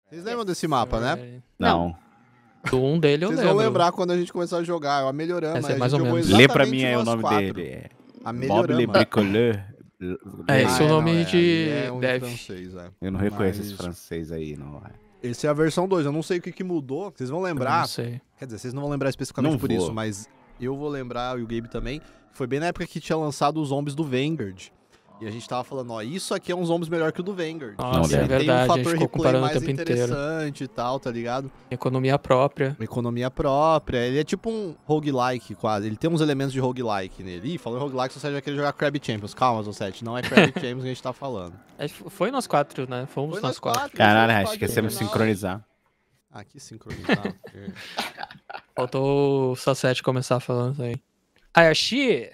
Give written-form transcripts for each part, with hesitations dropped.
Vocês lembram desse mapa, né? Não. Do 1 dele eu Vocês lembro. vão lembrar quando a gente começar a jogar. É o Melhorama. Essa é a mais gente ou jogou menos. Lê pra exatamente mim aí o nós nome 4. dele. A Mobile Melhorama. Bricoleur. É, esse é o nome não, de é um dev. francês, é. Eu não reconheço Mas esse francês aí, não. Esse é a versão 2. Eu não sei o que mudou. Vocês vão Eu lembrar. não sei. Quer dizer, vocês não vão lembrar especificamente Não por vou. isso, mas eu vou lembrar, e o Gabe também. Foi bem na época que tinha lançado os zombies do Vanguard. E a gente tava falando, ó, isso aqui é um zombies melhor que o do Vanguard. Nossa, Não é lembro. Tem um verdade, a gente fator ficou replay comparando o mais tempo inteiro. interessante e tal, tá ligado? Economia própria. Uma economia própria. Ele é tipo um roguelike, quase. Ele tem uns elementos de roguelike nele. Ih, falando em roguelike, o Society vai querer jogar Crab Champions. Calma, Society, não é Crab Champions que a gente tá falando. Foi nós 4, né? Fomos Foi nós nós 4. quatro. Caralho, Isso aí esquecemos de pode- sincronizar. Aqui sincronizar. Faltou o Só7 começar falando aí. Ayashi!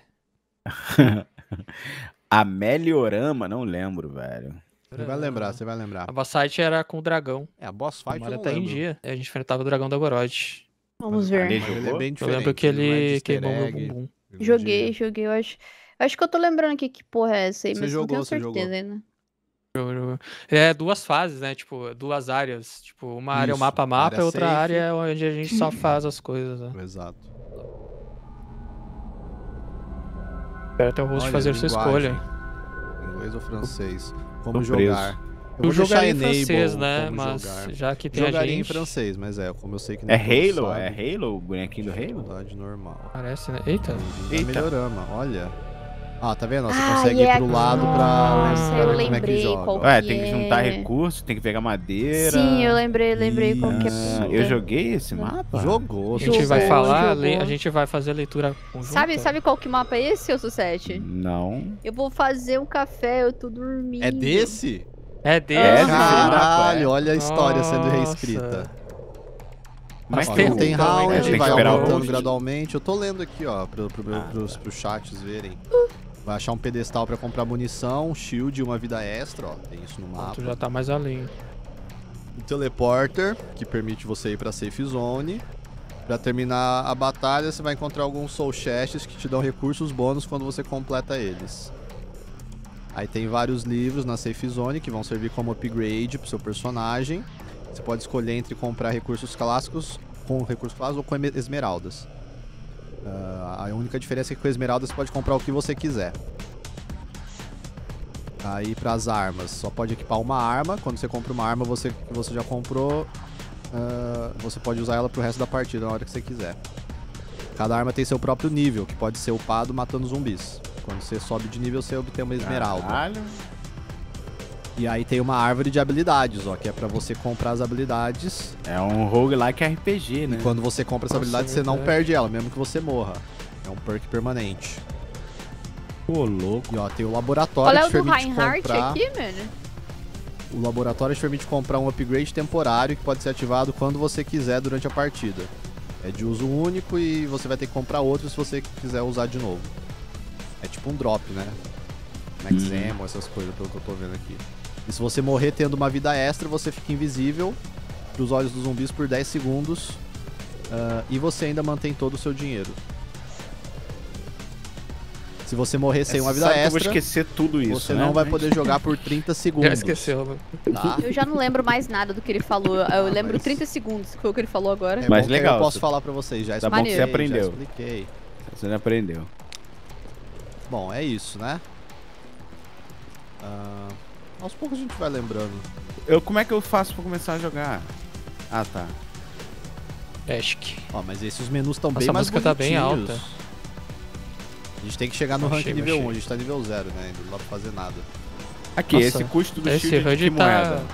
A Meliorama, não lembro, velho. Você vai lembrar, você vai lembrar. A boss fight era com o dragão. É, a boss fight eu Tomara não até em lembro. dia. A gente enfrentava o dragão da Gorod. Vamos Ali ver. Mas ele é jogou? bem Eu diferente. lembro que não é de ele easter queimou meu egg, bumbum. Joguei, eu acho que eu tô lembrando aqui que porra é essa aí, Você mas jogou, não você tenho jogou. certeza ainda. É duas fases, né? Tipo, duas áreas. Tipo, uma área é o Isso, mapa-mapa área e outra safe. área é onde a gente só faz as coisas, né? Exato. Espera até o host Olha, fazer sua linguagem. escolha. Inglês ou francês? Como Tô jogar? Eu vou deixar jogaria em enable francês, né? como Mas jogar. já que tem a Jogaria em gente... francês, mas como eu sei que É nem todos Halo? sabem, É Halo? O bonequinho do Halo? dificuldade normal. Parece, né? Eita. Eita. Eita. Melhorama, olha. Ah, tá vendo? Você Ah, consegue e ir é pro aqui. lado pra Nossa, pra eu ver como é que lembrei joga. qual Ué, que tem que é. juntar recursos, tem que pegar madeira. Sim, eu lembrei qual que é. Isso. puta. Eu joguei esse mapa? Jogou, A gente vai Jogou, falar, jogou. a gente vai fazer a leitura conjunta. Sabe qual que mapa é esse, seu Sussete? Não. Eu vou fazer um café, eu tô dormindo. É desse? É desse? É, Caralho, mapa, olha a história sendo Nossa. reescrita. Mas Ó, tem não tem um também, né? round, Tem que vai esperar o aumentando host. gradualmente. Eu tô lendo aqui, ó, pros chats verem. Vai achar um pedestal pra comprar munição, shield e uma vida extra, ó. Tem isso no mapa. Tu já tá mais além. Um teleporter, que permite você ir pra safe zone. Pra terminar a batalha, você vai encontrar alguns soul chests que te dão recursos bônus quando você completa eles. Aí tem vários livros na safe zone que vão servir como upgrade pro seu personagem. Você pode escolher entre comprar recursos clássicos ou com esmeraldas. A única diferença é que com esmeraldas você pode comprar o que você quiser. Aí pras armas, só pode equipar uma arma. Quando você compra uma arma que você já comprou, você pode usar ela pro resto da partida na hora que você quiser. Cada arma tem seu próprio nível, que pode ser upado matando zumbis. Quando você sobe de nível, você obtém uma esmeralda. Caralho. E aí tem uma árvore de habilidades, ó, que é pra você comprar as habilidades. É um roguelike RPG, né? E quando você compra essa Nossa, habilidade, você não verdade. perde ela, mesmo que você morra. É um perk permanente. Pô, louco. E ó, tem o laboratório Olha que o te do permite Reinhardt comprar. aqui, mano. O laboratório te permite comprar um upgrade temporário que pode ser ativado quando você quiser durante a partida. É de uso único e você vai ter que comprar outro se você quiser usar de novo. É tipo um drop, né? Max Ammo, essas coisas, pelo que eu tô vendo aqui. E se você morrer tendo uma vida extra, você fica invisível pros olhos dos zumbis por 10 segundos. E você ainda mantém todo o seu dinheiro. Se você morrer sem uma vida Sabe que eu vou extra, esquecer tudo isso, você né? não vai Mas- poder jogar por 30 segundos. Já esqueceu, né? Tá? Eu já não lembro mais nada do que ele falou. Eu lembro mas- 30 segundos, que foi o que ele falou agora. É Mas bom que legal, eu posso você- falar pra vocês. Já Tá bom que expliquei, você aprendeu. Já expliquei. Você não aprendeu. Bom, é isso, né? Aos poucos a gente vai lembrando. Como é que eu faço pra começar a jogar? Ah, tá. Esk. Ó, mas esses menus estão Nossa, bem a mais música tá bem bonitinhos. alta. A gente tem que chegar no rank Achei, nível 1. achei. A gente tá nível 0, né? Ainda não dá pra fazer nada. Aqui, Nossa, esse custo do esse shield é de que HUD tá... moeda?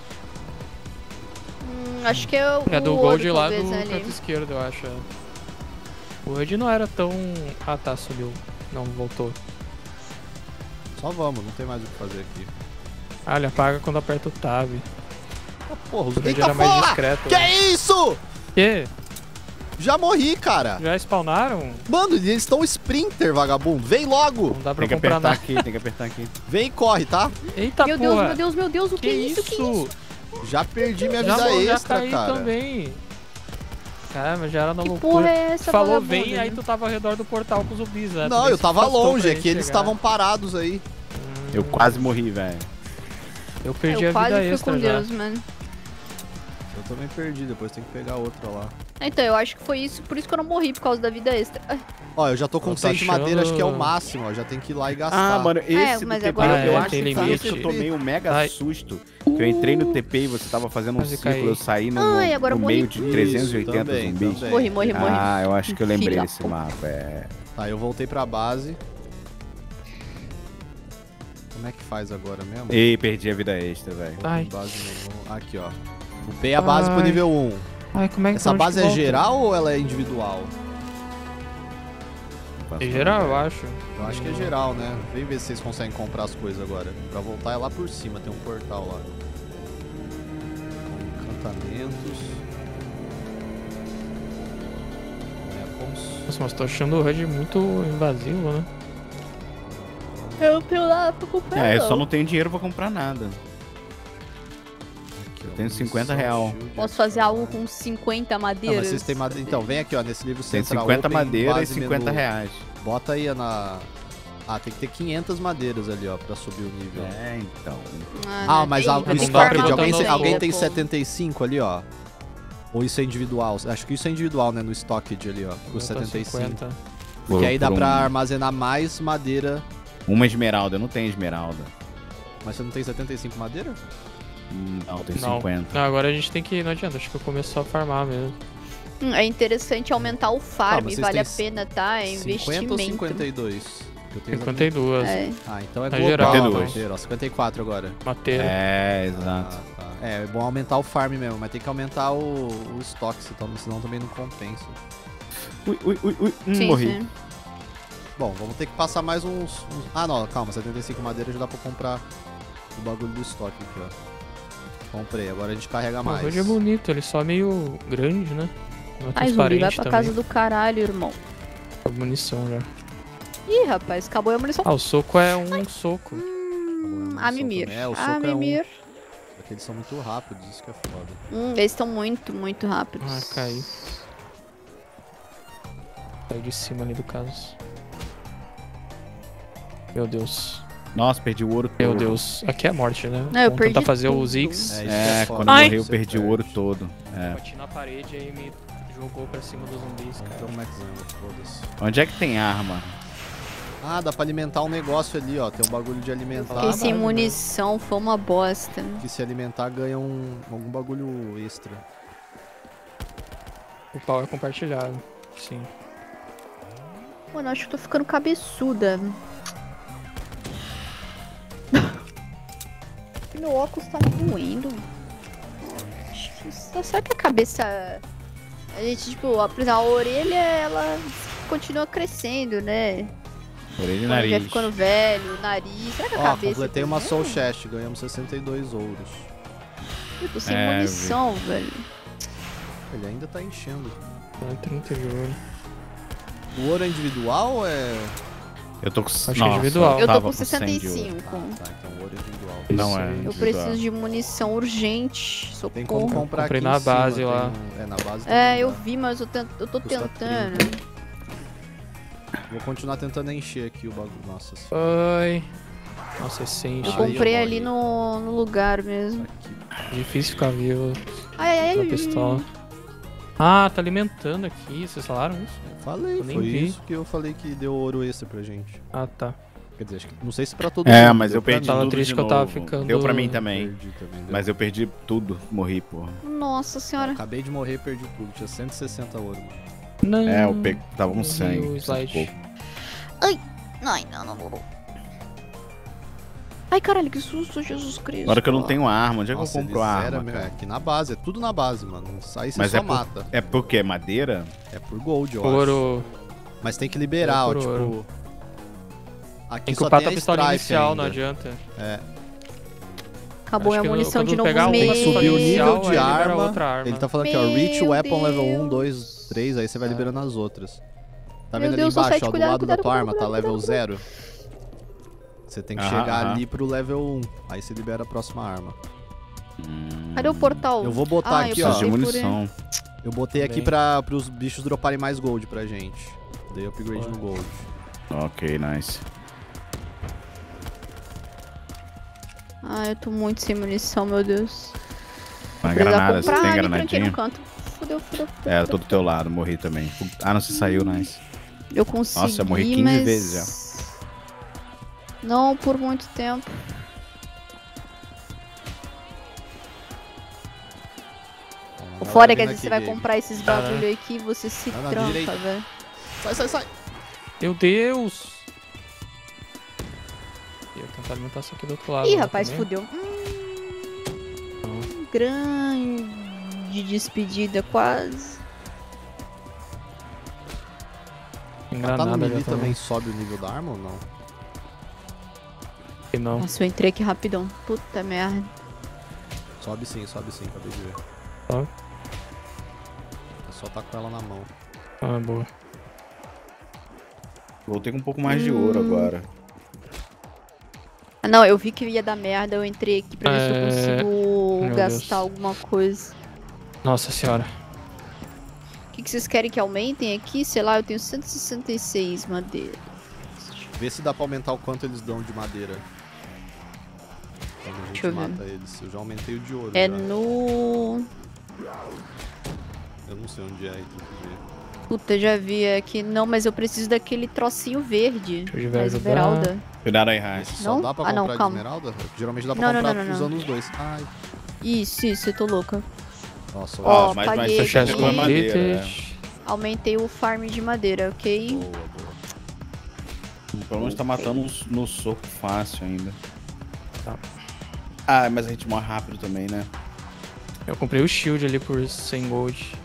Acho que é o É do o Gold ouro, lá do talvez, ali. canto esquerdo, eu acho. O HUD não era tão... Ah, tá, subiu. Não, voltou. Só vamos, não tem mais o que fazer aqui. Ah, ele apaga quando aperta o Tab. Ah, porra, os O HUD Eita era mais porra! discreto. Que né? isso? Que? Já morri, cara. Já spawnaram? Mano, eles estão sprinter, vagabundo. Vem logo. Não dá pra Tem que comprar apertar nada. aqui, tem que apertar aqui. Vem e corre, tá? Eita Meu Deus, porra! meu Deus, meu Deus, o que, é isso? Que isso? Já perdi minha Já, vida já extra, caí cara. também. Caramba, já era na Que loucura. porra é essa, Tu falou vagabunda, vem, aí né? tu tava ao redor do portal com os zumbis, né? Tu Não, nem eu se tava afastou longe, pra é gente que eles chegar. estavam parados aí. Eu quase morri, velho. Eu perdi Eu a quase vida fui extra com já. Deus, mano. também perdi, depois tem que pegar outra lá. Então, eu acho que foi isso, por isso que eu não morri, por causa da vida extra. Ó, eu já tô com Eu tô 100 de madeira, acho que é o achando- máximo, ó. Já tem que ir lá e gastar. Ah, mano, esse mas do TP, agora eu é, acho tem que foi esse que eu limite. tomei um mega Ai. susto. Que eu entrei no TP e você tava fazendo um Quase círculo, caí. eu saí no, Ai, agora no morri. meio de 380 também, zumbis. também. Morri. Ah, eu acho que eu lembrei Filha desse da mapa, é. Tá, eu voltei pra base. Como é que faz agora mesmo? Ei, perdi a vida extra, velho. Voltei Ai. em base mesmo. Aqui, ó. Upei a base pro Ai. nível 1. Ai, como é que Essa onde base que é volta? geral ou ela é individual? É geral, eu acho. Eu acho que é geral, né? Vem ver se vocês conseguem comprar as coisas agora. Pra voltar é lá por cima, tem um portal lá. Com encantamentos. Weapons. Nossa, mas tô achando o HUD muito invasivo, né? Eu não tenho nada pra comprar, É, eu só não tenho dinheiro pra comprar nada. Aqui, ó, tenho 50 munição, real. shield, Posso fazer aqui, algo ó. com 50 Não, madeiras? mas vocês têm madeira. Então, vem aqui, ó, nesse livro Tem central. 50 Open, madeira e base, 50 menu. reais. Bota aí na... Ah, tem que ter 500 madeiras ali, ó, pra subir o nível. É, então. Ah, mas tem, o vai ter que estoque farmar de alguém, também, alguém tem pô. 75 ali, ó. Ou isso é individual? Acho que isso é individual, né? No estoque de ali, ó. Por 75. 50. Porque aí dá Por pra um- armazenar mais madeira. Uma esmeralda, eu não tenho esmeralda. Mas você não tem 75 madeira? Não, tem Não. 50. Não, agora a gente tem que... Não adianta, acho que eu começo só a farmar mesmo. É interessante aumentar o farm, vocês vale a têm pena, tá? É 50 investimento. ou 52? Eu tenho 52. É. Ah, então é Tá global. geral, a então. madeira, ó. 54 agora. Mateira. É, exato. Ah, tá. É bom aumentar o farm mesmo, mas tem que aumentar o estoque, senão também não compensa. Ui. Sim, Morri. sim. Bom, vamos ter que passar mais uns... Ah, não, calma, 75 madeira já dá pra comprar o bagulho do estoque aqui, ó. Comprei, agora a gente carrega O mais. HUD é bonito, ele só é meio grande, né? Não é Ai, zumbi, vai transparente pra também. casa do caralho, irmão. A munição já. Ih, rapaz, acabou a munição. Ah, o soco é um soco. A mimir. É, o A soco é um. mimir. Só que eles são muito rápidos, isso que é foda. Eles estão muito rápidos. Ah, caiu. Caiu de cima ali do caso. Meu Deus. Nossa, perdi o ouro todo. Meu Deus. Aqui é a morte, né? Não, eu Vamos perdi tentar fazer tudo. os X. isso que É, foda. quando eu Ai. morri eu Você perdi o perde. ouro todo. É. Bati na parede e me jogou pra cima dos zumbis, cara. Então, Max Zamba, foda-se. Onde é que tem arma? Ah, dá pra alimentar um negócio ali, ó. Tem um bagulho de alimentar. Fiquei sem maravilhoso. munição, foi uma bosta. Que se alimentar ganha algum bagulho extra. O pau é compartilhado. Sim. Mano, acho que tô ficando cabeçuda. Meu óculos tá me doendo. Será que a cabeça... A gente, tipo, por exemplo, a orelha, ela continua crescendo, né? Orelha e Quando vai nariz. ficando velho, nariz. Será que a Ó, cabeça... completei uma também? Soul Chest, ganhamos 62 ouros. Eu tô sem É, eu munição, velho. Ele ainda tá enchendo. 30 de ouro. O ouro é individual ou é... Eu tô com... que é individual. Eu tô tava com 100 de ouro. 65. Tá, então o ouro é individual. Não é. Isso aí. Eu individual. preciso de munição urgente. Socorro. Tem como comprar Comprei aqui na em cima, base tem lá. É, na base É, também eu dá. vi, mas eu tô Custa tentando. 30. Vou continuar tentando encher aqui o bagulho. Nossa senhora. Ai. Nossa, é sem Eu Aí comprei eu ali no lugar mesmo. Aqui. Difícil ficar vivo Ai, da pistola. Ah, tá alimentando aqui. Vocês falaram isso? Falei, Eu nem foi vi. isso que eu falei que deu ouro extra pra gente. Ah, tá. Quer dizer, acho que, não sei se pra todo É, mundo. mas deu eu pra perdi mim. Tava tudo triste de que eu tava novo. ficando- Deu pra mim também. Perdi também. deu. Mas eu perdi tudo. Morri, porra. Nossa senhora. Acabei de morrer e perdi tudo. Tinha 160 ouro, mano. Não. É, eu peguei... Tava com Morri 100. o 100 e slide. pouco. Ai, não. Ai, caralho, que susto, Jesus Cristo. Agora que eu não tenho arma, onde é que Nossa, eu compro ele arma, zera, meu, cara? aqui na base, é tudo na base, mano. Sai você Mas só é por- mata. É porque é madeira? É por gold, eu acho. Ouro. Mas tem que liberar, É ó, por tipo... ouro. Aqui Tem que só upar tem a a pistola Strife inicial, ainda. não adianta. É, Acabou Acho a que munição quando de novo pegar uma tem que pistola subir o inicial, nível de aí libera arma. outra arma. Ele tá falando aqui, ó, Reach Meu Weapon level 1, Deus. 2, 3, aí você vai liberando as outras. Tá Meu vendo Deus, ali só embaixo, sete, ó, do cuidado, lado da cuidado, tua arma, cuidado, tá level cuidado. 0? Você tem que Aham, chegar aham. ali pro level 1, aí você libera a próxima arma. Cadê o portal? Eu vou botar aqui, eu ó. Preciso de passei por munição. Eu botei aqui Também. pros bichos droparem mais gold pra gente. Dei upgrade no gold. Ok, nice. Ah, eu tô muito sem munição, meu Deus. Uma Precisar granada, você comprar tem ali, tranquei no granadinha? canto. Fudeu. É, eu tô do teu lado, morri também. Ah, não, você saiu, nice. Eu consegui, Nossa, eu morri 15 mas... vezes já. Não por muito tempo. O fora é que às vezes você vai comprar esses bagulho aqui e você se Vai na tranca, direita. velho. Sai. Meu Deus! Eu ia tentar alimentar isso aqui do outro lado. Ih, né, rapaz, também. fudeu. Grande despedida, quase. Tem Matar no granada melee já também também. sobe o nível da arma ou não? E não. Nossa, eu entrei aqui rapidão. Puta merda. Sobe sim, acabei de ver. Sobe. É só tá com ela na mão. Ah, boa. Voltei com um pouco mais de ouro agora. Ah, não, eu vi que ia dar merda, eu entrei aqui pra ver se eu consigo Meu gastar Deus. alguma coisa. Nossa senhora. O que vocês querem que aumentem aqui? Sei lá, eu tenho 166 madeira. Vê se dá pra aumentar o quanto eles dão de madeira. Quando a Deixa eu gente ver. mata eles. Eu já aumentei o de ouro. É já. no... Eu não sei onde é, tem que ver. Puta, já vi aqui. Não, mas eu preciso daquele trocinho verde. Deixa eu Da ajudar. esmeralda. Cuidado aí, Raiz. Esse só Não? dá pra Ah, não, comprar de calma. esmeralda? Geralmente dá pra Não, comprar não, usando os dois. Ai, Isso, eu tô louca. nossa, Ó, mas paguei você Chest aqui. com a madeira, completed. Aumentei o farm de madeira, ok? boa. Pelo menos tá matando no soco fácil ainda. Tá. Ah, mas a gente morre rápido também, né? Eu comprei o shield ali por 100 gold.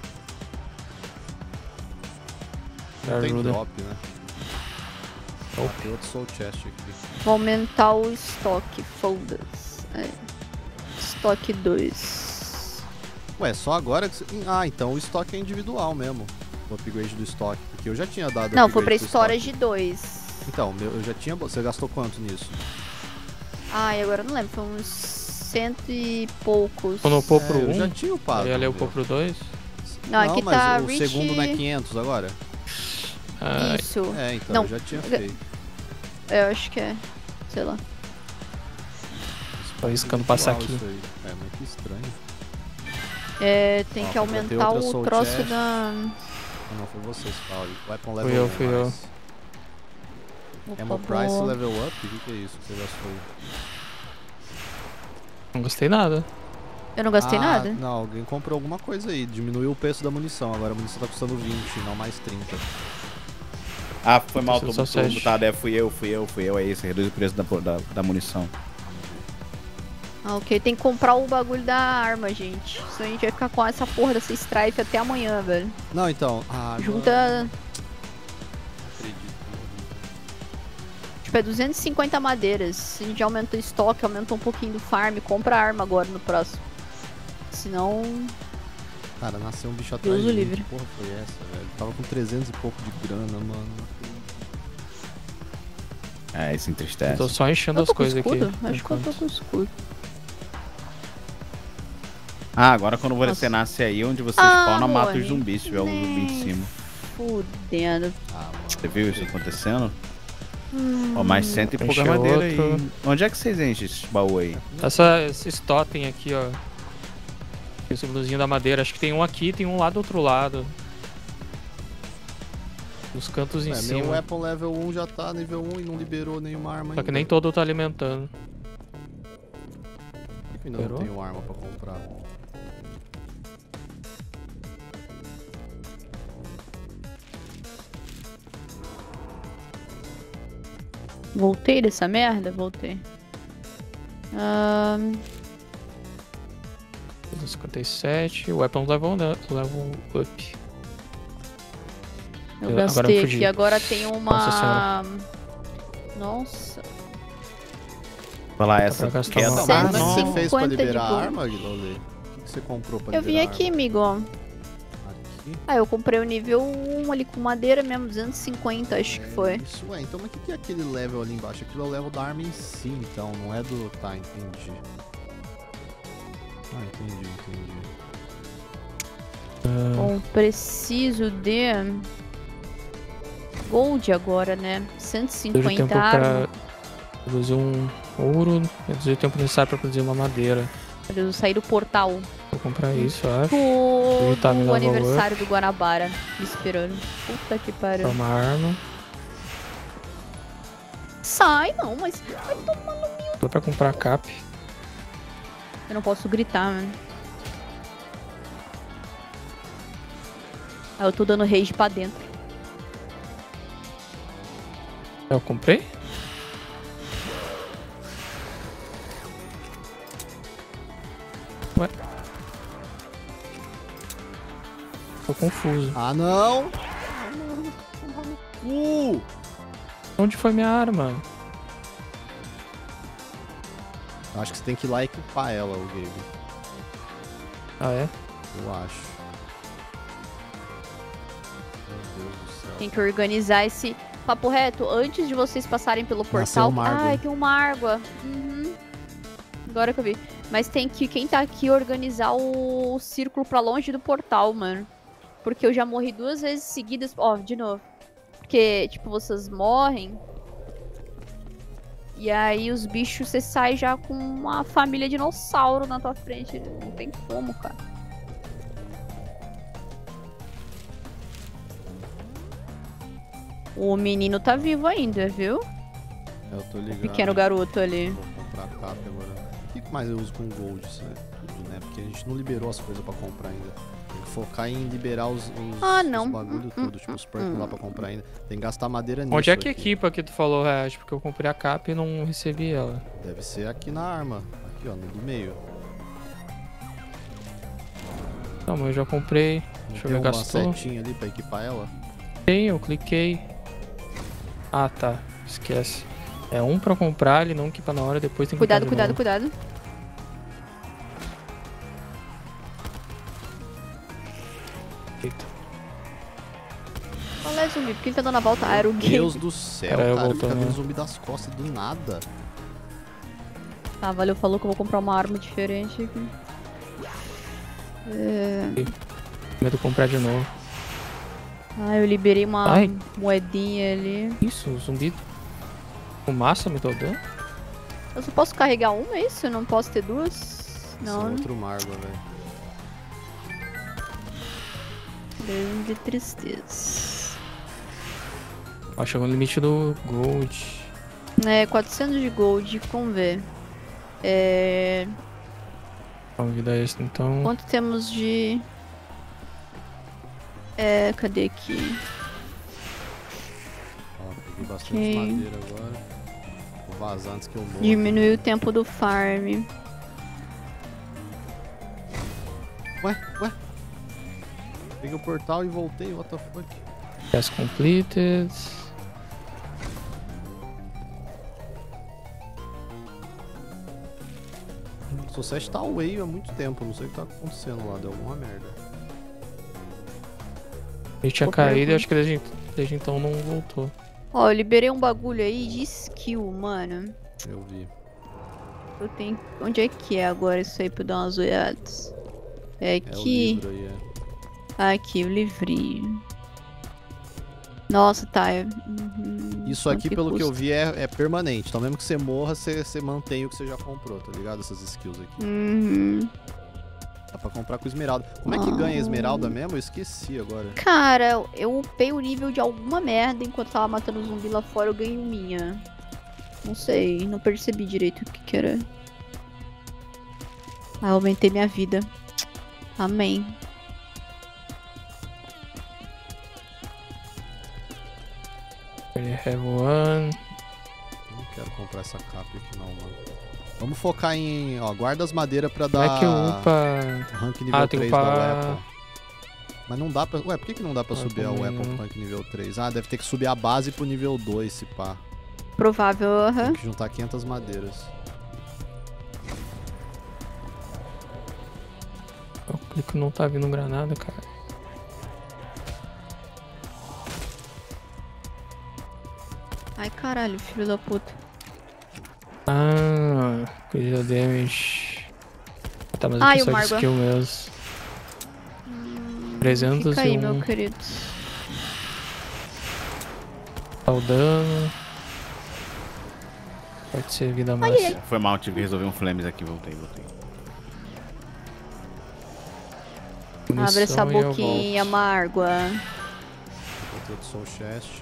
Não tem Ajuda. drop, né? Ó, tem outro soul chest aqui. Vou aumentar o estoque, foda-se. É. Estoque 2. Ué, só agora que você... Ah, então o estoque é individual mesmo. O upgrade do estoque. Porque eu já tinha dado Não, foi pra upgrade do estoque. storage 2. Então, eu já tinha... Você gastou quanto nisso? Ai, agora eu não lembro, foi uns 100 e poucos. Quando eu pôr pro eu 1, já tinha upado. aí ali eu meu. pôr pro 2. Não, aqui mas tá o Rich- segundo não é 500 agora? Ah, Isso. É, então, Não, eu já tinha feito. eu acho que é. Sei lá. tô arriscando passar Individual aqui. isso aí. É, mas que estranho. É, tem Ó, que completei aumentar outra o soul troço chest. da. Ah, não, foi você, Spawn. Weapon level eu, 1 fui eu. mais. Opa, Ammo price boa. level up? O que é isso que você gastou? Não gostei nada. Eu não gastei Ah, nada? Não, alguém comprou alguma coisa aí. Diminuiu o preço da munição. Agora a munição tá custando 20, não mais 30. Ah, foi mal, tô Só 7. mutado. É, fui eu. Aí, você reduz o preço da munição. Ah, ok. Tem que comprar o bagulho da arma, gente. Senão a gente vai ficar com essa porra dessa strife até amanhã, velho. Não, então. Ah, Junta. Não acredito. Tipo, é 250 madeiras. Se a gente aumenta o estoque, aumenta um pouquinho do farm, compra a arma agora no próximo. Senão. Cara, nasceu um bicho atrás Deus de o mim. livre. Que porra foi essa, velho? Tava com 300 e pouco de grana, mano. É, isso Eu entristece. tô só enchendo Eu as tô com coisas aqui. escudo? por Acho que eu tô enquanto. com escudo. Ah, agora quando Nossa. você nasce aí, onde você Ah, spawna, mata os Rony, zumbis, se tiver um zumbi em cima. Fudendo. Ah, mano. Você viu isso acontecendo? Ó, mais 100 e pouca Encher madeira outro. aí. Onde é que vocês enchem esses baús aí? Esses totem aqui, ó. Esse símbolozinho da madeira. Acho que tem um aqui, tem um lá do outro lado. Nos cantos em Meu cima. weapon level 1 já tá nível 1 e não liberou nenhuma arma Só que ainda. nem todo tá alimentando. Por que ainda não Liberou? tenho arma pra comprar? Voltei dessa merda? Voltei. 57. Weapon level up. Eu Agora eu gastei fugi. aqui. Agora tem uma. Nossa senhora. Nossa. Falar essa pra gastar queda. uma- Não, mas como é que você 150 fez pra de liberar a gold. arma, Guilherme? O que você comprou pra Eu vim liberar aqui, a amigo. arma? Aqui? Ah, eu comprei o nível 1 ali com madeira mesmo, 250 acho que foi. Isso, ué. Então, mas o que é aquele level ali embaixo? Aquilo é o level da arma em si, então, não é do... Tá, entendi. Ah, entendi. Bom, preciso de gold agora, né? Reduzir o 150 tempo arma. pra produzir um ouro. Reduzir o tempo necessário pra produzir uma madeira. Eu sair do portal. comprar isso, eu acho. Todo Tá, me dá o valor. aniversário do Guanabara me esperando. Puta que pariu. Uma arma. Sai, não, mas vai tomar no... Tô pra comprar cap. Eu não posso gritar, mano. Ah, eu tô dando rage pra dentro. Eu comprei? Ué? Tô confuso. Ah, não! Onde foi minha arma? Eu acho que você tem que ir lá e equipar ela, o Gabe. Ah, é? Eu acho. Meu Deus do céu. Tem que organizar esse papo reto antes de vocês passarem pelo Nasceu portal. uma árvore. Ai, tem uma água. Uhum. Agora que eu vi. Mas tem que, quem tá aqui, organizar o círculo pra longe do portal, mano. Porque eu já morri 2 vezes seguidas. Ó, de novo. Porque, tipo, vocês morrem. E aí os bichos, você sai já com uma família de dinossauro na tua frente. Não tem como, cara. O menino tá vivo ainda, viu? Eu tô ligado. O pequeno garoto ali. Vou comprar cap agora. O que mais eu uso com gold? Isso é tudo, né? Porque a gente não liberou as coisas pra comprar ainda. Tem que focar em liberar os não. bagulho tudo. Tipo, os perks lá pra comprar ainda. Tem que gastar madeira nisso. Onde é que aqui. equipa que tu falou, React? Porque eu comprei a cap e não recebi ela. Deve ser aqui na arma. Aqui, ó, no do meio. Não, mas eu já comprei. Não Deixa eu tem ver, uma gastou? setinha ali pra equipar ela? Tem, eu cliquei. Ah, tá. Esquece. É um pra comprar, ele não equipa na hora, depois tem que Cuidado, equipar de cuidado, novo. cuidado. Eita. Olha zumbi, porque ele tá dando a volta. Ah, era o Meu game. Deus do céu, Cara, eu cara. voltando, Fica vindo né? zumbi das costas do nada. Tá, valeu, falou que eu vou comprar uma arma diferente aqui. Medo de comprar de novo. Ah, eu liberei uma Ai. moedinha ali. Isso, o zumbi. Fumaça me deu dano? Eu só posso carregar uma, é isso? Eu não posso ter duas? Isso é Não, né? outro margo, velho. Grande tristeza. Ó, chegou no limite do gold. É, 400 de gold, vamos ver. Uma vida extra, então. Quanto temos de... cadê aqui? Ó, peguei bastante Ok. madeira agora. Vou vazar antes que eu morra. Diminuir o tempo do farm. Ué? Peguei o portal e voltei, what the fuck? Task completed. O Success tá away há muito tempo, não sei o que tá acontecendo lá, deu alguma merda. Ele tinha Ô, caído e pergunta. acho que desde então não voltou. Ó, eu liberei um bagulho aí de skill, mano. Eu vi. Eu tenho... Onde é que é agora isso aí pra eu dar umas olhadas? É É o aqui. livro aí, é. Aqui, o livrinho. Nossa, tá. Isso aqui, pelo que eu vi, é permanente. Então mesmo que você morra, você mantém o que você já comprou, tá ligado? Essas skills aqui. Uhum. Dá pra comprar com esmeralda. Como é que ganha esmeralda mesmo? Eu esqueci agora. Cara, eu upei o nível de alguma merda enquanto tava matando zumbi lá fora, eu ganhei minha. Não sei, não percebi direito o que era. Ah, eu aumentei minha vida. Amém. Ele have one. Não quero comprar essa capa aqui não, mano. Vamos focar em... Ó, guarda as madeiras pra Como dar... é que upa? Rank nível tem que 3 da upar- Weapon. Mas não dá pra... Ué, por que não dá pra Weapon subir a Weapon nenhum. pro rank nível 3? Ah, deve ter que subir a base pro nível 2, se pá. Provável, aham. Tem que juntar 500 madeiras. Eu clico não tá vindo granada, cara. Ai, caralho, filho da puta. Ah, coisa damage. Tá, mas Ai, eu o preciso de Margua. skill mesmo. 301. Fica aí, meu querido. Tá o dano. Pode ser vida máxima. Foi mal, tive que resolver um flames aqui, voltei. Abre essa Munição e eu boquinha, volto. Márgua. Encontrei outro soul chest.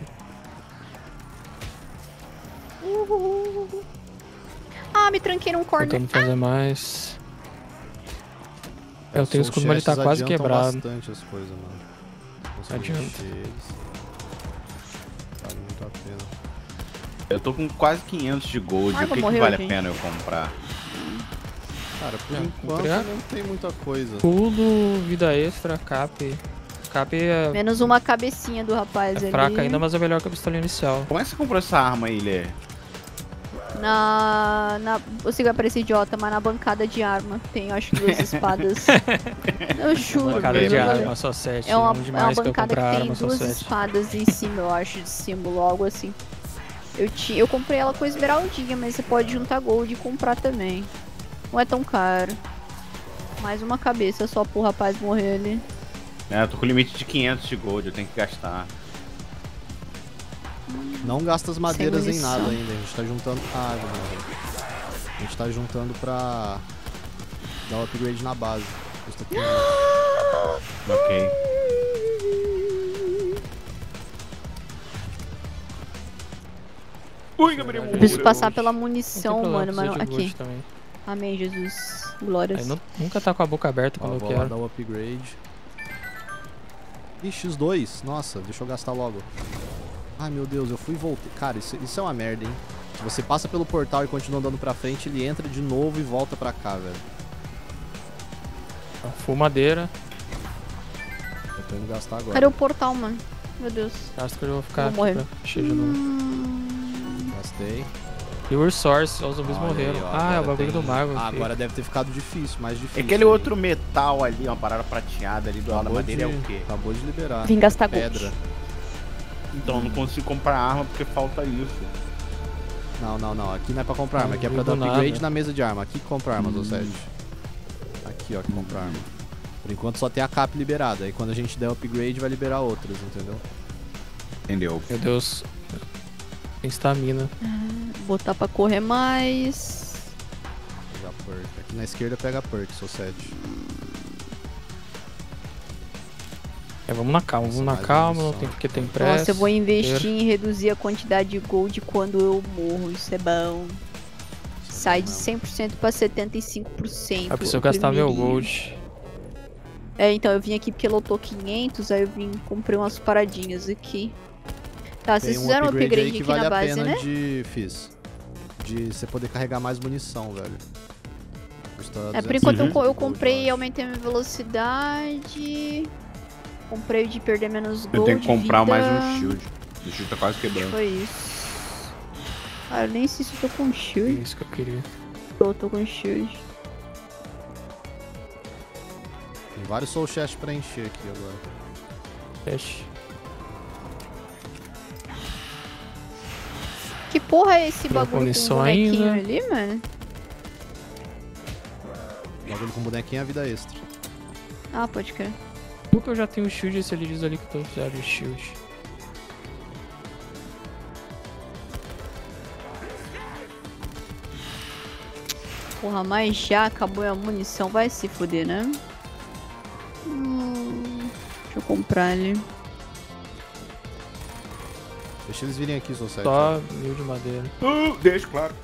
Ah, me tranquei num corner. Tentando fazer mais. Eu tenho o Soul escudo, mas ele tá chests quase adiantam quebrado. bastante as coisas, mano. Consegui Adianta. encher eles. Vale muito a pena. Eu tô com quase 500 de gold. Marco O que morreu, vale gente. a pena eu comprar? Cara, por É, enquanto comprei a- não tem muita coisa. Escudo, vida extra, cap. Cap é, Menos uma cabecinha do rapaz ali. fraca ainda, mas é melhor que a pistola inicial. Como é que você comprou essa arma aí, Lê? Você vai parecer idiota, mas na bancada de arma tem, eu acho, 2 espadas. Eu juro. Bancada velho. de arma, só 7. É uma demais pra eu bancada comprar que tem arma, só 2 7. espadas em cima, eu acho, de símbolo, algo assim. Eu comprei ela com esmeraldinha, mas você pode juntar gold e comprar também. Não é tão caro. Mais uma cabeça só pro rapaz morrer ali. É, eu tô com limite de 500 de gold, eu tenho que gastar. Não gasta as madeiras em munição. nada ainda. A gente tá juntando. Ah, não. A gente tá juntando pra dar o upgrade na base. Custa 500. Ok. Ui, Gabriel. Eu Eu preciso Gold. passar pela Não tem munição, problema, mano. precisa de gold Aqui. também. Amém, Jesus. Glórias. Aí nunca tá com a boca aberta Ó, quando eu vou lá quero. dar o upgrade. Ih, X2. Nossa, deixa eu gastar logo. Ai, meu Deus, eu fui e voltei. Cara, isso é uma merda, hein? Se você passa pelo portal e continua andando pra frente, ele entra de novo e volta pra cá, velho. Full madeira. Eu tô indo gastar agora. Cadê o portal, mano? Meu Deus. Acho que eu vou ficar Vou aqui morrer. pra encher de novo. Gastei. E o Source, os zumbis Olha morreram. aí, ó, Ah, é o agora bagulho tem- do mago. Ah, aqui. agora deve ter ficado difícil, mais difícil. Aquele aí. outro metal ali, uma parada prateada ali do lado da madeira é o quê? Acabou de liberar. Vim gastar gold. Pedra. Então, eu não consigo comprar arma porque falta isso. Não. Aqui não é pra comprar arma. Aqui é pra Não dar ligo upgrade nada. na mesa de arma. Aqui que compra armas, ou seja. Aqui, ó, que compra arma. Por enquanto só tem a cap liberada. Aí quando a gente der upgrade, vai liberar outras, entendeu? Entendeu? Meu Deus. Tem stamina. Botar pra correr mais. Pegar perk. Aqui na esquerda pega perk, sou 7. É, vamos na calma, Nossa, vamos na mais calma, não munição. tem porque tem pressa. Nossa, eu vou investir em reduzir a quantidade de gold quando eu morro. Isso é bom. Sai de 100% pra 75%. Eu preciso gastar meu primeiro. gold. É, então eu vim aqui porque lotou 500, aí eu vim comprei umas paradinhas aqui. Tá, vocês Tem um fizeram um upgrade aí upgrade que aqui vale na a base, pena né? de você poder carregar mais munição, velho. Custa Por 200 enquanto de eu gold, comprei e acho. aumentei minha velocidade. Comprei de perder menos gold. Eu tenho que comprar vida. mais um shield. O shield tá quase quebrando. Foi isso. Ah, eu nem sei se eu tô com É shield. isso que eu queria. Eu tô com shield. Tem vários soul chests pra encher aqui agora. Teste. Que porra é esse Não bagulho com munição bonequinho ainda. ali, mano? Bagulho com bonequinho é vida extra. Ah, pode crer. Porque eu já tenho shield, esse ali diz ali que eu tô zero de shield. Porra, mas já acabou a munição. Vai se fuder, né? Deixa eu comprar ali. Deixa eles virem aqui, soul 7. Só 1000 de madeira. Deixa, claro.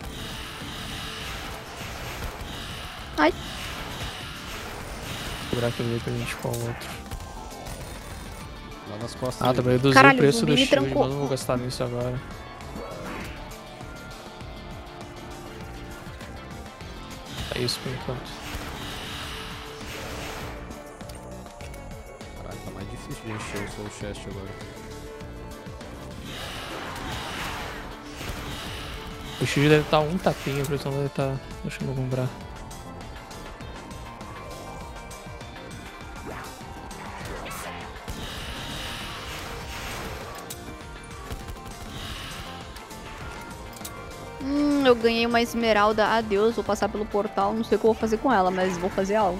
Ai. Segurar aquele ali pra gente com o outro. Lá nas costas. Ah, dele. também reduziu Caralho, o preço o do zumbi me shield, trancou. mas não vou gastar nisso agora. É isso por enquanto. Caralho, tá mais difícil de encher o soul chest agora. O shield deve estar um tapinha, por isso não deve estar deixando eu comprar. Eu ganhei uma esmeralda. Adeus, vou passar pelo portal. Não sei o que eu vou fazer com ela, mas vou fazer algo.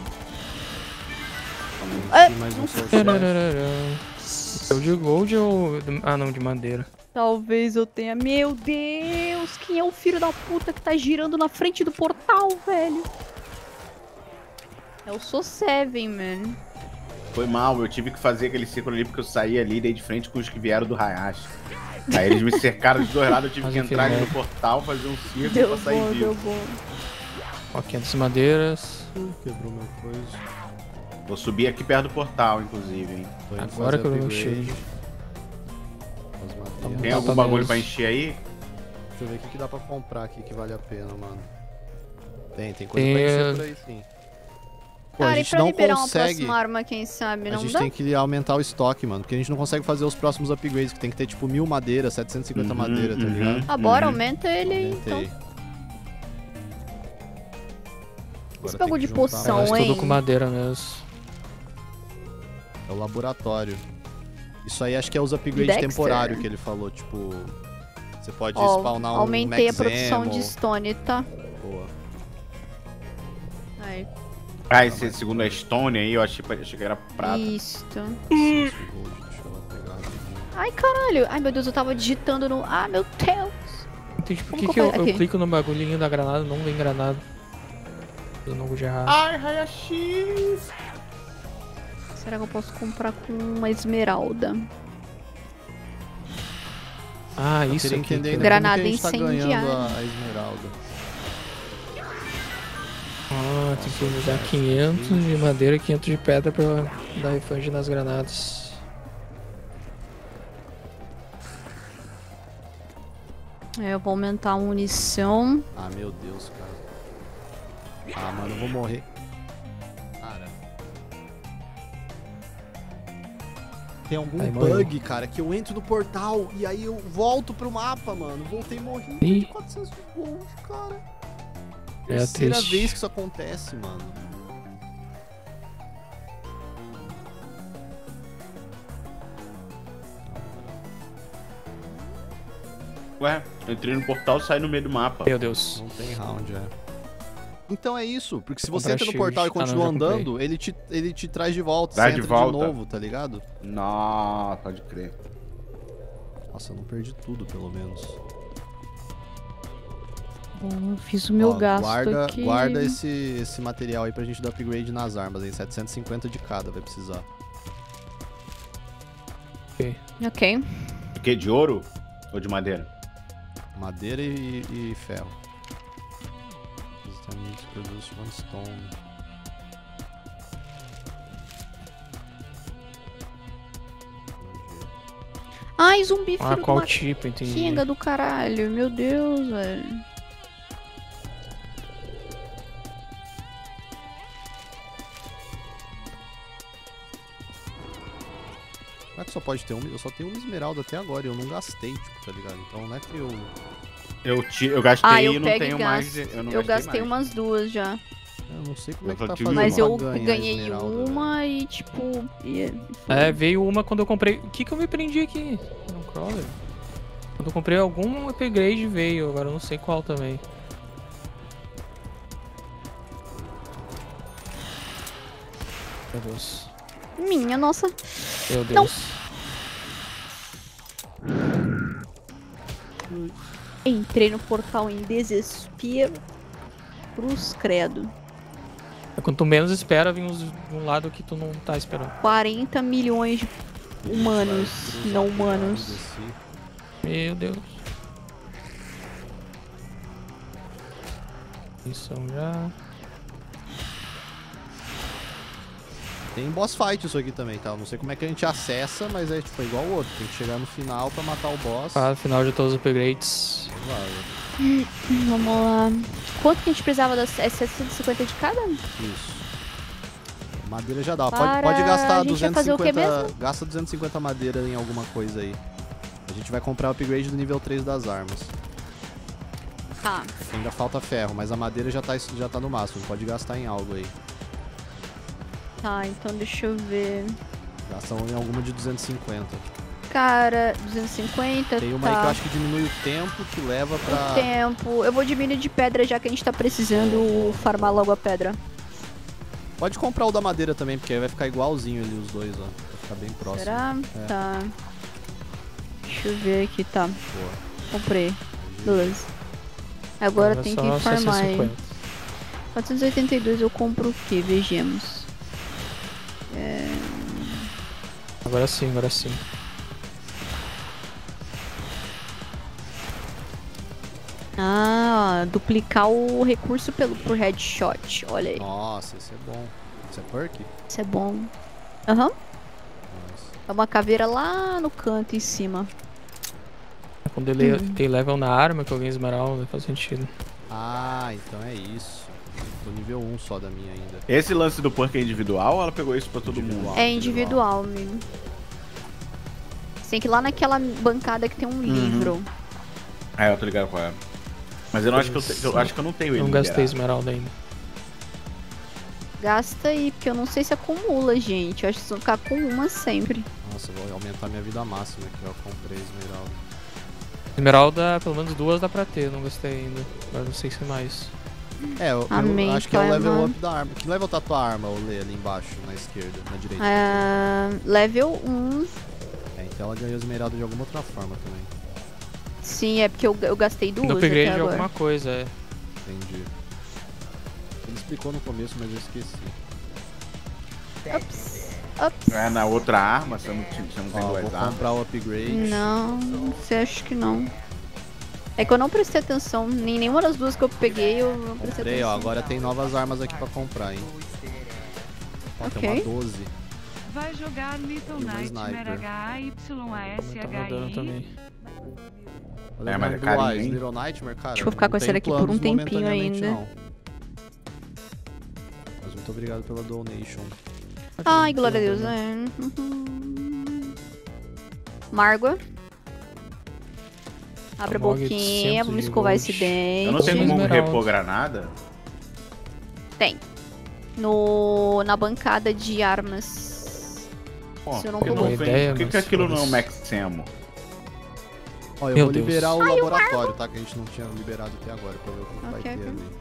Tem mais um soul chest. Eu de gold ou. Ah, não, de madeira. Talvez eu tenha. Meu Deus, quem é o filho da puta que tá girando na frente do portal, velho? Eu sou Seven, man. Foi mal, eu tive que fazer aquele círculo ali porque eu saí ali e dei de frente com os que vieram do Hayashi. Aí eles me cercaram de dois lados, eu tive Mas que enfim, entrar ali né? no portal, fazer um círculo Deu pra sair bom, deu vivo. bom. Ó, 500 madeiras. Quebrou meu coisa. Vou subir aqui perto do portal, inclusive, hein. Tô indo Agora fazer que eu vi o upgrade. shield. As madeiras. Tem Tá algum pra bagulho menos. pra encher aí? Deixa eu ver o que dá pra comprar aqui que vale a pena, mano. Tem coisa Tem, pra encher por aí sim. Pô, a Cara, e gente pra não liberar uma consegue. próxima arma, quem sabe? A Não gente dá? tem que aumentar o estoque, mano. Porque a gente não consegue fazer os próximos upgrades, que tem que ter tipo 1000 madeiras, 750 madeira, tá ligado? Ah, bora, aumenta ele aí, então. Aumentei. Agora Esse tem bagulho que de juntar poção, mais. Mas hein? tudo com madeira mesmo. É o laboratório. Isso aí acho que é os upgrades Dexter. temporários que ele falou, tipo... Você pode Ó, spawnar um aumentei a Max produção Ammo. de stone, tá? Boa. Aí. Ah, esse segundo é Stone aí, eu achei que era prata. Isto. Deixa eu pegar rapidinho. Ai, caralho. Ai, meu Deus, eu tava digitando no... Ah, meu Deus. Entendi por Como que que eu eu faço? Aqui. clico no bagulhinho da granada e não vem granada. Eu não vou de errado. Ai, Hayashi! Será que eu posso comprar com uma esmeralda? Ah, Eu isso queria aqui. entender ainda Granada como que a gente tá incendiária. ganhando a esmeralda. Ah, tem que usar 500 de madeira e 500 de pedra pra dar refund nas granadas. É, eu vou aumentar a munição. Ah, meu Deus, cara. Ah, mano, eu vou morrer. Cara. Tem algum Aí, bug, cara, que eu entro no portal e aí eu volto pro mapa, mano. Voltei e morri Ih. de 400 de gold, cara. É Terceira triste. vez que isso acontece, mano. Ué, eu entrei no portal e saí no meio do mapa. Meu Deus. Não tem round, é. Então é isso, porque se Vou você comprar entra no shield. portal e Ah, não, continua já comprei. andando, ele te traz de volta, Traz você de entra volta. de novo, tá ligado? Nossa, pode crer. Nossa, eu não perdi tudo, pelo menos. Bom, eu fiz o meu Ó, gasto guarda, aqui. guarda esse material aí pra gente dar upgrade nas armas, hein? 750 de cada vai precisar. Ok. O que? De ouro? Ou de madeira? Madeira e ferro. This time needs to produce one stone. Ai, zumbi, Ah, filho de qual uma tipo, entendi. Kinga do caralho. Meu Deus, velho. Como é que só pode ter uma? Eu só tenho uma esmeralda até agora e eu não gastei, tipo, tá ligado? Então não é que eu... Eu gastei Ah, e eu não pego e tenho mais. gasto. Eu não Eu gastei gastei mais. umas duas já. Eu não sei como Eu é que só tá tive fazendo Mas pra eu ganhar ganhei esmeralda, uma e, tipo... É, veio uma quando eu comprei. O que eu me prendi aqui? No crawler? Quando eu comprei algum upgrade veio, agora eu não sei qual também. Meu Deus. Minha, nossa. Meu Deus. Entrei no portal em desespero. Cruz credo. Quanto menos espera, vem uns de um lado que tu não tá esperando. 40 milhões de humanos, não humanos. Desci. Meu Deus. Isso já. Tem boss fight isso aqui também, tá? Eu não sei como é que a gente acessa, mas é tipo igual o outro. Tem que chegar no final pra matar o boss. Ah, final de todos os upgrades. Vai, Vamos lá. Quanto que a gente precisava das 750 de cada? isso. Madeira já dá. Para, Pode gastar a gente vai fazer o quê 250. mesmo? Gasta 250 madeira em alguma coisa aí. A gente vai comprar o upgrade do nível 3 das armas. Tá. Ainda falta ferro, mas a madeira já tá no máximo. Pode gastar em algo aí. Tá, então deixa eu ver. Gasta em alguma de 250. Cara, 250, Tem uma aí que eu tá. acho que diminui o tempo que leva O pra... tempo. Eu vou diminuir de pedra já que a gente tá precisando farmar logo a pedra. Pode comprar o da madeira também, porque aí vai ficar igualzinho ali os dois, ó. Vai ficar bem próximo. Será? É. Tá. Deixa eu ver aqui, tá. Boa. Comprei. Beleza. Agora Era tem só que farmar aí. 650. 482 eu compro o que? Vejamos. Agora sim, agora sim. Ah, duplicar o recurso por headshot. Olha aí. Nossa, esse é bom. Isso é perk? Isso é bom. Aham. Nossa. É uma caveira lá no canto em cima. Quando ele tem level na arma que eu ganho esmeralda, faz sentido. Ah, então é isso. Tô nível 1 só da minha ainda. Esse lance do perk é individual ou ela pegou isso pra todo mundo? É individual, amigo. Você tem que ir lá naquela bancada que tem um livro. É, eu tô ligado qual é. Mas eu não acho que eu acho que eu não tenho ele. Não gastei liberado. esmeralda ainda. Gasta aí, porque eu não sei se acumula, gente. Eu acho que vocês vão ficar com uma sempre. Nossa, vou aumentar minha vida máxima aqui, ó. Comprei esmeralda. Esmeralda, pelo menos 2 dá pra ter, eu não gastei ainda. Agora não sei se mais. É, eu Amém, acho que é o pai level amado. up da arma. Que level tá tua arma, Olê, ali embaixo, na esquerda, na direita? Level 1. É, então ela ganhou esmeralda de alguma outra forma também. Sim, é porque eu gastei duas No até upgrade de agora. alguma coisa, é. Entendi. Ele explicou no começo, mas eu esqueci. Ups. Ups. É, na outra arma, você não tem Ó, vou duas armas. comprar o upgrade. Não, você acha que não. É que eu não prestei atenção. Em nenhuma das duas que eu peguei, eu não prestei Comprei, ó. atenção. Agora tem novas armas aqui pra comprar, hein. Ó, tem Ok. uma 12. Vai jogar Little E uma Nightmare sniper. Aumentar meu dano HAYSHI. também. Olha, mas é do carinho, Wise, hein? Little Nightmare, cara. Acho que eu vou ficar não com essa tem daqui por um planos tempinho momentaneamente, ainda. não. Mas muito obrigado pela donation. Ai, glória a Deus. Uhum. Margua. Abre a Mog, boquinha, 800 vamos de escovar gold. esse dente. Eu não tenho como Esmeralda. repor granada. Tem. Na bancada de armas. Pô, Se eu não por que tô não bom. vem? Ideia, Por que, mas que aquilo não é um foda-se. Max Ammo? Ó, eu Meu vou Deus. liberar o laboratório, tá? Que a gente não tinha liberado até agora, pra ver o que vai Ok, ter ok. ali.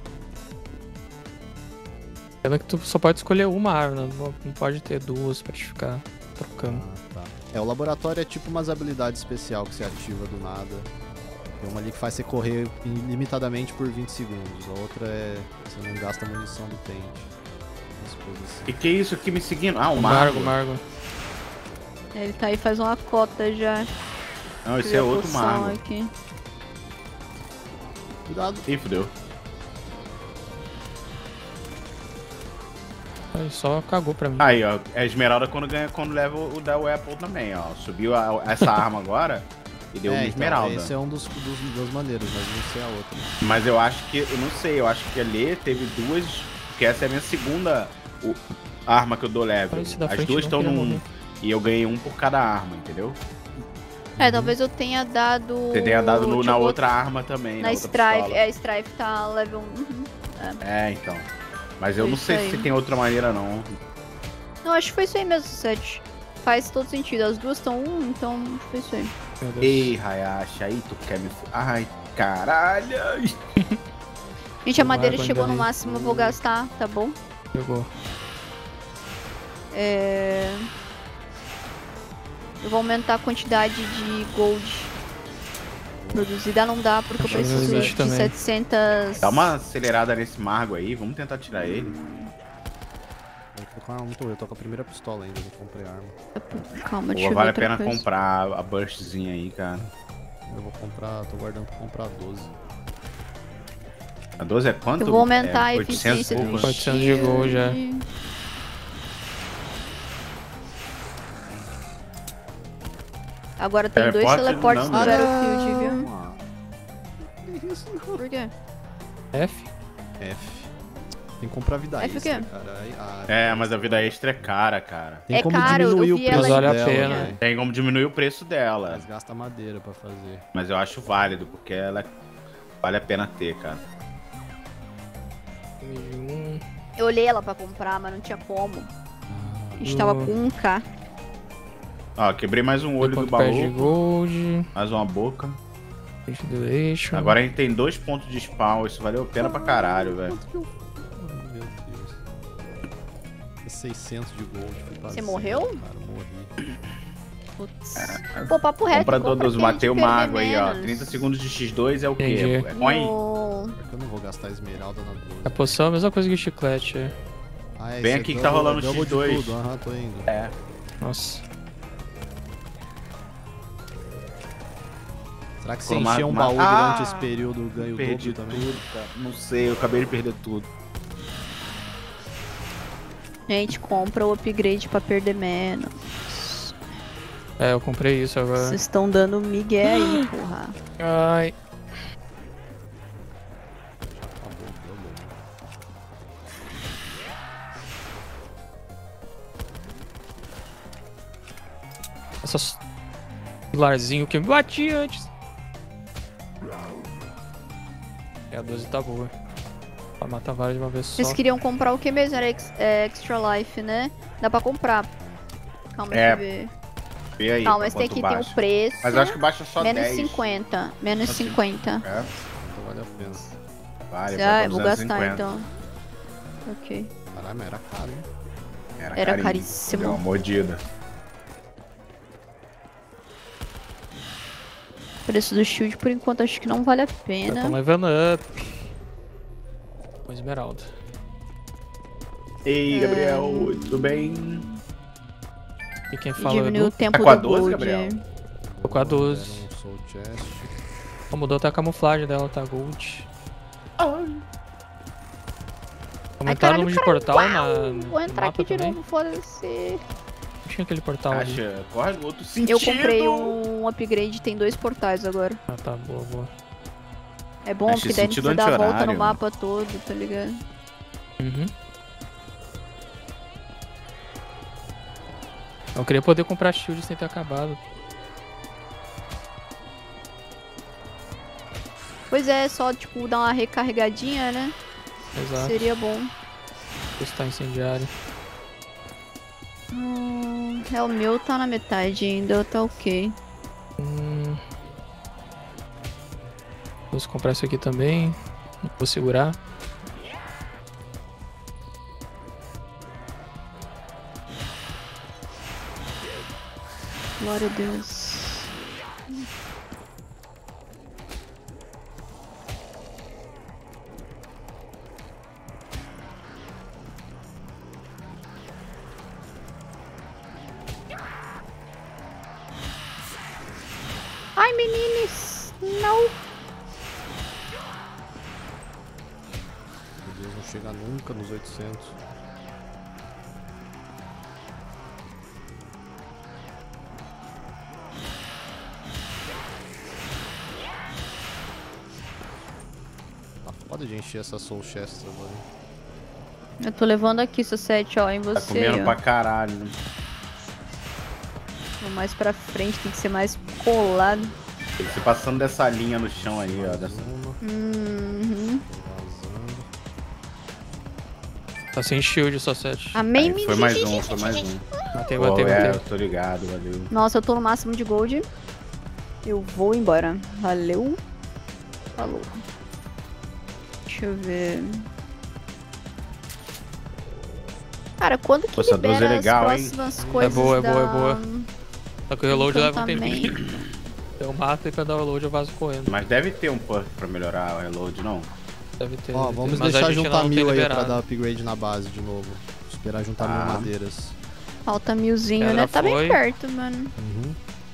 Pena que tu só pode escolher uma arma, não pode ter duas pra te ficar trocando. Ah, tá. É, o laboratório é tipo umas habilidades especial que você ativa do nada. Tem uma ali que faz você correr ilimitadamente por 20 segundos. A outra é você não gasta munição do pente. Umas coisas assim. Que é isso aqui me seguindo? Ah, o Margo, Margo. Margo. Ele tá aí faz uma cota já. Não, esse Cria é outro poção Margo. aqui. Cuidado. Ih, fudeu. Aí só cagou pra mim. Aí, ó. É esmeralda quando leva o da Apple também, ó. Subiu essa arma agora e deu uma Então, esmeralda. esse é um dos das maneiras, mas não sei a outra. Mas eu acho que, eu não sei, eu acho que ali teve duas, porque essa é a minha segunda arma que eu dou level. Parece da As frente, duas não estão queria num, morrer. e eu ganhei um por cada arma, entendeu? Talvez eu tenha dado. Você tenha dado deixa na eu outra arma também, Na outra Strife. pistola. É, a Strife tá level 1. Uhum. É, então. Mas eu Foi não isso sei aí. se tem outra maneira, não. Não, acho que foi isso aí mesmo, Seth. Faz todo sentido. As duas estão 1, então acho que foi isso aí. Meu Deus. Ei, Hayashi, aí tu quer me... Ai, caralho. Gente, a O madeira Margo chegou ainda no ali. máximo, eu vou gastar, tá bom? Pegou. Eu vou aumentar a quantidade de gold produzida. Não dá, porque eu Acho que preciso existe de também. 700... Dá uma acelerada nesse Margo aí, vamos tentar tirar ele. Eu tô com a arma, eu tô com a primeira pistola ainda, não comprei arma. Calma, deixa Pô, eu vale ver a pena outra coisa. comprar a burstzinha aí, cara. Eu vou comprar, tô guardando pra comprar 12. A 12 é quanto? Eu vou aumentar é, a eficiência do 800 400 de gold, já. Agora tem dois Teleporte teleportes não, no né? Battlefield, viu? Ah, Por quê? F? F. Tem que comprar vida F o quê? extra, cara. É, mas a vida extra é cara, cara. Tem É como caro, eu diminuir o vi preço ela dela, Mas vale a pena. velho. Tem como diminuir o preço dela. Mas gasta madeira pra fazer. Mas eu acho válido, porque ela vale a pena ter, cara. Eu olhei ela pra comprar, mas não tinha como. A gente tava com 1k. Ó, quebrei mais um olho do Quanto perde baú, gold. mais uma boca. Ventilation. Agora a gente tem 2 pontos de spawn, isso valeu a pena pra caralho, velho. Quanto que eu... Oh, meu Deus. É 600 de gold. Fui pra Você zero, morreu? Cara, morri. Putz. Pô, papo reto. Compra todos, que a gente matei o perder mago aí, ó. menos. 30 segundos de X2 é o quê? Entendi. É coin? No- Porque eu não vou gastar esmeralda na 12. A poção é a mesma coisa que o chiclete. É. Ah, Vem esse aqui é que tá rolando double de X2. tudo. Aham, tô indo. É. Nossa. Será que você Formado encher um uma- baú durante esse período ganha o Perdi dobro também? tudo, cara. Não sei, eu acabei de perder tudo. Gente, compra o upgrade pra perder menos. É, eu comprei isso agora. Vocês estão dando migué aí, porra. Ai. Essas pilarzinho que me bati antes. A 12 tá boa. Pra matar vários de uma vez só. Vocês queriam comprar o que mesmo? Era Extra Life, né? Dá pra comprar. Calma, É, deixa eu ver. Vê aí. Calma, mas tem quanto aqui, tem baixa. o preço. Mas eu acho que baixa só menos 10. 50. Menos Assim. 50. É, Então vale a pena. vale, Ah, foi eu vou pra gastar 250. então. Ok. Caralho, mas era caro, hein? Era carinho. caríssimo. Deu uma mordida. O preço do shield, por enquanto, acho que não vale a Já pena. tô levando up. Com esmeralda. Ei, Gabriel, tudo bem? E quem E fala é o diminuiu o Edu? tempo Tá com a do 12, gold. Gabriel? Tô com a 12. Era um soul chest. Ó, mudou até a camuflagem dela, tá gold. Aumentaram o número de portal Vou no entrar mapa aqui de também. novo, foda-se. Não tinha aquele portal ali. Caixa, corre no outro sentido. Eu comprei um upgrade, tem 2 portais agora. Ah, tá, boa, boa. É bom, Acho porque daí não sentido precisa dar a volta anti-horário. no mapa todo, tá ligado? Uhum. Eu queria poder comprar shield sem ter acabado. Pois é, só tipo dar uma recarregadinha, né? Exato. Seria bom. Testar incendiário. É, o meu tá na metade ainda, tá ok. Vou comprar isso aqui também. Vou segurar. Glória a Deus. Ai, meninos! Não! Meu Deus, não chega nunca nos 800. Tá foda de encher essa soul chest agora, hein? Eu tô levando aqui, Sussete, ó, em Tá você. comendo ó. pra caralho. Vou mais pra frente, tem que ser mais colado. Tem que ser passando dessa linha no chão aí, ó. Dessa... Uma, Uhum. vazando. Tá sem shield só 7. Amém, Aí, foi mais um, foi mais um. Matei, Pô, matei, é, matei. eu tô ligado, valeu. Nossa, eu tô no máximo de gold. Eu vou embora. Valeu. Falou. Deixa eu ver. Cara, quando que Nossa, a 12 libera é legal, as hein? próximas coisas boa, é da... boa, é boa. Só que o reload leva um Encantamento. tempinho. Eu mato e pra dar o reload eu vazo correndo. Mas deve ter um perk pra melhorar o reload, não? Deve ter. Ó, deve vamos ter. Mas a deixar gente juntar não tem 1000 aí pra liberado. dar upgrade na base de novo. Esperar juntar 1000 Tá. madeiras. Falta 1000zinho, Já né? Tá bem foi. perto, mano. Uhum.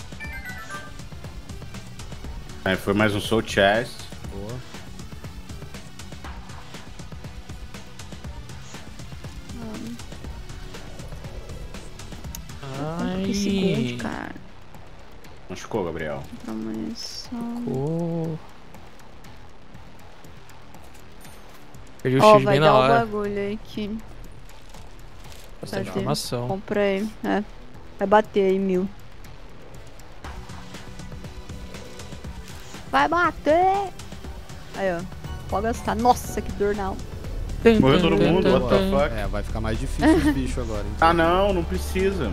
Aí foi mais um soul chest. Boa. Quanto que esse gold, Ai. cara? Machucou, Gabriel. Pra munição. Oh. Perdi o Ó, shield vai bem na dar o hora. bagulho aí que Bastante Cadê? informação. comprei. É. Vai bater aí 1000. Vai bater! Aí, ó. Pode gastar. Nossa, que dor na alma. Morreu todo mundo, what the fuck? É, vai ficar mais difícil os bichos agora. Então. Ah, não precisa.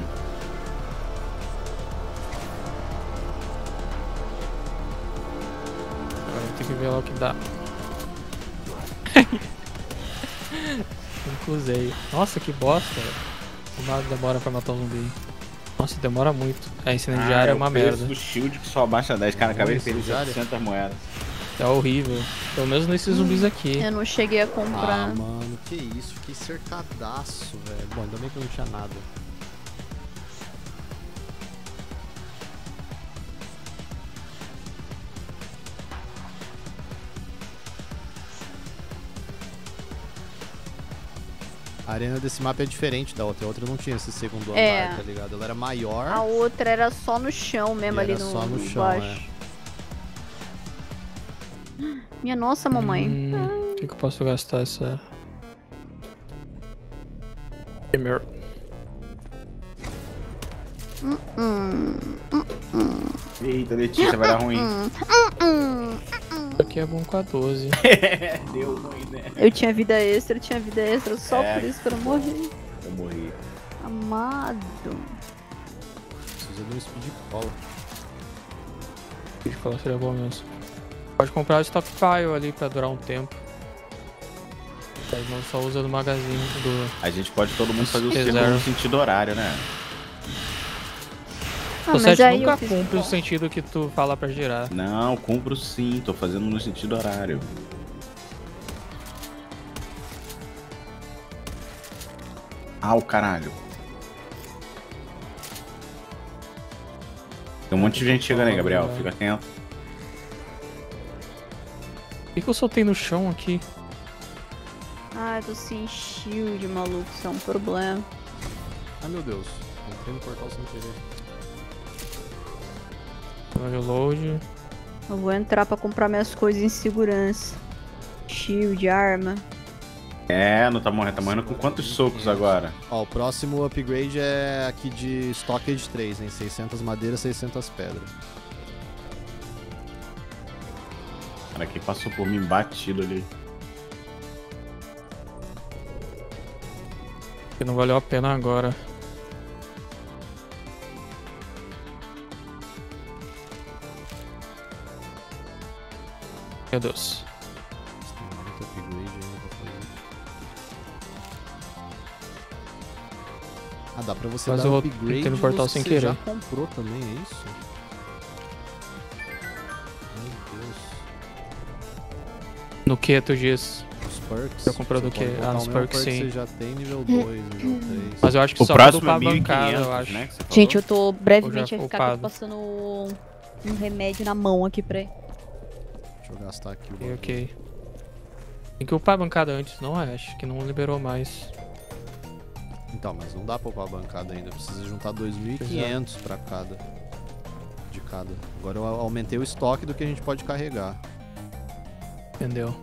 Agora tem que ver lá o que dá. Nunca usei. Nossa, que bosta. Como demora pra matar um zumbi. Nossa, demora muito. É, incendiário é uma o preço merda. do shield que só abaixa 10. Cara, acabei de perder Incendiário? 700 moedas. É horrível. Pelo menos nesses zumbis aqui. Eu não cheguei a Ah, comprar. mano, que isso, fiquei cercadaço, velho. Bom, ainda bem que eu não tinha nada. A arena desse mapa é diferente da outra. A outra não tinha esse segundo É. andar, tá ligado? Ela era maior. A outra era só no chão mesmo, E ali era no, só no no chão, baixo. Minha nossa, mamãe. O que eu posso gastar essa... Primeiro. Eita, Letícia, vai dar ruim. Isso aqui é bom com a 12. Deu ruim, né? Eu tinha vida extra só É. por isso que eu não morri. Eu morri. Amado. Precisa de um speed cola. De cola seria bom mesmo. Pode comprar o stockpile ali pra durar um tempo. Aí não só usa no magazine do... A gente pode todo mundo fazer o Reserva. círculo no sentido horário, né? Ah, O mas 7 aí nunca eu fiz cumpre o bom. sentido que tu fala pra girar. Não, cumpro sim, tô fazendo no sentido horário. Ah, o caralho. Tem um monte de gente chegando aí, Gabriel. Fica atento. O que eu soltei no chão aqui? Ah, eu tô sem shield, maluco. Isso é um problema. Ai, meu Deus. Entrei no portal sem querer. Reload. Eu vou entrar pra comprar minhas coisas em segurança. Shield, arma. É, não tá morrendo. Tá morrendo com quantos socos agora? Ó, o próximo upgrade é aqui de Stockade 3, hein? 600 madeira, 600 pedra. Cara, quem passou por mim batido ali. Que não valeu a pena agora. Meu Deus. Tem muito upgrade ainda pra fazer. Ah, dá pra você Mas dar eu upgrade entrei no portal nos sem que você já querer. comprou também, é isso? Meu Deus. No que tu diz? Os perks. Tá comprando você o quê? pode botar Ah, nos o mesmo perks, perk sim. que você já tem nível 2, nível 3. Mas eu acho que O só próximo pra é bancada, eu 1.500, acho. né? Que você Gente, falou. eu tô brevemente Ou já a ficar tô upado. passando um remédio na mão aqui pra ele. Deixa eu gastar aqui o Ok, bagulho. ok. Tem que upar a bancada antes, não é? Acho que não liberou mais. Então, mas não dá pra upar a bancada ainda. Precisa juntar 2.500 pra cada. De cada. Agora eu aumentei o estoque do que a gente pode carregar. Entendeu?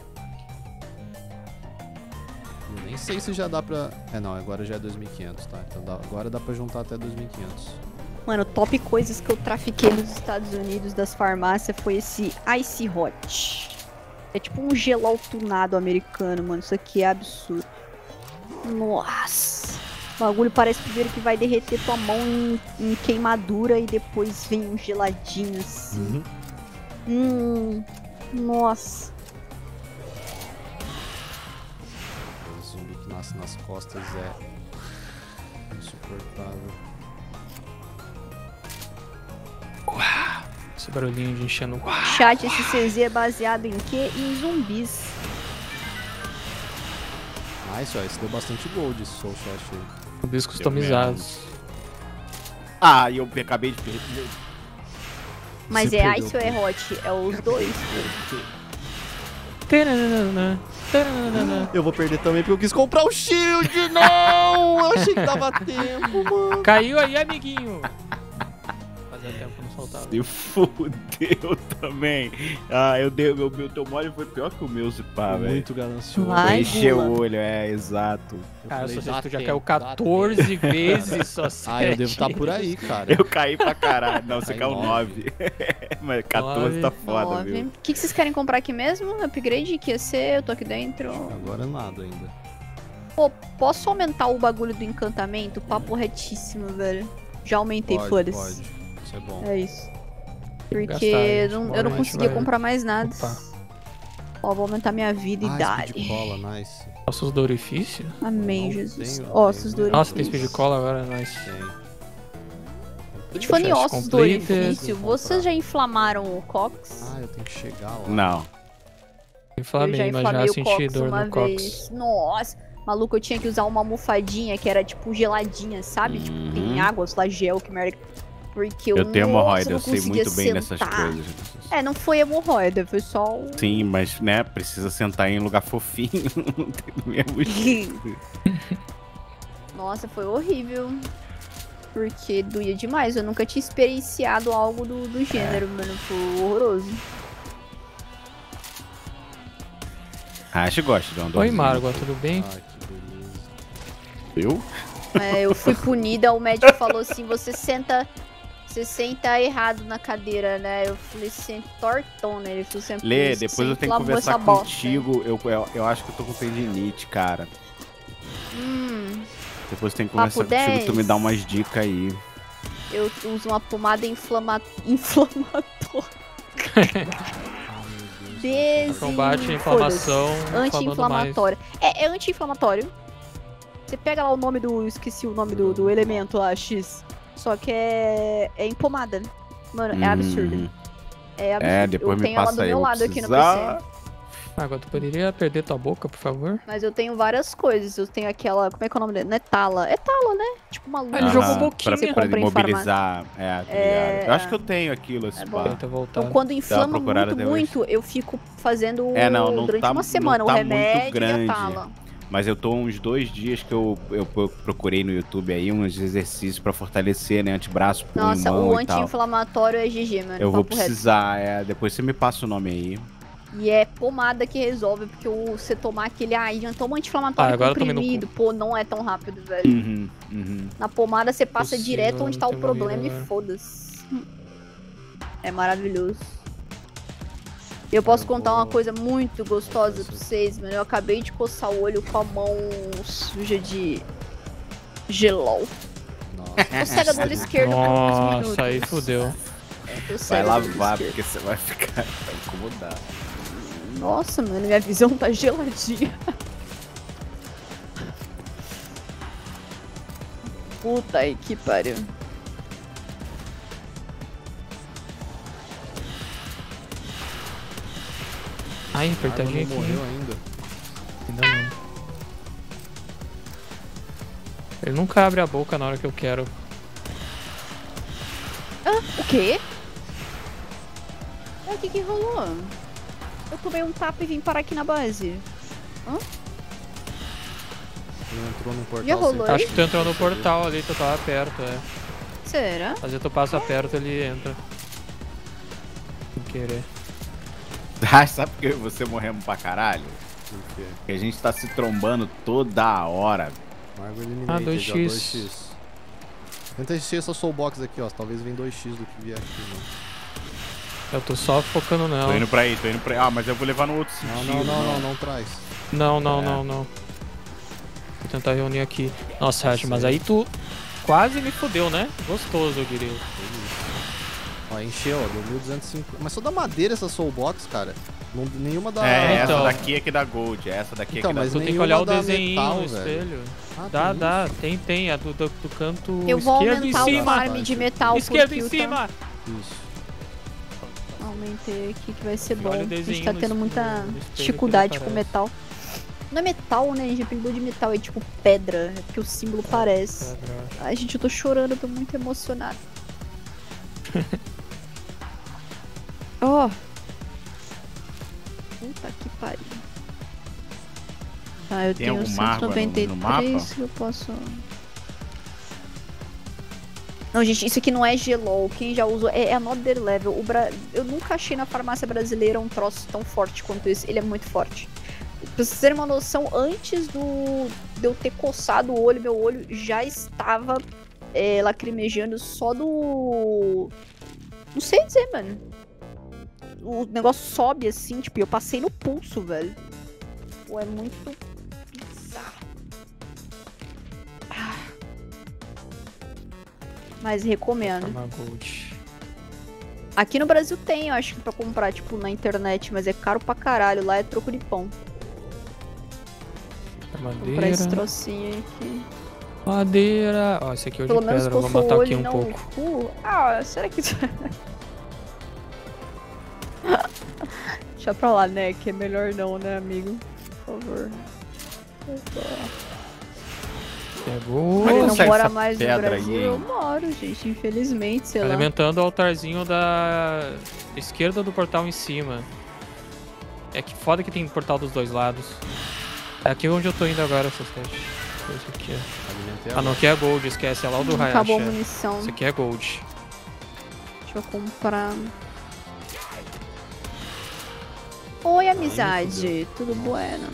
Eu nem sei se já dá pra... É, não, agora já é 2.500, tá? Então agora dá pra juntar até 2.500. Mano, top coisas que eu trafiquei nos Estados Unidos das farmácias foi esse Ice Hot. É tipo um gelol tunado americano, mano. Isso aqui é absurdo. Nossa. O bagulho parece primeiro que vai derreter tua mão em queimadura e depois vem um geladinho assim. Nossa. O zumbi que nasce nas costas é insuportável. Esse barulhinho de enchendo. Chat, esse CZ é baseado em quê? Em zumbis. Nice, ó. Esse deu bastante gold, esse Soul Chest aí. Zumbis customizados. Ah, e eu acabei de perder. Mas Você é perdeu Ice ou é Hot? É os dois. Taranana, taranana. Eu vou perder também porque eu quis comprar o shield, não! Eu achei que dava tempo, mano. Caiu aí, amiguinho. Fazia tempo que eu não soltava. Se fudeu também. Ah, eu dei. Meu teu mole foi pior que o meu, se pá, velho. Muito ganancioso. Vai, Encheu Gula. o olho, é, exato. Cara, falei, só sei dá que tu já tempo, caiu dá 14 vezes só. Ah, eu devo estar por aí, cara. Eu caí pra caralho. Não, você Caí caiu 9. Mas 14 tá foda, 9. viu? O que vocês querem comprar aqui mesmo? Upgrade que ia ser? Eu tô aqui dentro. Agora nada ainda. Pô, posso aumentar o bagulho do encantamento? Papo retíssimo, velho. Já aumentei, Pode, foda-se. pode. Isso é bom. É isso. Tem que Porque gastar, gente. eu Uma não hora a gente conseguia vai comprar mais nada. upar. Ó, vou aumentar minha vida e Ah, dali. speed cola, nice. Ossos do orifício? Amém, Não Jesus. tenho, Ossos do tenho. Nossa, tem orifício. speed cola agora, nice. Tem. Falando em Chest ossos do completed. orifício, vocês já inflamaram o cox? Ah, eu tenho que chegar lá. Não. Inflamei, mas já o senti cox dor uma no cox. vez. Nossa, maluco, eu tinha que usar uma almofadinha que era tipo geladinha, sabe? Tipo, tem Uhum. água, sei lá, gel, que merda. Porque Eu tenho nossa, hemorroida, não eu sei conseguia muito bem dessas sentar. coisas. É, não foi hemorroida, foi só um... Sim, mas, né, precisa sentar em um lugar fofinho. Não tem do mesmo jeito. Nossa, foi horrível. Porque doía demais. Eu nunca tinha experienciado algo do gênero, mano. Foi horroroso. Acho que gosta de uma Oi, dorzinha. Margot, tudo bem? Ai, que beleza. Eu? Eu fui punida, o médico falou assim, você senta errado na cadeira, né? Eu falei, senta tortona. Ele falou assim, Lê, "Você depois eu tenho que lavou conversar essa bosta." contigo. Eu acho que eu tô com tendinite, cara. Depois eu tenho que Papo conversar contigo, tu me 10. dá umas dicas aí. Eu uso uma pomada inflamatória. Combate a inflamação, inflamando mais. Anti-inflamatória. É anti-inflamatório. Você pega lá o nome do... Esqueci o nome do elemento lá, X. Só que é em pomada. Mano, é absurdo. É absurdo. Depois eu me tenho ela passa do aí, meu eu vou lado aqui no precisar. PC. Margot, tu poderia perder tua boca, por favor? Mas eu tenho várias coisas. Eu tenho aquela... Como é que é o nome dele? Não é tala. É tala, né? Tipo uma luva. Ele jogou um pouquinho. Você pra compra em imobilizar. Tá ligado? Eu acho que eu tenho aquilo, esse bom. pá. Tenta voltar. Então, quando inflama procurada muito, eu fico fazendo não durante tá- uma semana não o tá muito remédio grande. e a tala. Mas eu tô uns 2 dias que eu procurei no YouTube aí uns exercícios pra fortalecer, né? Antebraço, punho, Nossa, mão o e tal. anti-inflamatório é GG, mano. Eu vou papo reto. precisar, depois você me passa o nome aí. E é pomada que resolve, porque você tomar aquele, toma anti-inflamatório agora eu tomei no comprimido, pô, não é tão rápido, velho. Na pomada você passa Possível, direto onde tá o não tem problema morrido e agora. foda-se. É maravilhoso. Eu posso contar uma coisa muito gostosa pra vocês, mano. Eu acabei de coçar o olho com a mão suja de gelol. Tô cega do olho esquerdo por uns minutos. Nossa, aí fudeu. Tô Vai cega do olho lavar, esquerdo. porque você vai ficar incomodado. Nossa, mano, minha visão tá geladinha. Puta aí que pariu. Ai, Não apertadinho aqui. morreu ainda. Ainda não. Ele nunca abre a boca na hora que eu quero. O quê? O que rolou? Eu tomei um tapa e vim parar aqui na base. Ele entrou no portal. Já rolou sem aí? Acho que tu entrou no portal ali, tu tava perto, Será? Às vezes tu passa perto, ele entra. Sem querer. Ah, sabe por que você morremos pra caralho? Por quê? Porque a gente tá se trombando toda hora. Margo Eliminated, 2x. 2x. Tenta encher essa soulbox aqui, ó. Talvez venha 2x do que vier aqui, né? Eu tô só focando Tô nela. indo pra aí. Ah, mas eu vou levar no outro sentido. Não traz. Não. Vou tentar reunir aqui. Nossa, Ash, mas aí tu quase me fudeu, né? Gostoso, eu diria. Ó, encheu, ó. Deu 1250. Mas só da madeira essa soulbox, cara. Não, nenhuma da... Essa Então. daqui é que dá gold. Essa daqui Então, é que dá mas Tu tem que nenhuma olhar o dá desenho metal, no velho. espelho. Ah, Dá, tem tem. A do canto Eu vou esquerdo aumentar em o cima. farm de metal Esquerdo por em kill, tá? cima. Isso. Aumentei aqui que vai ser bom. Olha o A gente desenho tá no tendo es- muita no espelho que dificuldade ele com aparece. metal. Não é metal, né? A gente apelidou de metal, é tipo pedra. É porque o símbolo parece. Ai, gente, eu tô chorando, eu tô muito emocionada. Oh! Puta que pariu. Tá, eu Tem tenho algum mapa no 193 mapa? que eu posso... Não, gente, isso aqui não é Gelol. Quem já usou é Another Level. Eu nunca achei na farmácia brasileira um troço tão forte quanto esse. Ele é muito forte. Pra vocês terem uma noção, antes de eu ter coçado o olho, meu olho já estava lacrimejando só do... Não sei dizer, mano. O negócio sobe assim, tipo, e eu passei no pulso, velho. Pô, é muito bizarro. Mas recomendo. Tamagotchi. Aqui no Brasil tem, eu acho que pra comprar, tipo, na internet, mas é caro pra caralho. Lá é troco de pão. Comprar esse Madeira. trocinho aqui. Madeira. Ó, esse aqui é o Pelo de menos pedra. Eu vou coçou o matar aqui olho, um não pouco. o cu. Ah, será que... Deixa pra lá, né? Que é melhor não, né, amigo? Por favor. Pegou. Mas Você não consegue mora essa mais no pedra Brasil? aí, Eu hein? moro, gente. Infelizmente, sei lá. Alimentando o altarzinho da esquerda do portal em cima. É que foda que tem portal dos dois lados. É aqui onde eu tô indo agora, essas testes. Esse aqui, ó. Fragmentei Ah, não, agora. aqui é gold, esquece. É lá o do Hayashi. Acabou a é. munição. Isso aqui é gold. Deixa eu comprar. Oi, amizade. Tudo bueno?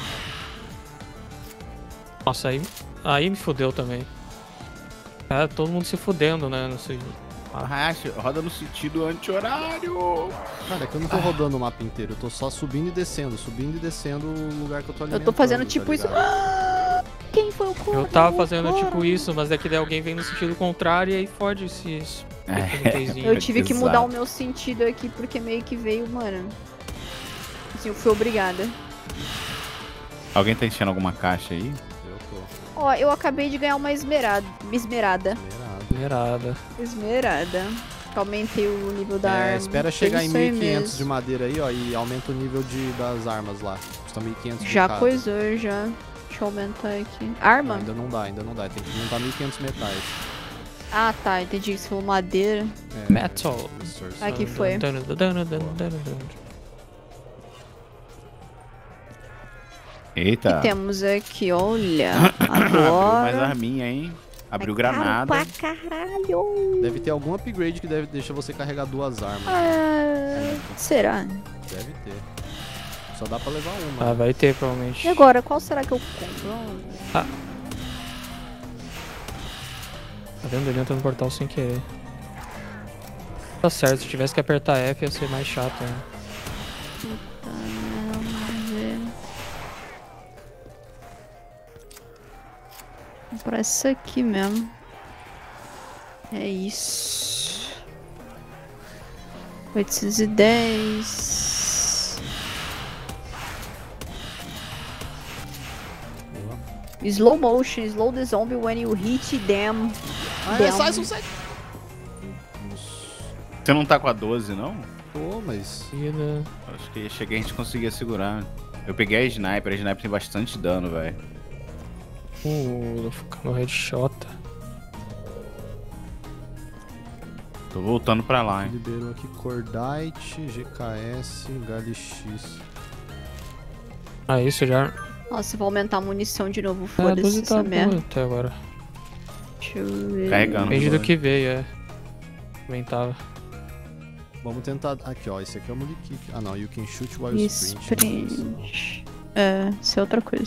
Nossa, aí me fudeu também. É, todo mundo se fudendo, né? Não sei. Hayashi, roda no sentido anti-horário. Cara, é que eu não tô rodando o mapa inteiro, eu tô só subindo e descendo o lugar que eu tô alimentando. Eu tô fazendo tá tipo isso. ligado? Quem foi o corno? Eu tava fazendo tipo isso, mas daqui daí alguém vem no sentido contrário e aí fode-se isso. Eu tive que mudar o Exato. meu sentido aqui porque meio que veio, mano. Assim, eu fui obrigada. Alguém tá enchendo alguma caixa aí? Eu tô. Ó, eu acabei de ganhar uma esmerada. Esmerado. Esmerada. Aumentei o nível da arma. Espera chegar em Isso aí 1500 de mesmo. madeira aí, ó, e aumenta o nível das armas lá. Custa 1500 de Já cada. coisou, já. Deixa eu aumentar aqui. Arma? Ainda não dá. Tem que juntar 1500 metais. Ah, tá. Entendi que você falou madeira. É, Metal. resource. Aqui foi. Tá. Eita. E temos aqui, olha. Abriu mais Agora. arminha, hein? Abriu É caro granada. pra caralho. Deve ter algum upgrade que deixa você carregar 2 armas. Será? Deve ter. Só dá pra levar uma. Ah, vai ter provavelmente. E agora, qual será que eu compro? Tá vendo? Ele entra no portal sem querer. Tá certo, se tivesse que apertar F ia ser mais chato, né? Tá, vamos ver. Vou comprar essa aqui mesmo. É isso. 810. Slow motion, slow the zombie when you hit them. Sai, sai. Você não tá com a 12, não? Pô, mas... Seguida. Acho que cheguei a gente conseguia segurar. Eu peguei a sniper tem bastante dano, velho. Vou ficar no headshot. Tô voltando pra lá, hein? Liberou aqui Cordite, GKS, HLX. Ah, isso já. Nossa, vou aumentar a munição de novo. Ah, a 12 Foda-se tá essa boa merda. até agora. Deixa eu ver. Carregando. Depende do que veio, é. Aumentava. Vamos tentar... Aqui, ó. Esse aqui é o Mulikik. Ah, não. You can shoot while sprint. Sprint. É, isso é outra coisa.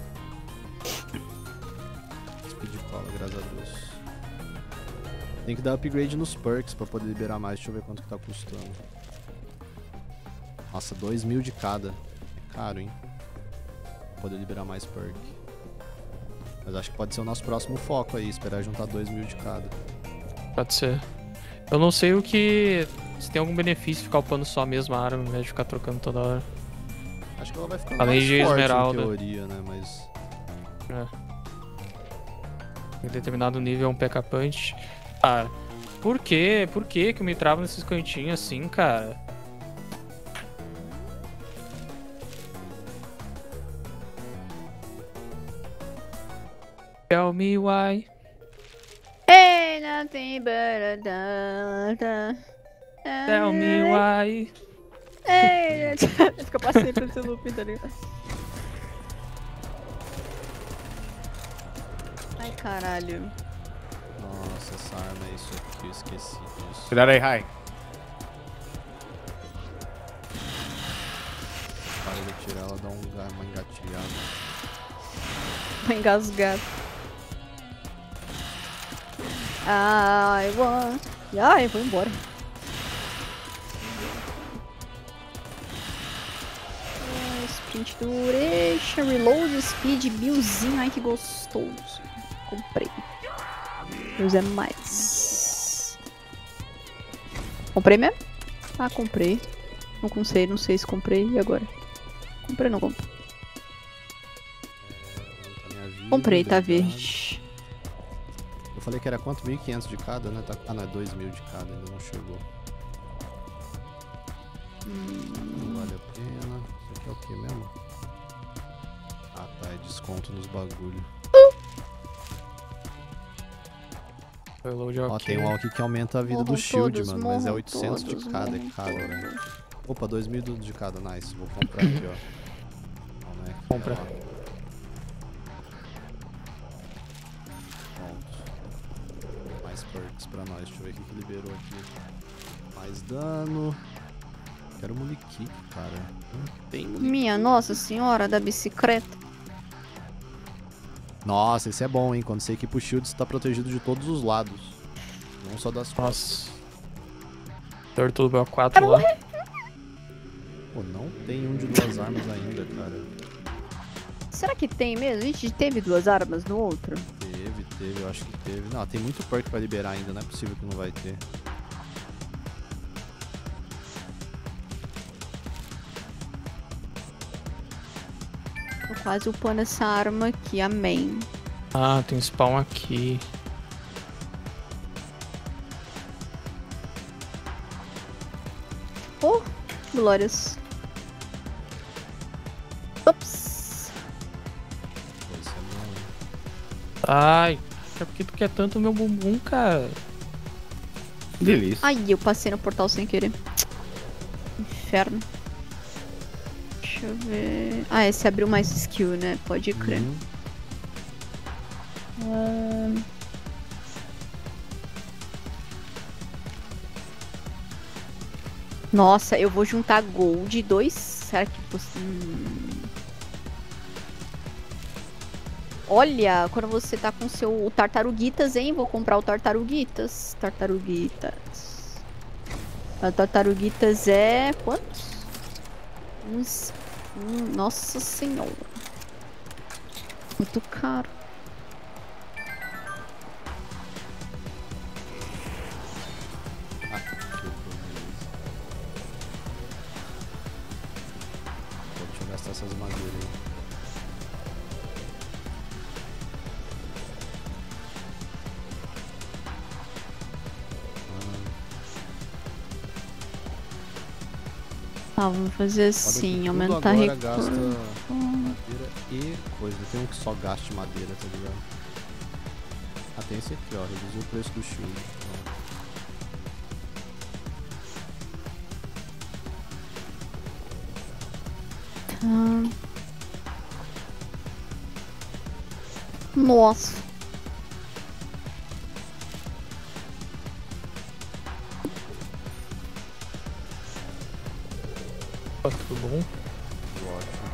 Speed cola, graças a Deus. Tem que dar upgrade nos perks pra poder liberar mais. Deixa eu ver quanto que tá custando. Nossa, 2.000 de cada. É caro, hein? Pra poder liberar mais perk. Mas acho que pode ser o nosso próximo foco aí. Esperar juntar 2.000 de cada. Pode ser. Eu não sei o que. Se tem algum benefício ficar upando só a mesma arma, ao invés de ficar trocando toda hora. Acho que ela vai ficando Além mais de forte esmeralda. em teoria, né? Mas... Em determinado nível é um P.K. Punch. Ah, por quê? Por que eu me travo nesses cantinhos assim, cara? Tell me why. Hey, nothing but a da. Tell me why. Hey, fica pra sempre nesse loop, tá ligado? Ai, caralho. Nossa, essa arma é isso aqui. Eu esqueci disso. Cuidado aí, Rai. Para de atirar, ela dá uma engatilhada. Vou engasgar. I want... Ai, vou embora. Sprint duration, reload speed, 1000zinho. Ai, que gostoso. Comprei. Deus é mais. Comprei mesmo? Ah, comprei. Não sei se comprei. E agora? Comprei ou não comprei? Comprei, tá verde. Eu falei que era quanto? 1.500 de cada, né? Ah, não, é 2.000 de cada, ainda não chegou. Não vale a pena. Isso aqui é o que mesmo? Ah, tá, é desconto nos bagulho. Reload Ó, ok. tem um aqui que aumenta a vida Morram do shield, todos, mano, mas é morram 800 de todos, cada, é morram caro, todos. velho. Opa, 2.000 de cada, nice. Vou comprar aqui, ó. Calma aí, Compra. ó. perks pra nós. Deixa eu ver o que liberou aqui. Mais dano. Quero Mulikik, cara. Não tem Mulikik. Minha nossa senhora da bicicleta. Nossa, esse é bom, hein? Quando você equipa o shield, você tá protegido de todos os lados. Não só das costas. Nossa. Turtle BO4 lá. Pô, não tem um de 2 armas ainda, cara. Será que tem mesmo? A gente teve 2 armas no outro? Teve, eu acho que teve. Não, tem muito perk pra liberar ainda, não é possível que não vai ter. Tô quase upando essa arma aqui, amém. Ah, tem spawn aqui. Oh, glórias. Ops. Pô, isso é bom, hein? Ai, é porque tu quer tanto o meu bumbum, cara. Delícia. Ai, eu passei no portal sem querer. Inferno. Deixa eu ver. Ah, esse abriu mais skill, né? Pode crer. Nossa, eu vou juntar gold 2. Será que você. Olha, quando você tá com seu Tartaruguitas, hein? Vou comprar o Tartaruguitas. Tartaruguitas. A Tartaruguitas é. Quantos? Nossa senhora. Muito caro. Deixa eu gastar essas madeiras aí. Tá, vamos fazer Foda assim, que aumentar tudo agora recurso. gasta madeira e coisa. Tem um que só gaste madeira, tá ligado? Ah, tem esse aqui, ó. Reduziu o preço do shield. Pronto. Nossa. Tá tudo bom? Ótimo.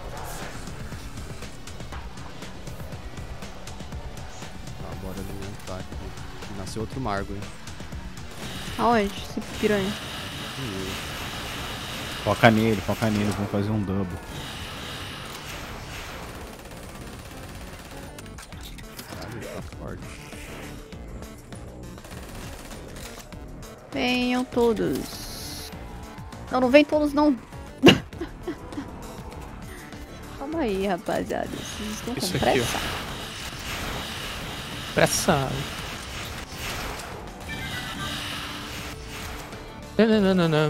Tá, bora alimentar aqui. Nasceu outro Margo, hein? Aonde? Esse piranha. Foca nele, vamos fazer um double. Caralho, ele tá forte. Venham todos. Não, não vem todos não. Calma aí, rapaziada. Vocês estão com Isso aqui, pressa? Pressa. Não.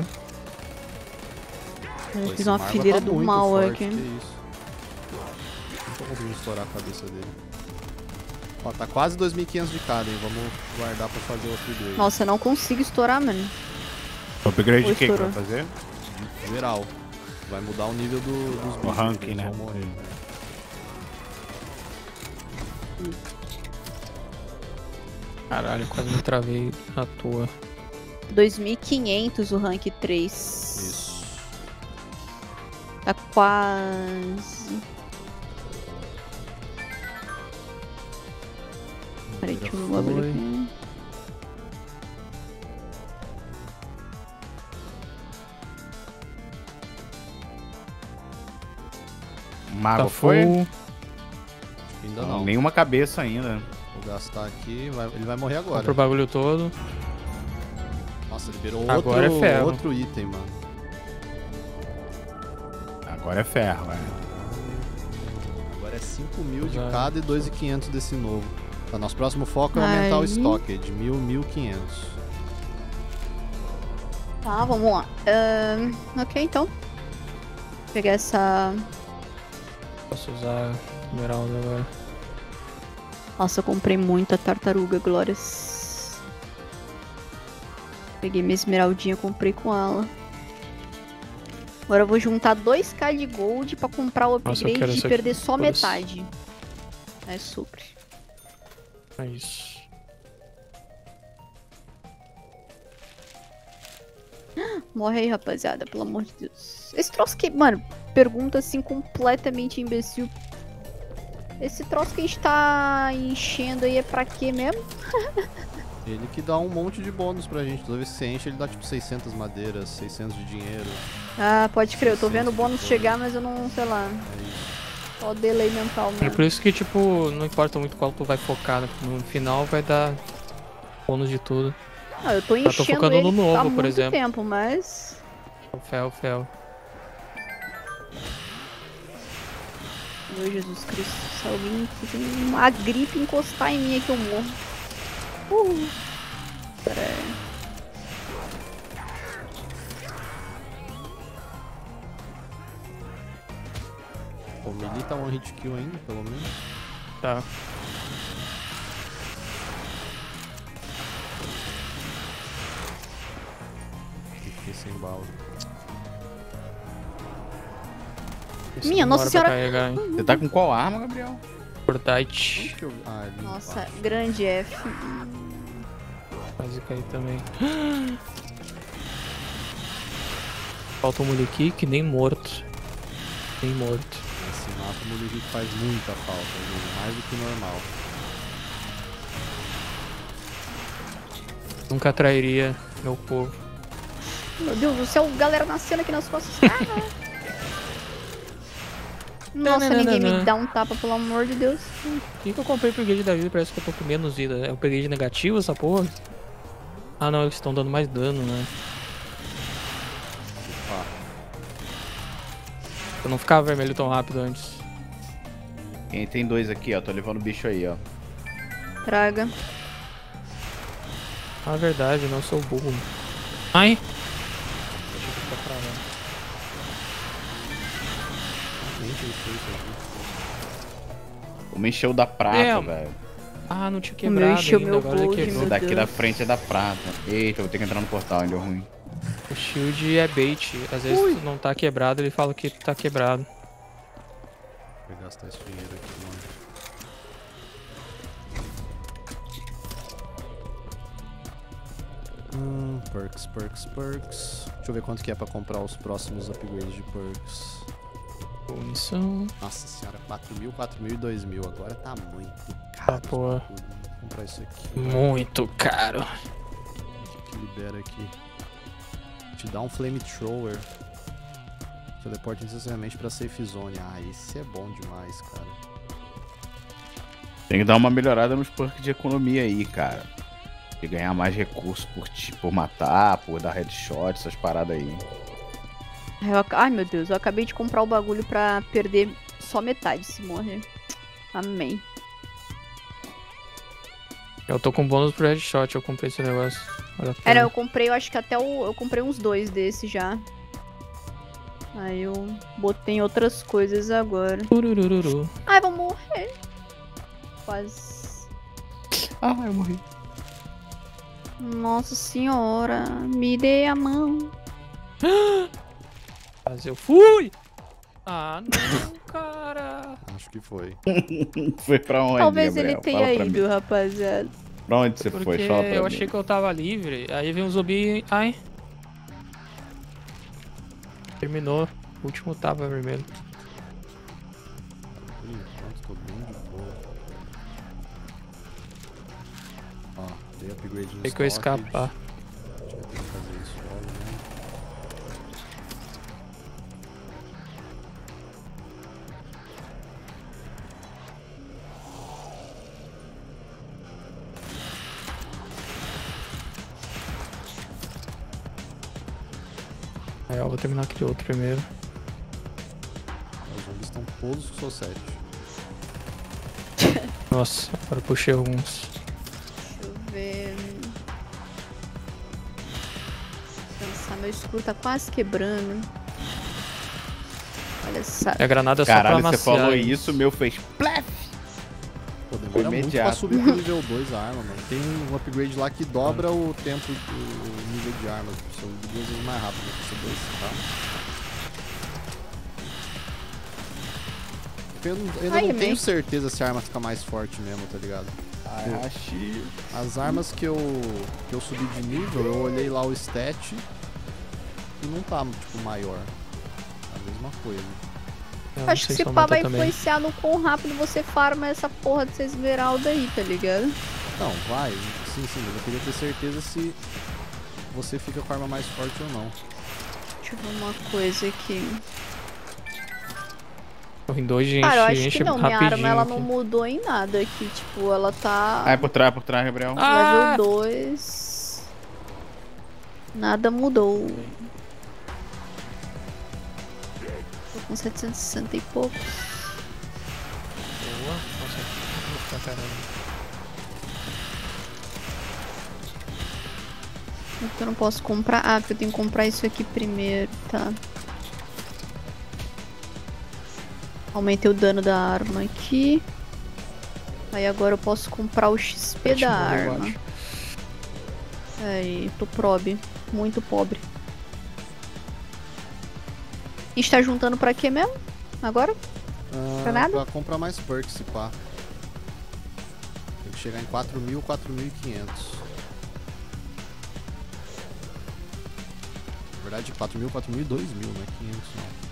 Pô, Eu esse fiz uma Margo fileira tá do muito mal forte, aqui. que isso. Não tô conseguindo estourar a cabeça dele. Ó, tá quase 2.500 de cada, hein? Vamos guardar pra fazer o upgrade. Nossa, eu não consigo estourar, mano. Upgrade Oi, de que vai estourou. fazer? Geral. Vai mudar o nível dos bichos. ranking, eles né? vão morrer. Caralho, quase me travei à toa. 2.500 o rank 3. Isso. Tá quase. Peraí, deixa eu abrir Foi. aqui. O mago Tá foi? full. Ainda não. Nenhuma cabeça ainda. Vou gastar aqui. Ele vai morrer agora. Compra o bagulho todo. Nossa, liberou Agora é ferro. outro item, mano. Agora é ferro, é. Agora é 5.000 de Já. cada e 2.500 desse novo. Tá, nosso próximo foco é aumentar o Aí. estoque de 1.500. Tá, vamos lá. Ok, então. Vou pegar essa. Posso usar esmeralda agora. Nossa, eu comprei muita tartaruga, glórias. Peguei minha esmeraldinha, comprei com ela. Agora eu vou juntar 2k de gold pra comprar o Nossa, eu upgrade quero e essa perder aqui, só foda-se. metade. É super. É isso. Morre aí, rapaziada, pelo amor de Deus. Esse troço que, mano, pergunta assim completamente imbecil. Esse troço que a gente tá enchendo aí é pra quê mesmo? Ele que dá um monte de bônus pra gente. Toda vez que você enche, ele dá tipo 600 madeiras, 600 de dinheiro. Ah, pode crer, eu tô vendo o bônus chegar, mas eu não, sei lá. É isso. Só o delay mental É mesmo. por isso que, tipo, não importa muito qual tu vai focar, né? No final vai dar bônus de tudo. Não, eu tô tô enchendo focando ele no novo, há por muito exemplo. tempo, mas... Fel. Meu Jesus Cristo, se alguém fica uma gripe encostar em mim aqui eu morro. Pera aí. O melee tá one hit kill ainda, pelo menos. Tá. Fiquei sem bala. Esse Minha demora Nossa pra Senhora. carregar, hein? Você tá com qual arma, Gabriel? Fortnite. Onde que eu... Ah, ali Nossa, embaixo. grande F. Quase cair também. Falta um moleque nem morto. Nem morto. Esse mapa o melee faz muita falta, viu? Mais do que o normal. Nunca trairia meu povo. Meu Deus do céu, galera nascendo aqui nas costas. Ah, nossa, ninguém me dá um tapa, pelo amor de Deus. Por que eu comprei o Brigade da vida? Parece que eu tô com menos vida. É o Brigade negativo essa porra? Ah não, eles estão dando mais dano, né? Ó, Eu não ficava vermelho tão rápido antes. Tem dois aqui, ó. Tô levando o bicho aí, ó. Traga. Ah, verdade, não sou burro. Ai! Deixa eu ficar pra lá. nem tem feito aqui. O meu encheu da prata, É, velho. Ah, não tinha meu quebrado encheu ainda, meu agora ele gold, quebrou. meu Daqui Deus. da frente é da prata. Eita, eu vou ter que entrar no portal, ainda deu ruim. O shield é bait. Às vezes não tá quebrado, ele fala que tá quebrado. Vou gastar esse dinheiro aqui, mano. Perks. Deixa eu ver quanto que é pra comprar os próximos upgrades de perks. Munição. Nossa senhora, 4.000, 4.000 e 2.000. Agora tá muito Ah, caro. porra. Vou comprar isso aqui. Muito caro. O que libera aqui? Te dá um flamethrower. Teleporta necessariamente pra safe zone. Ah, esse é bom demais, cara. Tem que dar uma melhorada nos perks de economia aí, cara. E ganhar mais recursos por matar, por dar headshot, essas paradas aí. Ai, meu Deus, eu acabei de comprar o bagulho pra perder só metade se morrer. Amém. Eu tô com bônus pro headshot, eu comprei esse negócio. Olha a Era, pena. eu comprei, eu acho que até eu comprei uns 2 desses já. Aí eu botei em outras coisas agora. Tururururu. Ai, vou morrer. Quase. Ah, eu morri. Nossa senhora, me dê a mão. Mas eu fui! Ah, não, cara. Acho que foi. Foi pra onde, Talvez Gabriel? ele tenha Fala pra mim. ido, rapaziada. Pra onde você Porque foi? Fala pra eu mim. achei que eu tava livre, aí veio um zumbi. Ai. Terminou. O último tava vermelho. Por enquanto tô bem de boa. Ó, dei upgrade no Tem que eu escapar. A gente vai ter que fazer isso logo, né? Aí eu vou terminar aquele outro primeiro. Os zombies estão todos com o seu 7. Nossa, agora eu puxei alguns. Deixa eu ver. Pensar, meu escudo tá quase quebrando. Olha só. É a granada só Caralho, pra você amaciar. falou hein? isso, o meu fez plef. Pô, Foi demora muito pra imediato. subir pro nível 2 a arma, mano. Tem um upgrade lá que dobra o tempo do nível de arma. São 2 vezes mais rápido que esse 2, tá? Eu ainda Ai, não tenho amei. certeza se a arma fica mais forte mesmo, tá ligado? Ai, Hashi. As armas que eu subi de nível, eu olhei lá o stat aqui não tá, tipo, maior. É a mesma coisa. Eu não Acho que sei esse se pá aumenta vai também. influenciar no quão rápido você farma essa porra dessa esmeralda aí, tá ligado? Não, vai. Sim, mas eu queria ter certeza se você fica com a arma mais forte ou não. Deixa eu ver uma coisa aqui. Em 2 de Cara, eu acho enche que não, minha arma rapidinho ela aqui. não mudou em nada aqui. Tipo, ela tá Ah, é por trás, Gabriel. Ah! level 2. Nada mudou. Tô com 760 e poucos. Boa. Nossa, vou ficar caramba. Porque eu não posso comprar. Ah, porque eu tenho que comprar isso aqui primeiro, tá? Aumentei o dano da arma aqui. Aí agora eu posso comprar o XP da Eu arma. acho. Aí, tô probe. Muito pobre. A gente tá juntando pra quê mesmo? Agora? Pra nada? Pra comprar mais perks, se pá. Tem que chegar em 4.000, 4.500. Na verdade, 4.000, 4.000 e 2.000, não é 500 não.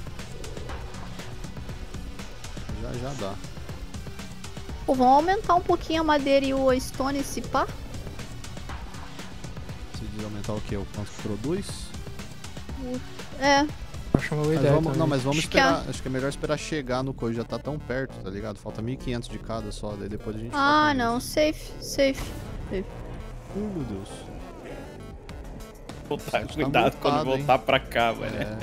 Já dá. Pô, vamos aumentar um pouquinho a madeira e o stone, se pá? Você diz aumentar o quê? O quanto que produz? É. Acho uma boa Mas ideia vamos, também. não, mas vamos Acho que esperar. Acho que é melhor esperar chegar no coisa. Já tá tão perto, tá ligado? Falta 1.500 de cada só. Daí depois a gente Ah, foca não. nisso. Safe. Meu Deus. Voltar, Tá cuidado multado, quando voltar pra cá, mano. É.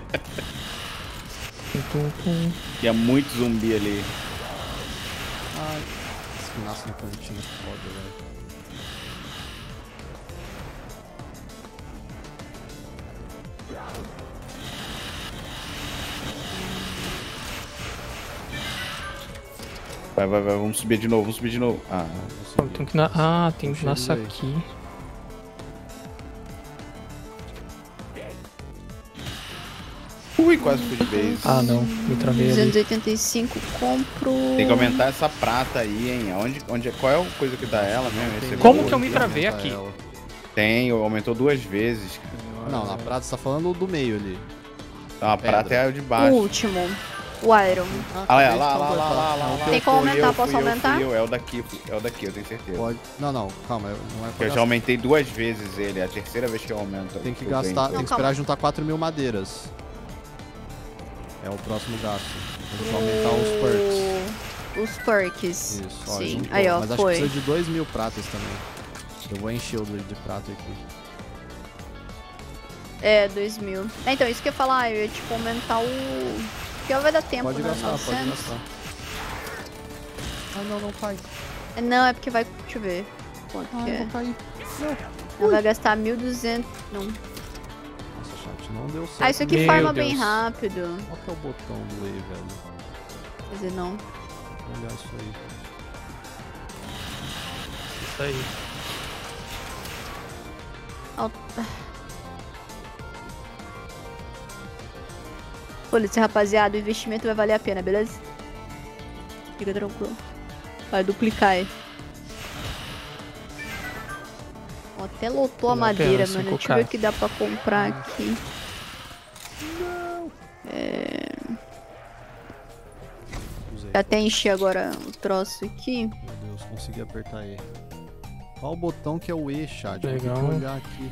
Tinha muito zumbi ali. Ai, esse que nasce na cantina é foda, velho. Vai, vamos subir de novo, Ah, Tem que Ah, tem que Puxa nascer ele aí. aqui. ui, quase fui de base. Ah, não. Me travei ali. 285, compro. Tem que aumentar essa prata aí, hein? Qual é a coisa que dá ela mesmo? Esse Como bolo que eu me aqui? travei Aumentar aqui? ela. Tem, aumentou 2 vezes, cara. Não, na prata você tá falando do meio ali. Então, a prata é a de O baixo. último. O Iron. Ah, acabei de lá. completar. Tem como aumentar? Posso aumentar? É o daqui, eu tenho certeza. Pode. Não, calma, não é pra Eu já aumentei 2 vezes ele, é a terceira vez que eu aumento. Tem que Eu gastar, venho. tem que esperar juntar 4.000 madeiras. É o próximo gasto. Tem que aumentar os perks. Os perks. Isso, ó, Sim. juntou. Aí, ó, Mas acho que foi. precisa de 2.000 pratas também. Eu vou encher o de prata aqui. É, 2.000. É, então, isso que eu ia falar, eu ia tipo aumentar o. Porque vai dar tempo, Pode né? gastar, 900. pode gastar. Ah, não cai. Não, é porque vai. Deixa eu ver. Quanto que é? cair. Não, vai gastar 1.200. Não. Nossa, chat, não deu certo. Ah, isso aqui Meu farma Deus. bem rápido. Qual que é o botão do E, velho? Quer dizer, não. Vou olhar isso aí. Isso aí. Foda-se, rapaziada, o investimento vai valer a pena, beleza? Fica tranquilo. Vai duplicar aí. Ó, até lotou a Vale a pena, madeira, mano. 5K. Deixa eu ver o que dá pra comprar aqui. Usei. Já até enchi agora o troço aqui. Meu Deus, consegui apertar E. Qual o botão que é o E, chat? Vou ter que Legal. olhar aqui.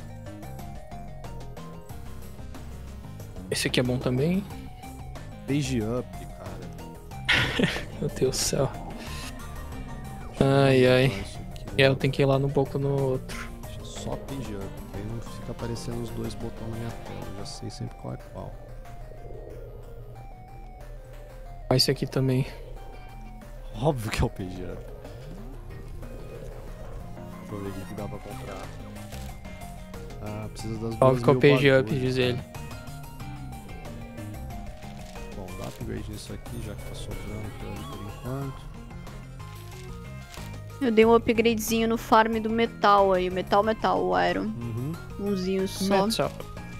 Esse aqui é bom também. Page up, cara. Meu Deus do céu. Deixa eu Ai, ver ai. isso aqui. E aí eu tenho que ir lá um pouco no outro. Deixa só page up, porque aí não fica aparecendo os dois botões na minha tela. Eu já sei sempre qual é qual. Ah, esse aqui também. Óbvio que é o page up. Deixa eu ver o que dá pra comprar. Ah, precisa das duas Óbvio que é o mil page up, bagulho, diz cara. ele. Bom, dá upgrade nisso aqui, já que tá sobrando por enquanto. Eu dei um upgradezinho no farm do metal aí. Metal, o iron. Uhum. Umzinho só. Metal.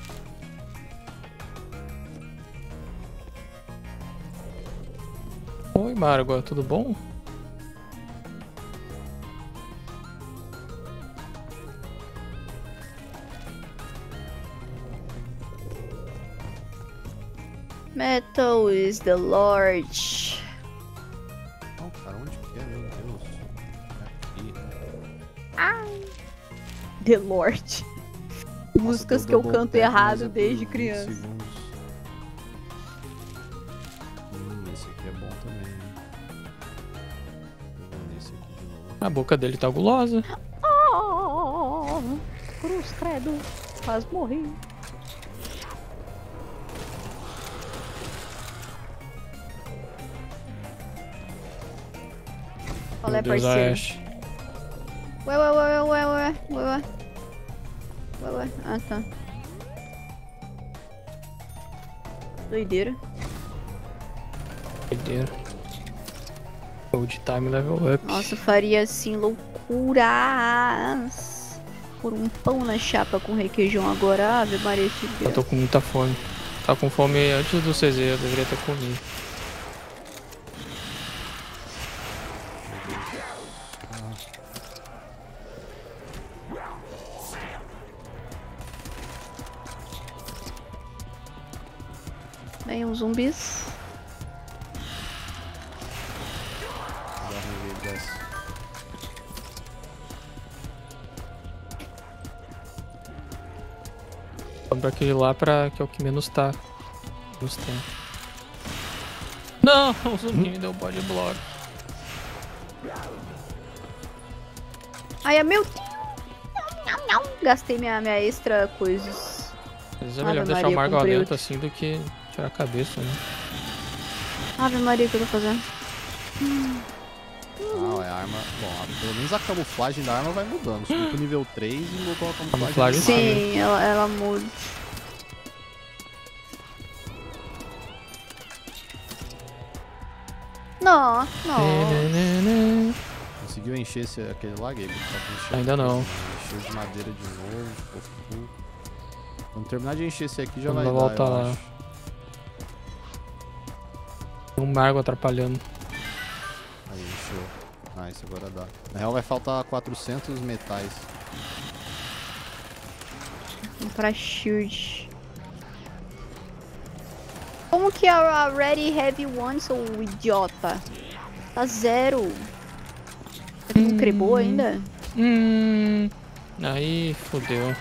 Oi, Margot, tudo bom? Metal is the Lord. Não, cara, onde que é, meu Deus? Aqui. The Lord. Nossa, Músicas deu que eu double canto tap, mas errado é por desde 20 criança. segundos. Esse aqui é bom também. Hein? Eu vou nesse aqui de novo. A boca dele tá gulosa. Oh, cruz, credo. Quase morri. Qual é, Meu Deus, parceiro? Ash. Ué. Ah, tá. Doideira. Doideira. Old time level up. Nossa, eu faria assim loucuras. Por um pão na chapa com requeijão agora. Ave Maria de Eu Deus. tô com muita fome. Tá com fome antes do CZ, eu deveria ter comido. Vem uns zumbis. Já arranjei dessa. Vamos pra aquele lá que é o que menos tá. Menos tem. Não, o zumbi me deu body block. Ai, é meu Deus. Não. Gastei minha extra coisas. Às vezes é Ave melhor deixar Maria, o Margo comprei lento outro. assim do que tirar a cabeça, né? Ave Maria, o que eu tô fazendo? Ah, é a arma. Bom, pelo menos a camuflagem da arma vai mudando. Subiu pro nível 3 e mudou a camuflagem. Camuflagem, Sim, ela muda. Não. Conseguiu encher aquele lá, Gabe? Ainda não. Encheu de madeira de novo, ficou full. Quando terminar de encher esse aqui já Vamos vai voltar dar, eu lá. acho. Tem um Margo atrapalhando. Aí, encheu. Nice, agora dá. Na real vai faltar 400 metais. Comprar shield. Como que a Ready Heavy One, seu idiota? Tá 0. Você não crebou ainda? Aí fodeu.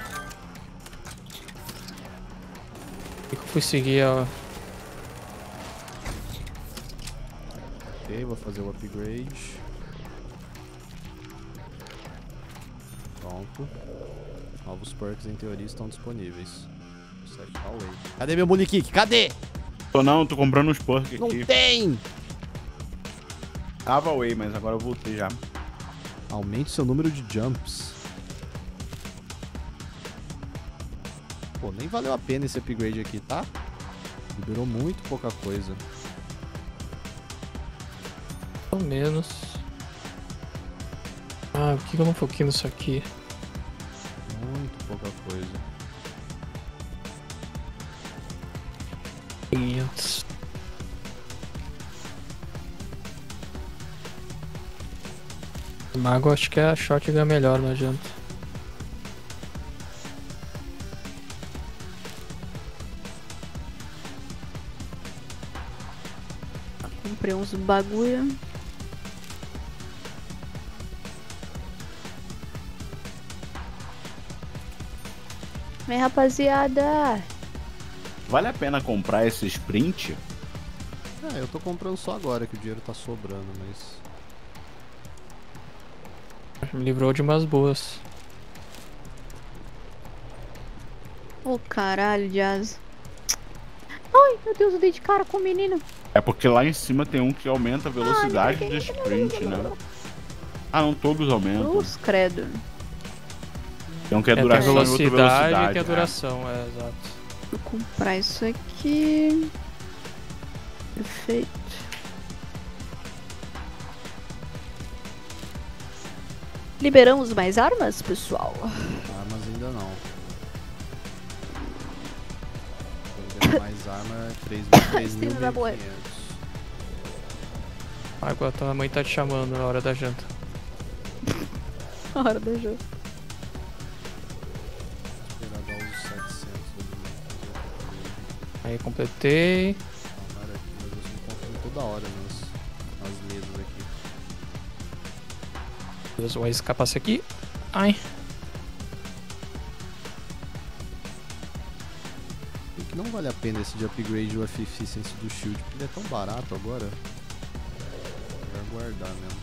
Por que eu fui seguir a. Ok, vou fazer o upgrade. Pronto. Novos perks em teoria estão disponíveis. Cadê meu Bulikick? Cadê? Tô comprando uns perks Não aqui. tem! Tava away, mas agora eu voltei já. Aumente seu número de jumps. Pô, nem valeu a pena esse upgrade aqui, tá? Liberou muito pouca coisa. Pelo menos. Ah, por que eu não foquei nisso aqui? Muito pouca coisa. 500. Mago, acho que a shotgun é melhor, não adianta. Comprei uns bagulho. Vem, rapaziada. Vale a pena comprar esse sprint? É, eu tô comprando só agora que o dinheiro tá sobrando, mas... Me livrou de umas boas. Ô, caralho, Jazz. Ai, meu Deus, eu dei de cara com o menino. É porque lá em cima tem um que aumenta a velocidade de sprint, né? Ah, não, todos aumentam. Cruz, credo. Tem um que é Tem a duração e outro velocidade velocidade. e tem a né? duração, é exato. Vou comprar isso aqui. Perfeito. Liberamos mais armas, pessoal? Armas ainda não. Vou liberar mais arma, 3.500. Agora tua mãe tá te chamando na hora da janta. Na hora do jogo. Esperar dar os 700 ali. Aí completei. da hora nas mesas aqui. Deus, vou arriscar passar aqui. Ai. E que não vale a pena esse de upgrade o Efficiency do Shield, porque ele é tão barato agora. Vai guardar mesmo.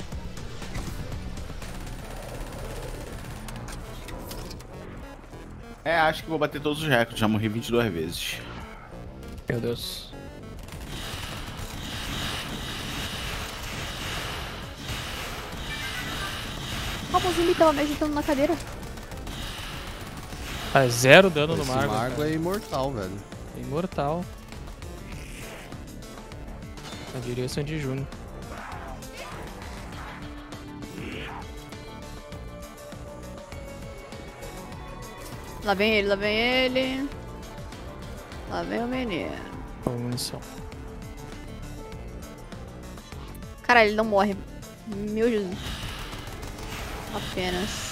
Acho que vou bater todos os recordes, já morri 22 vezes. Meu Deus. O zumbi tava me agitando na cadeira. Ah, 0 dano no Esse Margo. Margo cara. é imortal, velho. Imortal. Eu diria Sandy Júnior. Lá vem ele, lá vem ele. Lá vem o menino. Com munição. Caralho, ele não morre. Meu Jesus. Apenas.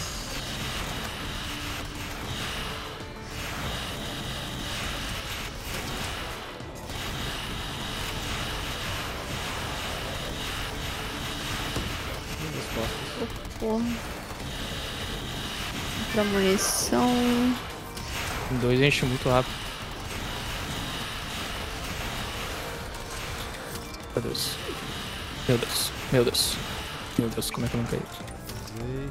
Porra. Outra munição. Em 2 enche muito rápido. Meu Deus. Meu Deus. Meu Deus. Meu Deus, como é que eu não caí? Ei.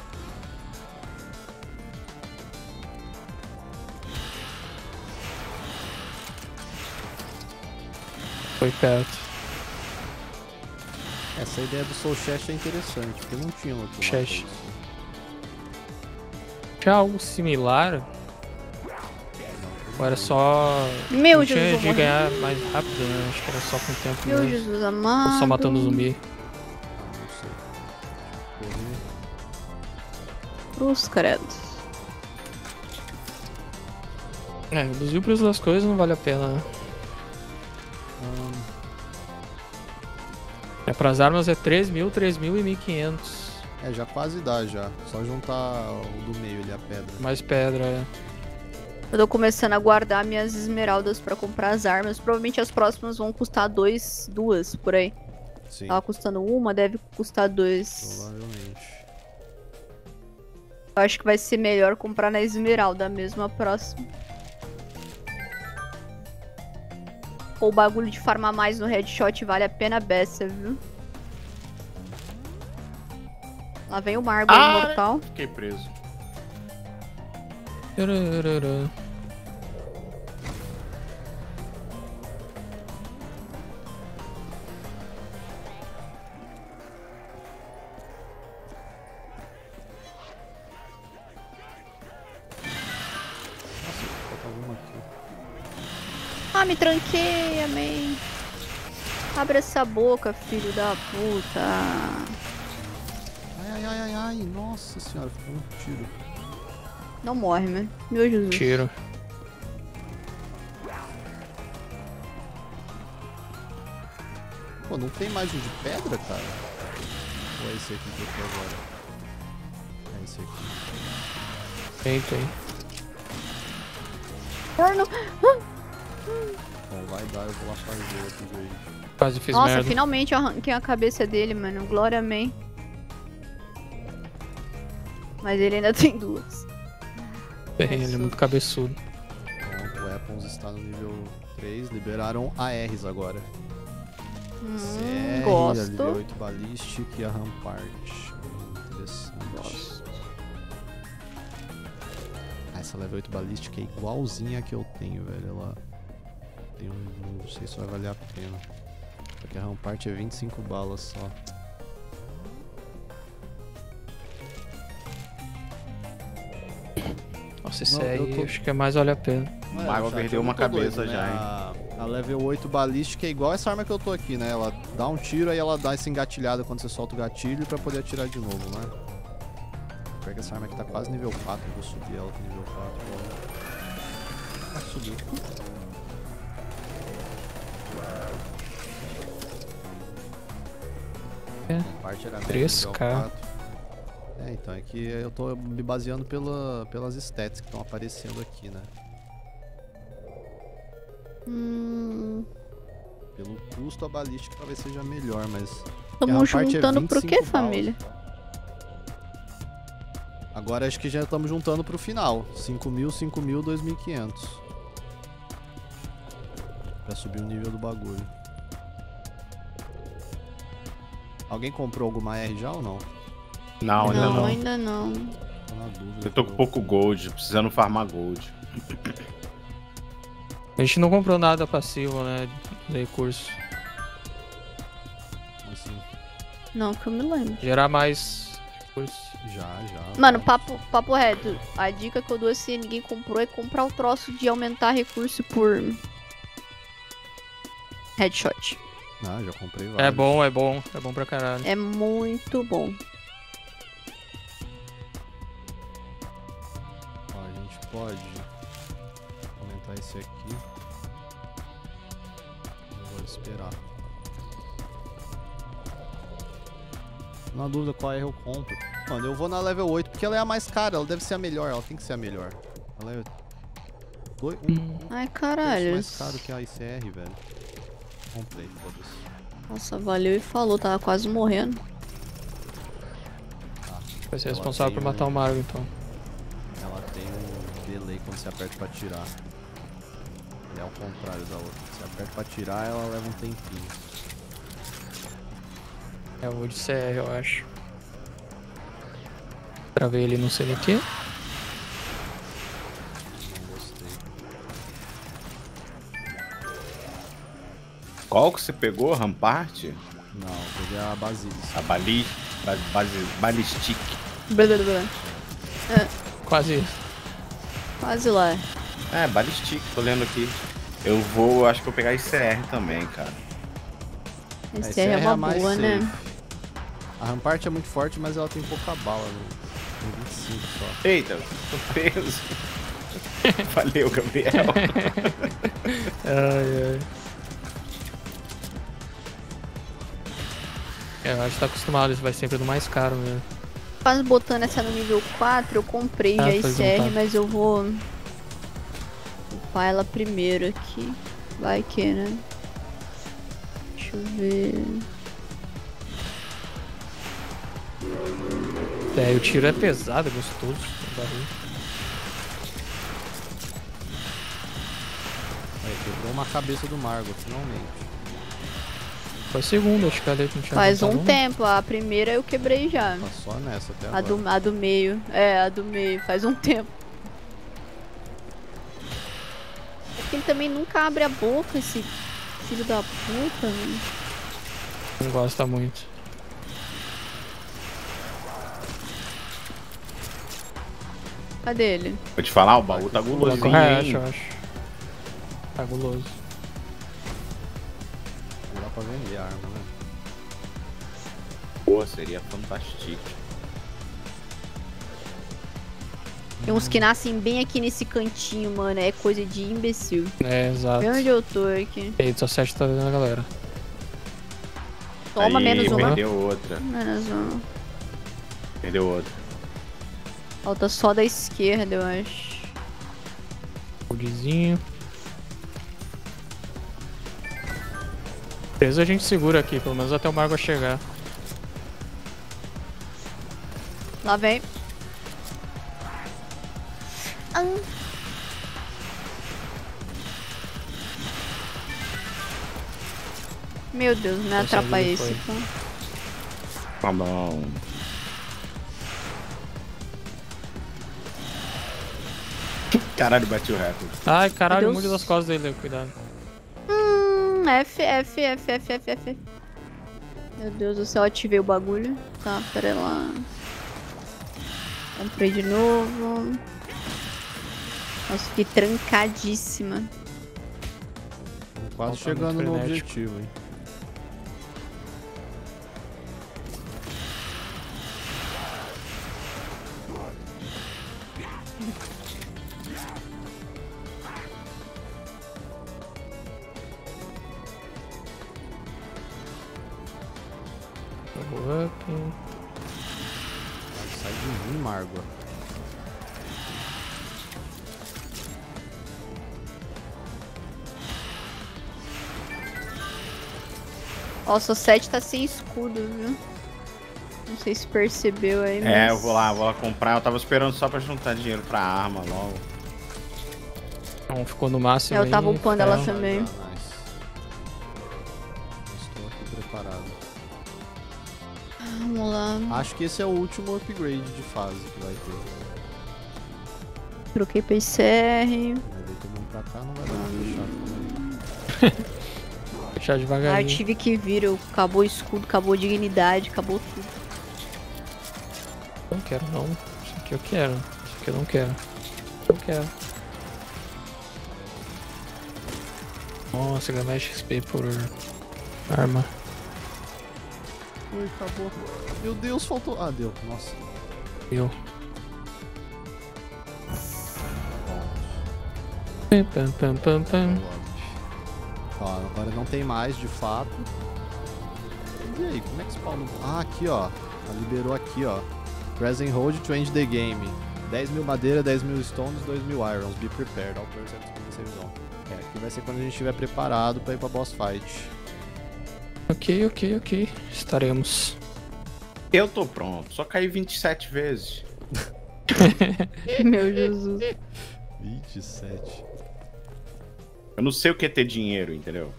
Foi perto. Essa ideia do Soul Chest é interessante, porque não tinha outro mapa Chest. isso. Tinha algo similar? Ou era só... Meu não Jesus, tinha eu de morri. ganhar mais rápido, né? Acho que era só com o tempo Meu mesmo. Jesus Ou amado. só matando zumbi. Ah, não sei. Correr. Cruz, credo. É, dos preços das coisas não vale a pena, né? É, pras armas é 3.000, 3.000 e 1.500. É, já quase dá já. Só juntar o do meio ali, a pedra. Mais pedra, é. Eu tô começando a guardar minhas esmeraldas pra comprar as armas. Provavelmente as próximas vão custar duas por aí. Sim, Tava custando uma, deve custar 2. provavelmente. Eu acho que vai ser melhor comprar na esmeralda mesmo a próxima. Ou o bagulho de farmar mais no headshot vale a pena a beça, viu? Lá vem o Margo imortal. Fiquei preso. Tararara. Falta uma aqui. Ah, me tranquei, amém. Abre essa boca, filho da puta. Ai, ai, ai, ai, ai. Nossa senhora, ficou um tiro. Não morre, né? Meu Jesus. Tiro. Pô, não tem mais um de pedra, cara? Ou é esse aqui que eu tô agora? É esse aqui. Tem. Corno. Bom, vai dar, eu vou lá fazer outro jeito. Quase fiz Nossa, merda. finalmente eu arranquei a cabeça dele, mano. Glória, amém. Mas ele ainda tem duas. Tem, ele é muito cabeçudo. Bom, o Weapons está no nível 3. Liberaram ARs agora. CR, a Gosto. nível 8 Ballistic e a Rampart. Interessante. Gosto. Ah, essa level 8 Ballistic é igualzinha a que eu tenho, velho. Ela tem um... não sei se vai valer a pena. Porque a Rampart é 25 balas só. Nossa, esse Não, eu aí tô- acho que é mais vale a pena. O Mago chat, perdeu eu uma tô cabeça doido, né? já, hein? A level 8 Ballistic é igual essa arma que eu tô aqui, né? Ela dá um tiro aí ela dá essa engatilhada quando você solta o gatilho pra poder atirar de novo, né? Pega essa arma aqui, tá quase nível 4, eu vou subir ela pro nível 4 agora. Ah, subiu. É. Parte era 3K. nível 4. É, então é que eu tô me baseando pelas stats que estão aparecendo aqui, né? Pelo custo, a balística talvez seja melhor, mas... Tamo a parte é juntando pro 25 quê, balas. família? Agora acho que já estamos juntando pro final. 5.000, 5.000, 2.500. Pra subir o nível do bagulho. Alguém comprou alguma R já ou não? Não, ainda Não, não. ainda não. Tô na dúvida. Eu tô com pouco gold, precisando farmar gold. A gente não comprou nada passivo, né? De recurso. Assim, Não, que eu me lembro. Gerar mais recursos. já. Mano, vai. papo reto. A dica que eu dou se ninguém comprou é comprar o troço de aumentar recurso por headshot. Ah, já comprei É vários. bom, é bom. É bom pra caralho. É muito bom. Ó, a gente pode aumentar esse aqui. Eu vou esperar. Na dúvida qual R eu compro. Mano, eu vou na level 8 porque ela é a mais cara. Ela deve ser a melhor. Ela tem que ser a melhor. Ela é... Ai, preço caralho. mais caro que a ICR, velho. Comprei, foda-se. Nossa, valeu e falou. Tava quase morrendo. Tá. Vai ser Ela responsável tem por matar o Mago, então. Ela tem um delay quando você aperta pra tirar. Ele é ao contrário da outra. Você aperta pra tirar, ela leva um tempinho. É o de CR, eu acho. Travei ele no CNQ. Não gostei. Qual que você pegou? Rampart? Não, peguei a Basilisk. A Ballistic. Blá, blá, blá. Quase isso. Quase lá. É, Ballistic, tô lendo aqui. Eu vou, acho que vou pegar ICR também, cara. Esse é uma mais boa, né? safe. A Rampart é muito forte, mas ela tem pouca bala, né? Tem 25 só. Eita, tô preso. Valeu, Gabriel. Ai. É, eu acho que tá acostumado, isso vai sempre do mais caro mesmo. Quase botando essa no nível 4, eu comprei já pois não ICR, tá. mas eu vou upar ela primeiro aqui. Vai que, né? Deixa eu ver. É, o tiro é pesado, é gostoso. o barulho. Aí, quebrou uma cabeça do Margot, finalmente. Foi a segunda, acho que a dele não tinha Faz juntado um uma. tempo, a primeira eu quebrei já. Tá só nessa até A agora. do meio. É, a do meio. Faz um tempo. É que ele também nunca abre a boca, esse filho da puta, mano. Não gosta muito. Cadê ele? Vou te falar, o baú tá gulosinho, É, hein? acho. Tá guloso. Não dá pra vender a arma, né? Pô, seria fantástico. Tem uns que nascem bem aqui nesse cantinho, mano. É coisa de imbecil. É, exato. Vê onde eu tô aqui. E aí, 17 tá vendo a galera. Toma Aí, menos uma. Perdeu outra. Menos uma. Perdeu outra. Falta só da esquerda, eu acho. Goldzinho. Beleza, a gente segura aqui, pelo menos até o Margo chegar. Lá vem. Meu Deus, me Essa atrapa vida esse. foi. Então. Tá bom. Caralho, bati o recorde. Ai, caralho, Meu o mundo Deus. das costas dele, cuidado. F. Meu Deus do céu, ativei o bagulho. Tá, pera lá. Comprei de novo. Nossa, fiquei trancadíssima. Tô quase Tá chegando muito no frenético. objetivo, hein? Double up. Sai de mim, Margot. Ó, sua 7 tá sem escudo, viu? Não sei se percebeu aí, mas... É, eu vou lá comprar. Eu tava esperando só pra juntar dinheiro pra arma logo. Então ficou no máximo. Eu tava aí, upando ela ferro. também. Nice. Estou aqui preparado. Vamos lá. Acho que esse é o último upgrade de fase que vai ter. Troquei PCR. Vai ver todo mundo pra cá, não vai dar pra fechar também. Fechar Ah, eu devagarinho. tive que vir. Acabou o escudo, acabou a dignidade, acabou tudo. Não quero, não. Isso aqui eu quero. Isso aqui eu não quero. Eu quero. Nossa, ganha mais XP por arma. Ui, acabou. Meu Deus, faltou. Ah, deu. Nossa. Eu. Pam. Ó, agora não tem mais, de fato. E aí, como é que spawna? Ah, aqui, ó. Ela liberou aqui, ó. Press and hold to end the game. 10.000 madeira, 10.000 stones, 2.000 irons. Be prepared. All players have to save zone. É, aqui vai ser quando a gente estiver preparado pra ir pra boss fight. Ok. Estaremos. Eu tô pronto. Só caí 27 vezes. Meu Jesus. 27. Eu não sei o que é ter dinheiro, entendeu?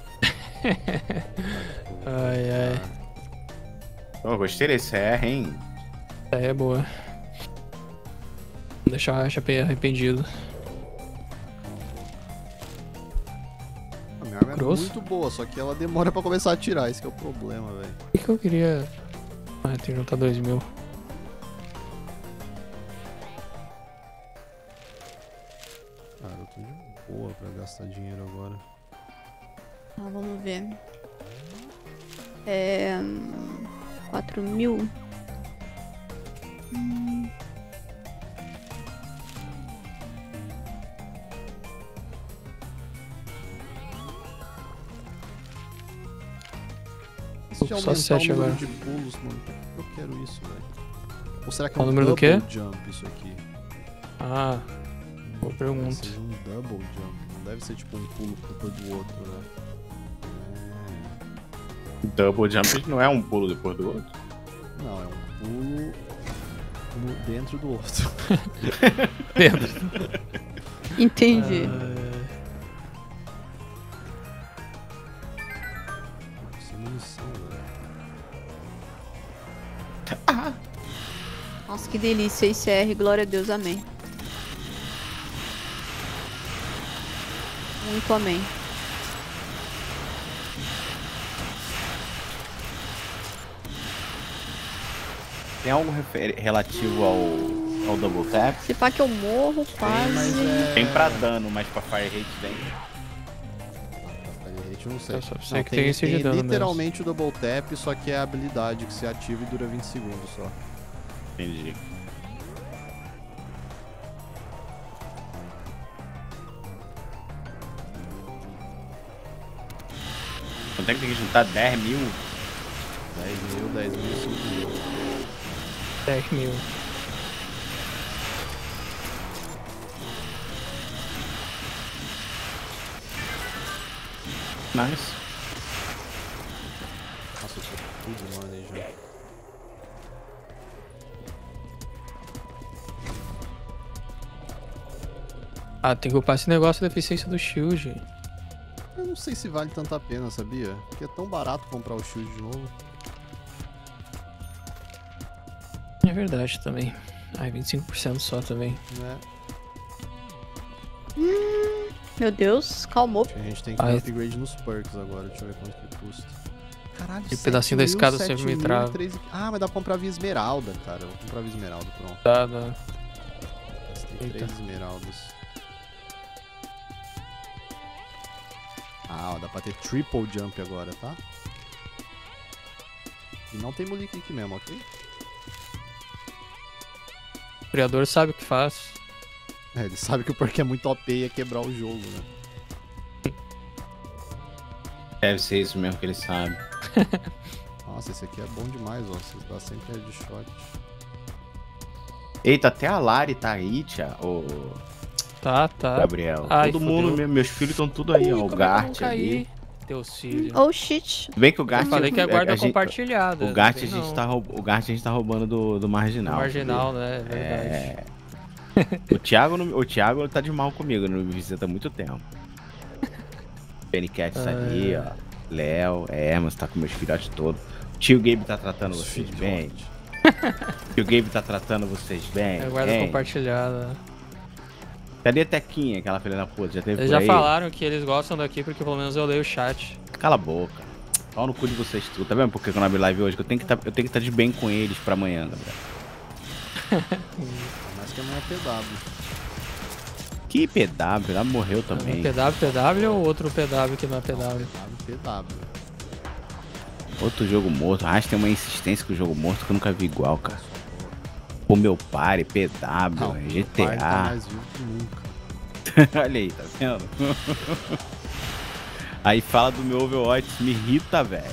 Ai. Eu gostei desse R, hein? É boa. Vou deixar o HP arrependido. A minha arma é Grosso. muito boa, só que ela demora pra começar a atirar. Esse que é o problema, velho. O que eu queria... Ah, tem que juntar 2.000. Cara, eu tô de boa pra gastar dinheiro agora. Tá, vamos ver. 4.000. Se Só aumentar 7 o número agora. de pulos, mano, por que eu quero isso, velho? Ou será que é Qual um o número do quê? double jump isso aqui? Ah, boa pergunta. Seja um double jump, não deve ser tipo um pulo depois do outro, né? Double jump não é um pulo depois do outro. Não, é um pulo dentro do outro. Dentro. Entendi. Sem munição, velho. Nossa, que delícia. ICR, glória a Deus, amém. Muito amém. Tem algo relativo ao double tap? Se pá que eu morro, quase. Mas é... Tem pra dano, mas pra fire rate tem. Fire rate eu não sei. Eu só sei Não, que tem esse de dano mesmo. literalmente o double tap, só que é a habilidade que se ativa e dura 20 segundos só. Entendi. Quanto é que tem que juntar? 10 mil? 10.000, 10.000, 5.000. 10.000. Nice. Nossa, eu tô tudo mano aí já. Ah, tem que upar esse negócio da eficiência do shield. Eu não sei se vale tanta pena, sabia? Porque é tão barato comprar o shield de novo. É verdade também. Ai, 25% só também. Né? Meu Deus, calmou. A gente tem que dar upgrade nos perks agora. Deixa eu ver quanto que custa. Caralho, E o pedacinho da escada sempre me trava. 3... Ah, mas dá pra comprar via esmeralda, cara. Eu vou comprar via esmeralda, pronto. Dá. Gastei Eita. 3 esmeraldas. Ah, ó, dá pra ter triple jump agora, tá? E não tem multi click mesmo, ok? O criador sabe o que faz. É, ele sabe que o perk é muito OP e ia quebrar o jogo, né? Deve ser isso mesmo que ele sabe. Nossa, esse aqui é bom demais, ó. Você dá sempre headshot. Eita, até a Lari tá aí, tia. Ô, Tá. Gabriel. Ai, Todo mundo, fodeu. meus filhos estão tudo aí, ó. O Como é que eu não Gart caí? ali. teus filhos. Oh, shit. Tudo bem que o Gart... Eu falei que é guarda a gente- compartilhada. O Gart a não tem gente não. tá roubando, o Gart a gente tá roubando do Marginal. Marginal, né? É verdade. É. O Thiago tá de mal comigo, não me visita há muito tempo. Pennycat tá ali, ó. Léo, Hermes tá com meus filhotes todos. Tio Gabe tá tratando vocês bem. Tio Gabe tá tratando vocês bem. É guarda hein? compartilhada. Cadê a Tequinha, aquela filha da puta? Já teve Eles por já aí? falaram que eles gostam daqui porque pelo menos eu leio o chat. Cala a boca. Pau no cu de vocês tudo. Tá vendo porque quando eu abri live hoje? Que eu tenho que estar de bem com eles pra amanhã, galera. Mas que amanhã é PW. Que PW? PW morreu também. PW ou outro PW que não é PW? PW. Outro jogo morto. Ah, tem uma insistência com o jogo morto que eu nunca vi igual, cara. O meu pare, PW, Não, o pai tá GTA. mais vivo que nunca. Olha aí, tá vendo? Aí fala do meu Overwatch, me irrita, velho.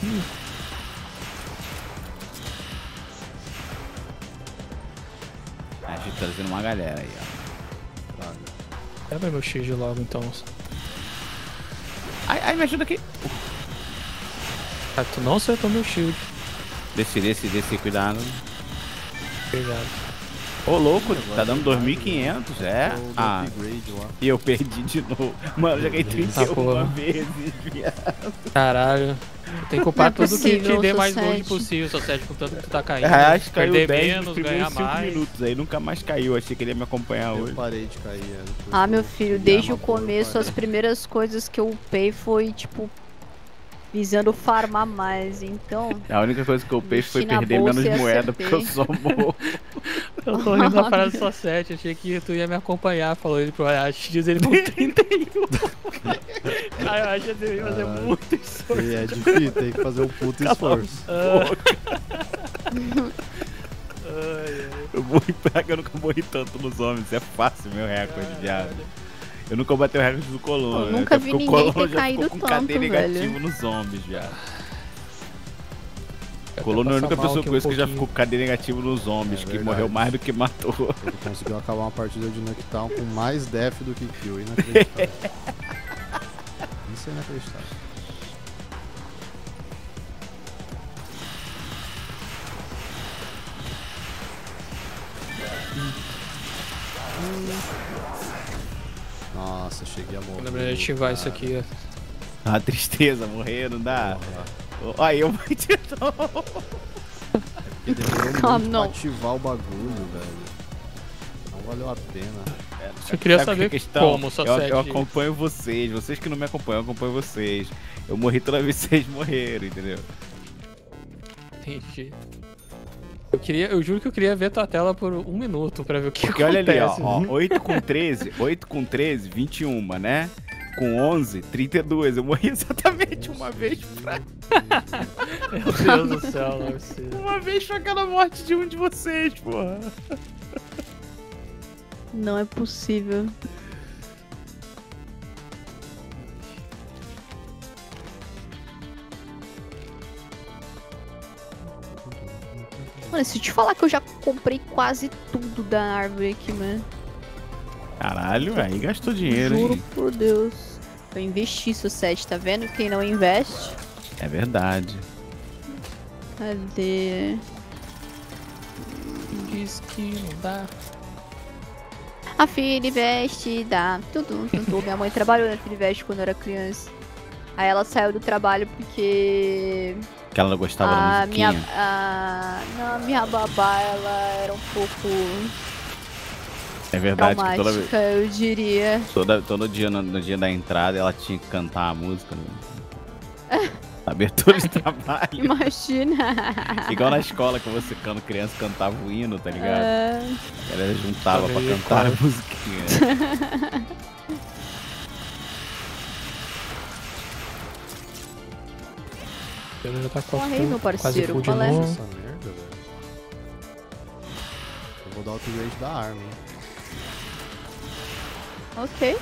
A gente tá trazendo uma galera aí, ó. Quebra meu X logo então. Ai, me ajuda aqui. Ah, tu não acertou meu shield. Desce, cuidado. Obrigado. Ô, louco, tá dando 2.500, é? Eu dou Ah, upgrade lá. e eu perdi de novo. Mano, eu joguei 31 porra. vezes, viado. Caralho. Tem que culpar Não é tudo que te possível, dê sou mais gold sete. possível, só 7 com tanto que tu tá caindo. Acho que caiu Perder 10 menos, nos ganhar primeiros 5 mais. minutos, aí nunca mais caiu. Achei que ele ia me acompanhar Eu hoje. parei de cair. Ah, meu filho, desde o Arma boa, começo parei. as primeiras coisas que eu upei foi, tipo, visando farmar mais, então... A única coisa que eu fiz foi Mexi na perder bolsa menos e moeda, porque eu acertei. sou morro. Eu tô rindo da parada só 7, achei que tu ia me acompanhar, falou ele pro Ayashi, diz ele com 31. Aí eu acho que eu ia fazer muito esforço. E é difícil, tem que fazer um puto esforço. Eu morri pra que eu nunca morri tanto nos homens. Isso é fácil, meu recorde, viado. Eu nunca bati o recorde do Colono. Eu né? nunca Até vi porque o ninguém Colono ter já caído ficou com tanto, KD negativo velho. nos zombies, viado. Eu O Colono é a até única passar mal pessoa aqui que eu conheço que já pouquinho. ficou com KD negativo nos zombies, É que verdade. morreu mais do que matou. Ele conseguiu acabar uma partida de Nuketown com mais def do que kill. Inacreditável. Isso é inacreditável. Nossa, cheguei a morrer. Lembrei de ativar isso aqui, ó. Ah, tristeza, morrer, não dá. Olha, eu vou te Porque demorou muito Ah, pra não. ativar o bagulho, velho. Não valeu a pena. Eu queria Sabe saber que a questão? como, só eu 7. acompanho vocês que não me acompanham, eu acompanho vocês. Eu morri toda vez que vocês morreram, entendeu? Entendi. Eu juro que eu queria ver tua tela por 1 minuto pra ver o que Porque olha ali, ó, acontece. 8 com 13, 21, né? Com 11, 32. Eu morri exatamente uma vez pra... Meu Deus do céu, não é possível. Uma vez pra cada morte de um de vocês, porra. Não é possível. Mano, se eu te falar que eu já comprei quase tudo da árvore aqui, mano. Caralho, aí gastou dinheiro, Juro hein? por Deus. Eu investi isso, 7, tá vendo? Quem não investe. É verdade. Cadê? Diz que não dá. A Filiveste dá tudo. Minha mãe trabalhou na Filiveste quando eu era criança. Aí ela saiu do trabalho porque Que ela não gostava da a musiquinha. não, minha babá, ela era um pouco É verdade que toda vez. traumática, eu diria. Todo dia, no dia da entrada, ela tinha que cantar a música. Né? Abertura de trabalho. Imagina. Igual na escola, que você, quando criança, cantava o hino, tá ligado? Ela juntava pra Sabia cantar a qual. musiquinha. Ele já tá Corre aí, meu quase parceiro, full de qual é? novo. Essa merda, velho. Eu vou dar o upgrade da arma, hein? Ok.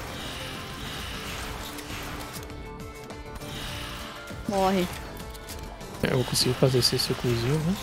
Morre. Eu consigo fazer esse círculozinho, né?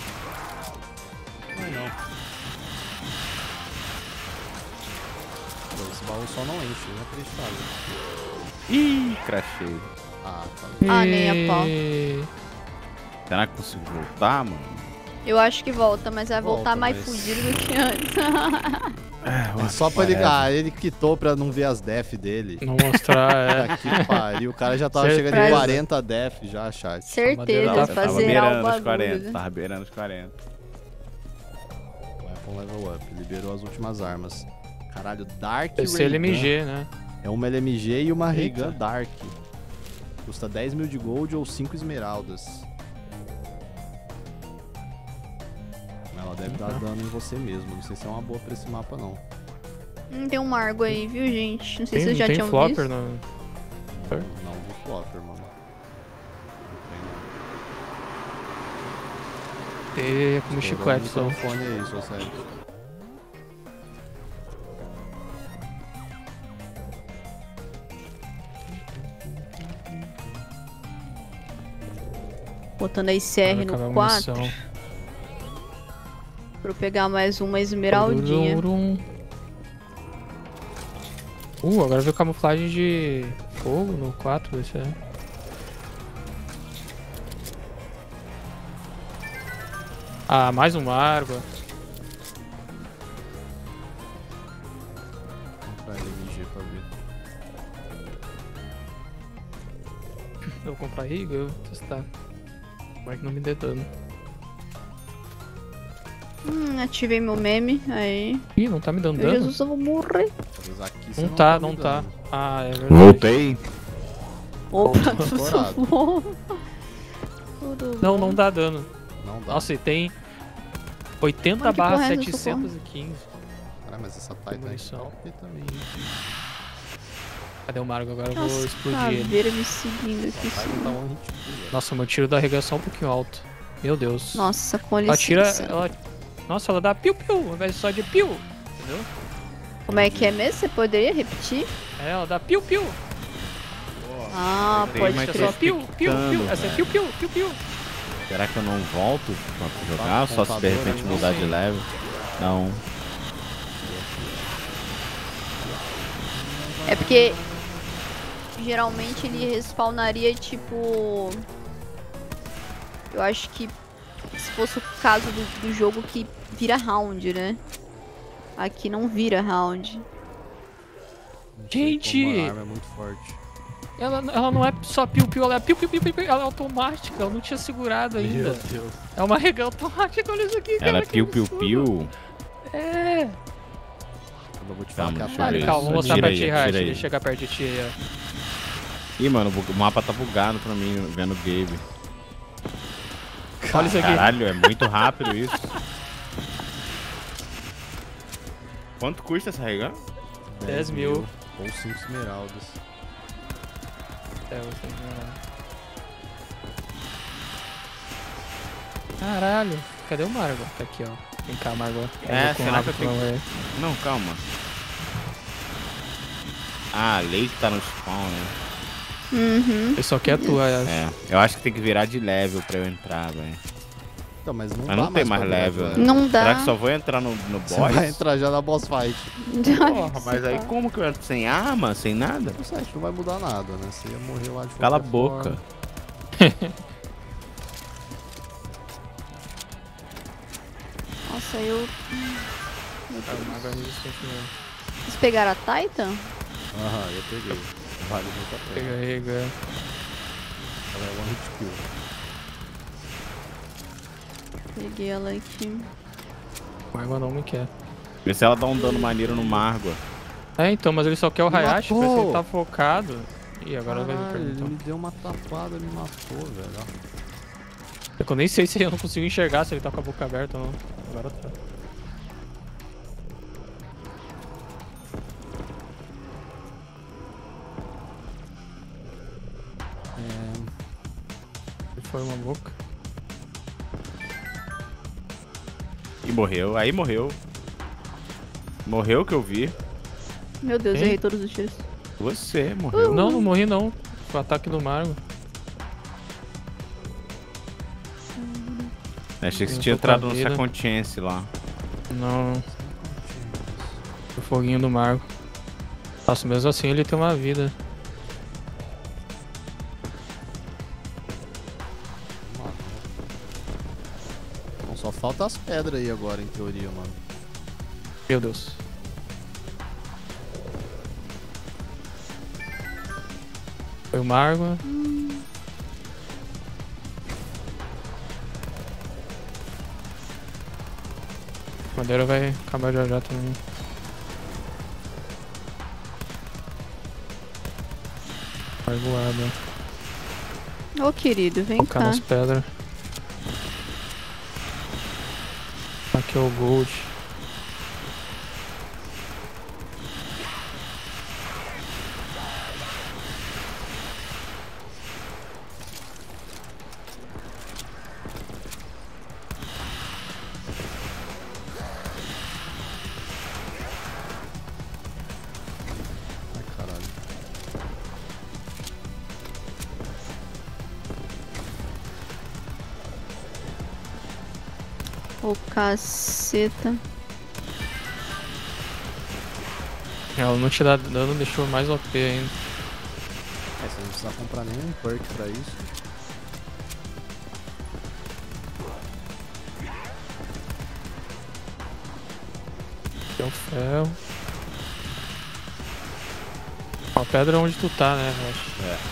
Pô, esse baú só não enche, inacreditável. Ih, crachei. Ah, tá. Ah, nem a pau. Será que consigo voltar, mano? Eu acho que volta, mas vai voltar Volta, mais mas- fudido do que antes. É só pra ele. Ah, ele quitou pra não ver as def dele. Não mostrar, Tá que pariu. O cara já tava chegando em Certeza. 40 def já, chat. Certeza, Tava pra Tava zerar o beirando os 40. bagulho. Tava beirando os 40. Weapon level up. Liberou as últimas armas. Caralho, Dark Esse Ray Gun. LMG, né? É uma LMG e uma Ray Eita. Gun Dark. Custa 10 mil de gold ou 5 esmeraldas. Ela deve dar dano em você mesmo. Não sei se é uma boa pra esse mapa, não. Tem um Margo aí, viu, gente? Não sei se Tem, vocês já tem tinham flopper visto. no... Não vi flopper, mano. Tem como Estourou chiclete o só. microfone aí, seu sério. Botando a ICR Vai acabar no a 4. munição. Pra eu pegar mais uma esmeraldinha. Tururum. Agora veio camuflagem de fogo no 4, esse é. Ah, mais um Margo. Vou comprar LMG pra ver. Eu vou comprar Riga, eu vou testar. Como é que não me dê dano? Ativei meu meme. Aí. Ih, não tá me dando Meu dano? Jesus, eu vou morrer. Talvez aqui você Não tá, me não tá. dando. Ah, é verdade. Voltei. Opa, Estourado. tudo bom? Tudo Não, bom. não dá dano. Não dá. Nossa, e tem 80 Mano, que barra porra é essa, 715. Cara, mas essa Titan aqui tá munição. OP também. Cadê o Margo? Agora eu vou Nossa, explodir ele. caveira me seguindo aqui. Essa Titan tá one hit kill, velho. Nossa, meu tiro da arregação é um pouquinho alto. Meu Deus. Nossa, com Ela tira. licença. Nossa, ela dá piu-piu ao invés de só de piu. Entendeu? Como é que é mesmo? Você poderia repetir? É, ela dá piu-piu. Ah, Tem pode mais Acho que é crer. só piu, piu, piu. Essa é velho. piu-piu, piu-piu. Será que eu não volto pra jogar? Só se de repente mudar de level? Não. É porque geralmente ele respawnaria tipo. Eu acho que se fosse o caso do jogo que vira round, né? Aqui não vira round. Não sei Gente! como a arma é muito forte. Ela não é só piu-piu, ela é piu-piu-piu-piu. Ela é automática, ela não tinha segurado ainda. Deus. É uma rega automática, olha isso aqui, cara. Ela é que absurdo. piu-piu-piu. É. Eu vou te falar Calma, que a deixa eu Olha, ver Titan- calma, vou mostrar Tira pra aí, ti, tira Rash. aí. Deixa eu chegar perto de ti aí, ó. Ih, mano, o mapa tá bugado pra mim, vendo o Gabe. Olha isso aqui. Caralho, é muito rápido isso. Quanto custa essa regan? 10 mil. Ou 5 esmeraldas. É, você não... Caralho, cadê o Margo? Tá aqui, ó. Vem cá, Margo. É, com será rabo que eu tenho não, que- é. Não, calma. Ah, leite tá no spawn, né? Uhum. Eu só quero a tua, acho. É, eu acho que tem que virar de level pra eu entrar, velho. Então, mas não Mas dá não tem mais pra virar level, de né? Não dá. Será que só vou entrar no Você boss? vai entrar já na boss fight. Porra, mas aí como que eu entro sem arma, sem nada? O site não vai mudar nada, né? Você ia morrer lá de Cala a qualquer boca. forma. Nossa, eu. Meu Cara, o Deus. Margo é resistente mesmo. Vocês pegaram a Titan? Aham, eu peguei. Vale muito a pena. Pega, rega. Ela é one hit kill. Peguei ela aqui. O Margo não me quer. Vê se ela dá um dano maneiro no Margo. É, então, mas ele só quer o Me Hayashi, matou! parece que ele tá focado. Ih, agora vai me Caralho, ele perguntar. me deu uma tapada, me matou, velho. Eu nem sei se eu não consigo enxergar se ele tá com a boca aberta ou não. Agora tá. Ele foi uma boca. E morreu, aí morreu. Morreu que eu vi. Meu Deus, Hein? errei todos os tiros. Você morreu. Não, não morri não. Foi o ataque do Margo. Achei que você Eu tinha tô com a entrado no vida. Second Chance lá. Não. O foguinho do Margo. Nossa, mesmo assim ele tem uma vida. Então só falta as pedras aí agora, em teoria, mano. Meu Deus. Foi uma água. Madeira vai acabar já já também. Vai voada. Ô, querido, vem Focar cá. nas pedras. Aqui é o gold. Ai, caralho. Ô, caceta. Ela não te dá dano, deixou mais OP ainda. Você não precisa comprar nenhum perk pra isso. Aqui é o ferro. Ó, a pedra é onde tu tá, né, Rocha? É.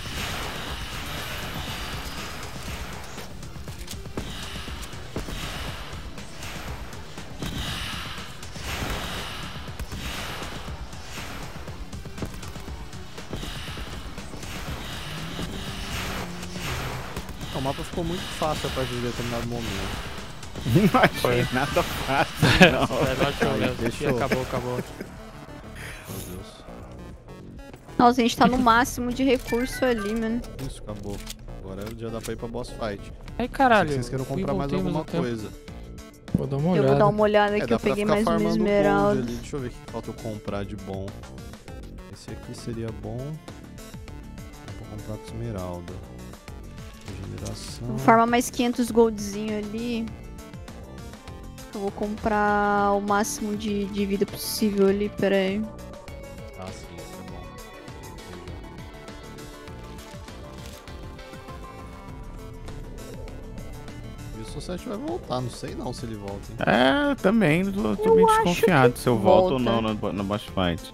O mapa ficou muito fácil a partir de determinado momento. Não achei Foi. nada fácil, não. É, não achou Aí, mesmo. deixou. Ih, acabou. Meu Deus. Nossa, a gente tá no máximo de recurso ali, mano. Isso, acabou. Agora já dá pra ir pra boss fight. Ai, Se caralho. vocês queiram fui e comprar mais voltei ao alguma mesmo tempo. coisa. Vou dar uma Eu olhada. vou dar uma olhada É, aqui, dá eu pra peguei ficar mais uma farmando gold esmeralda. ali. Deixa eu ver o que falta eu comprar de bom. Esse aqui seria bom. Vou comprar com esmeralda. Regeneração. Vou farmar mais 500 goldzinho ali. Eu vou comprar o máximo de vida possível ali, pera aí. Ah, sim, isso é bom. E o Society vai voltar, não sei não se ele volta, hein? É, também tô bem desconfiado se eu volto ou volta. não no boss fight.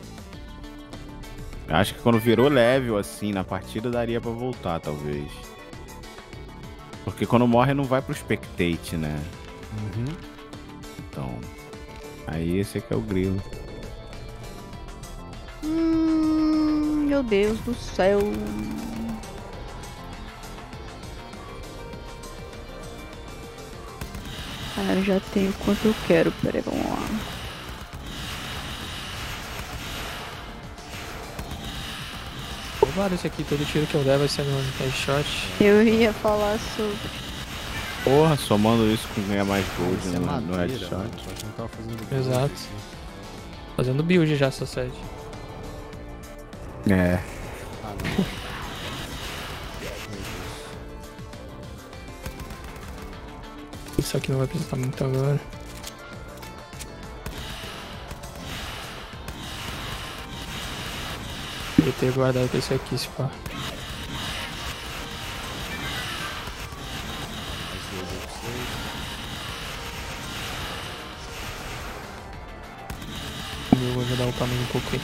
Acho que quando virou level assim na partida daria pra voltar, talvez. Porque quando morre não vai pro spectate, né? Uhum. Então. Aí esse aqui é o grilo. Meu Deus do céu. Ah, eu já tenho quanto eu quero, peraí, vamos lá. Roubado esse aqui, todo tiro que eu der vai ser no headshot. Eu ia falar sobre. Porra, somando isso com ganhar mais gold Isso é no madeira, headshot. mano. Eu acho que não tava fazendo gold Exato. aqui. Fazendo build já, Society. É. Ah, não. Meu Deus. Isso aqui não vai precisar muito agora. Devia ter guardado pra esse aqui, se pá. Mais gold aí pra vocês. Eu vou ajudar o caminho um pouco aí.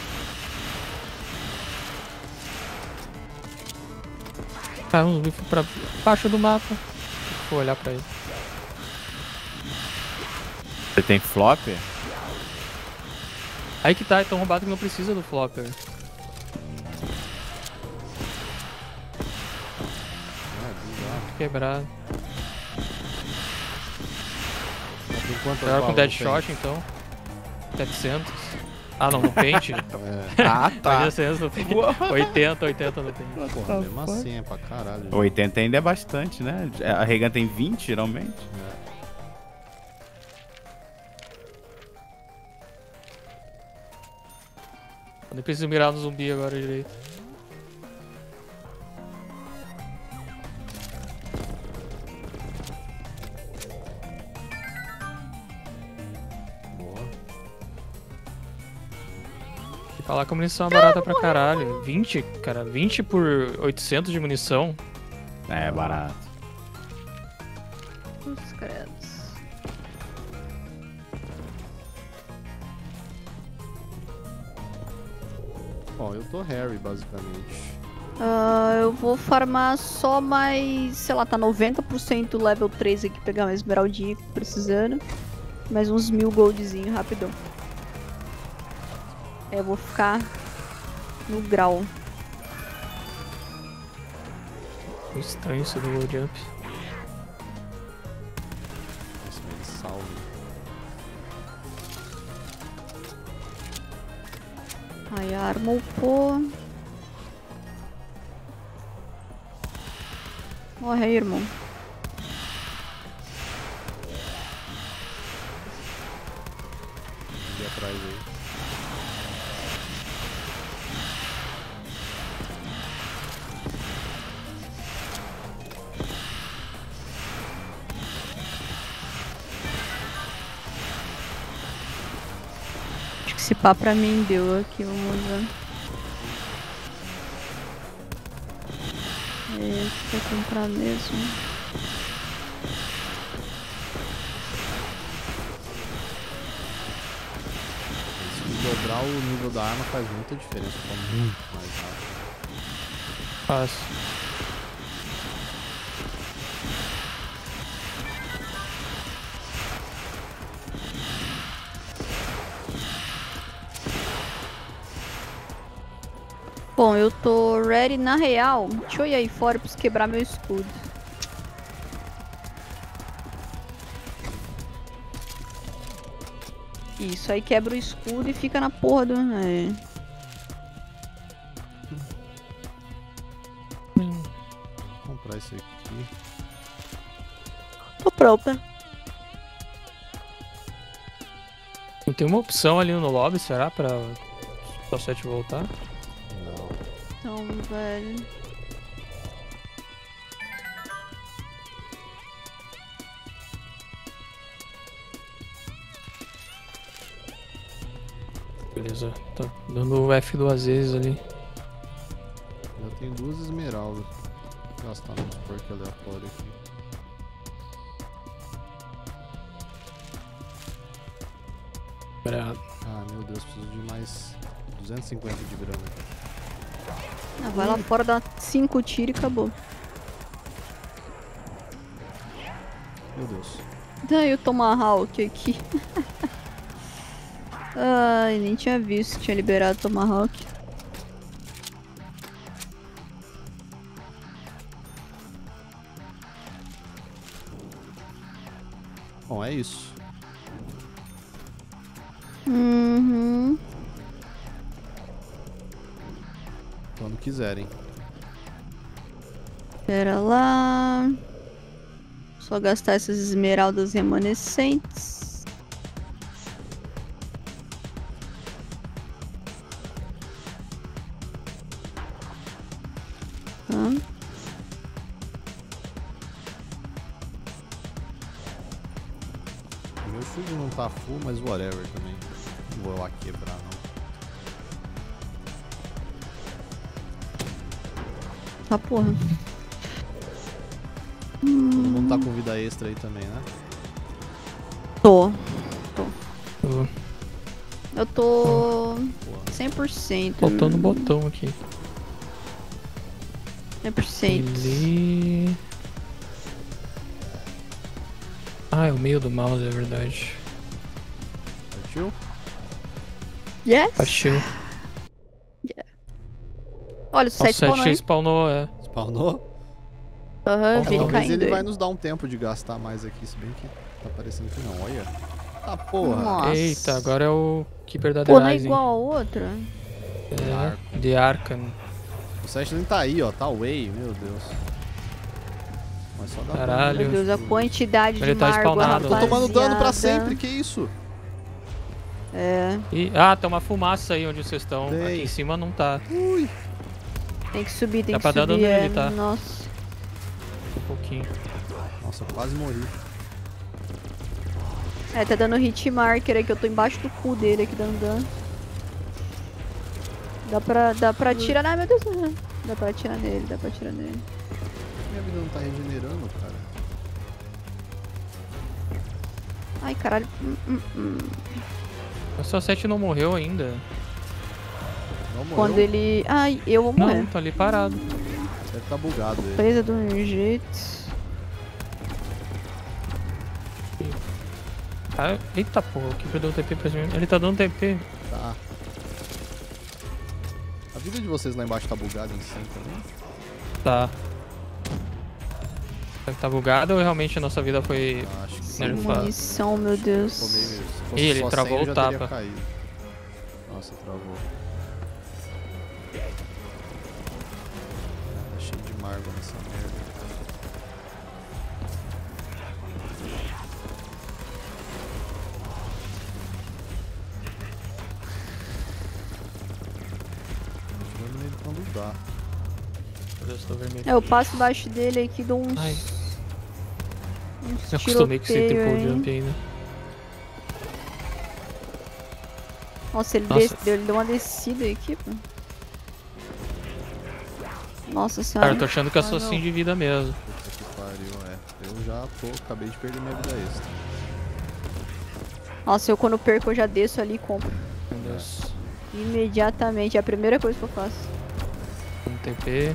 Ah, uns bifos pra baixo do mapa. Vou olhar pra ele. Você tem flopper? Aí que tá, é tão roubado que não precisa do flopper. É, bizarro. Quebrado. Mas por quantas Jogar com balas Deadshot então. 700. Ah não, no pente. É. Ah, tá. 800 no pente. 80 no pente. Porra, mesmo assim é pra caralho. 80 ainda é bastante, né? A Regan tem 20, geralmente. Eu nem preciso mirar no zumbi agora direito. Boa. Falar que a munição é barata pra caralho. 20, cara, 20 por 800 de munição. É, barato. Os credos. Bom, eu tô Harry, basicamente. Eu vou farmar só mais, sei lá, tá 90% level 3 aqui, pegar uma esmeraldinha que tô precisando. Mais uns 1000 goldzinho, rapidão. Eu vou ficar no grau. Estranho isso do World Jump. Esse meio salve. Aí arma upou. Morre aí, irmão. E atrás aí. Acho que esse pá pra mim deu aqui, vamos ver. Vou comprar mesmo. Se dobrar o nível da arma faz muita diferença, fica muito mais rápido. Fácil. Bom, eu tô ready na real. Deixa eu ir aí fora pra quebrar meu escudo. Isso, aí quebra o escudo e fica na porra do... É. Vou comprar isso aqui. Tô pronta. Não tem uma opção ali no lobby, será? Pra o 7 voltar? Não. Então, velho... Beleza, tá dando o F duas vezes ali. Eu tenho 2 esmeraldas. Vou gastar nos perks aleatórios aqui. Obrigado. Ah, meu Deus, preciso de mais 250 de grana. Ah, vai lá fora, dá 5 tiros e acabou. Meu Deus. Daí o Tomahawk aqui. Ai, nem tinha visto que tinha liberado o Tomahawk. Bom, é isso. Uhum. Quando quiserem. Pera lá. Só gastar essas esmeraldas remanescentes. Meu shield não tá full, mas whatever também. Não vou lá quebrar, não. Tá porra. Todo mundo tá com vida extra aí também, né? Tô. Tô Eu tô... Porra. 100%. faltando um botão aqui. 100%. Ele... Ah, é o meio do mouse, é verdade. Partiu? Yes? Partiu. Olha, o O 7 spawnou 7 aí. spawnou, é. Spawnou? Aham, É, vi ele Talvez caindo ele aí. vai nos dar um tempo de gastar mais aqui, se bem que tá parecendo que não. Olha. Ah, porra. Nossa. Eita, agora é o Keeper da Pô, não é Rising. igual a outra? É, The Arcan. O Seth nem tá aí, ó. Tá away, meu Deus. Mas só dá Caralho. Meu Deus, a quantidade Ele de tá Margo, spawnado. Tô tomando dano pra rapaziada. sempre, que isso? É, Tem uma fumaça aí onde vocês estão. Tem. Aqui em cima não tá. Ui. tem que subir, tem Dá que pra dar subir. dano nele, tá? Nossa. Um pouquinho. Nossa, eu quase morri. É, tá dando hit marker aí, que eu tô embaixo do cu dele aqui dando dano. Dá pra atirar. Ai, meu Deus. Dá pra atirar nele, dá pra atirar nele. Minha vida não tá regenerando, cara. Ai, caralho. O seu 7 não morreu ainda. Não morreu. Quando ele... Ai, eu vou morrer. Não, tá ali parado. Deve tá bugado ele. Presa de um jeito. Ah, eita porra, o que deu TP pra cima? Ele tá dando TP. Tá. A vida de vocês lá embaixo tá bugada em cima também? Tá. Será que tá bugado ou realmente a nossa vida foi... Acho que sim. Nerfado. Munição, meu Deus. Tomei mesmo. Se fosse Ih, ele só travou 100, eu o já teria tapa. caído. Nossa, travou. Tá cheio de margo nessa merda. Atirando nele quando dá. Meu Deus, tô vermelho. Eu passo embaixo dele aqui, dou uns... Ai, uns eu acostumei com esse tiroteio, triple hein. jump ainda. Nossa, ele, Nossa. ele deu uma descida aqui, pô. Nossa Cara, senhora. eu tô achando que eu sou Ah, não. assim de vida mesmo. Puta que pariu, é. Eu já acabei de perder minha vida extra. Nossa, eu quando perco eu já desço ali e compro. Meu Deus. Imediatamente, é a primeira coisa que eu faço. Um TP.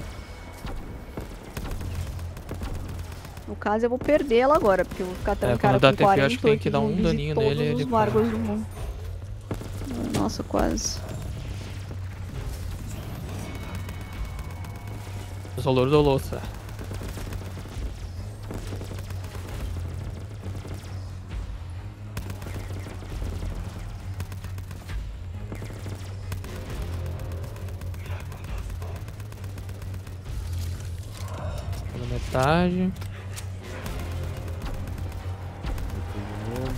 No caso, eu vou perder ela agora, porque eu vou ficar trancada quando dá com TP, eu 40 acho que tem que dar um kills e daninho todos nele e os ele Margos do mundo. Nossa, quase. Isolor do Louça. Na metade. De novo.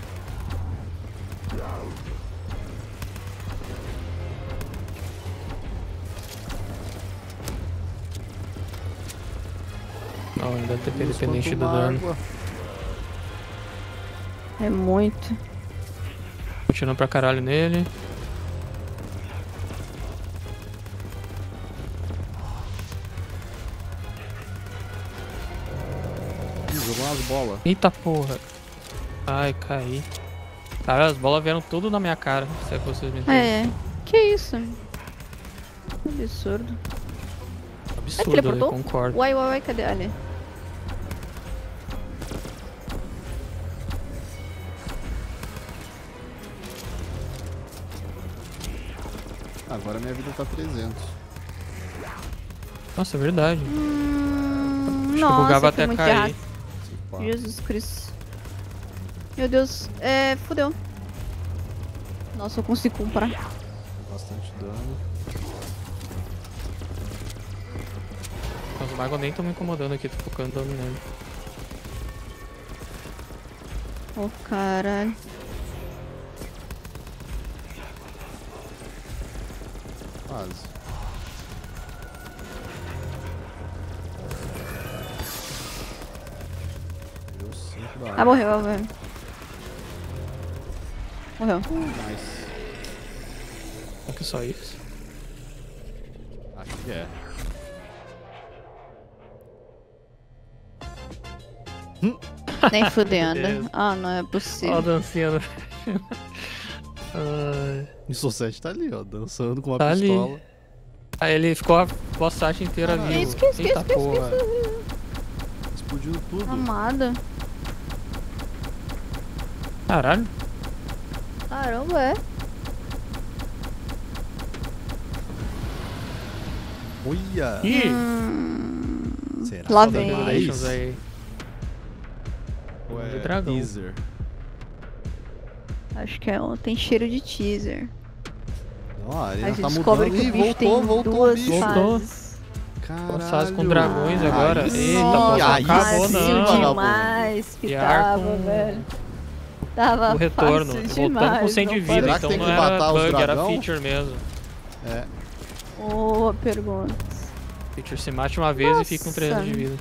Não, ainda TP Deus, dependente quanto do dano. mágoa. É muito. Continuando pra caralho nele. Ih, jogou umas bolas. Eita porra. Ai, caí. Cara, as bolas vieram tudo na minha cara. Se é que vocês me entendem. É, que isso? Absurdo. Absurdo, eu teleportou? concordo. Uai, cadê? Ali. Agora minha vida tá 300. Nossa, é verdade. que Nossa, bugava foi até muito cair. errado. Se pá. Jesus Cristo. Meu Deus, fodeu. Nossa, eu consigo comprar. Bastante dano. Os magos nem estão me incomodando aqui, tô focando dano nele. Oh, caralho. Quase. Deu 5 da Ah, morreu. Morreu. Nice. É que só isso? Acho que é. Nem fudendo. Deus. Ah, não é Ó a possível. dancinha no... Ai. E o Sossete tá ali, ó, dançando com uma Tá ali. pistola. Aí ele ficou a boss fight inteira Caralho. vivo. Que isso? Eita porra. Explodindo tudo. Amada. Caralho. Caramba, é. Olha! Ih! Será Lá que vem. dá Dominations mais? aí. Ou De é dragão. teaser? Acho que tem cheiro de teaser. Não, a A arena gente tá descobre mudando. que Ih, o bicho voltou tem o duas bicho. Voltou. fases. Caralho. Fase com dragões agora. Aí sim, Eita, boss, aí acabou sim, não. vagabundo. demais que E tava, com velho. Tava o retorno. fácil Voltando com 100 de não vida, Será que então tem não que era matar os bug, era dragão? feature mesmo. É. Boa pergunta. Feature se mate uma vez e fica com 300 de vida.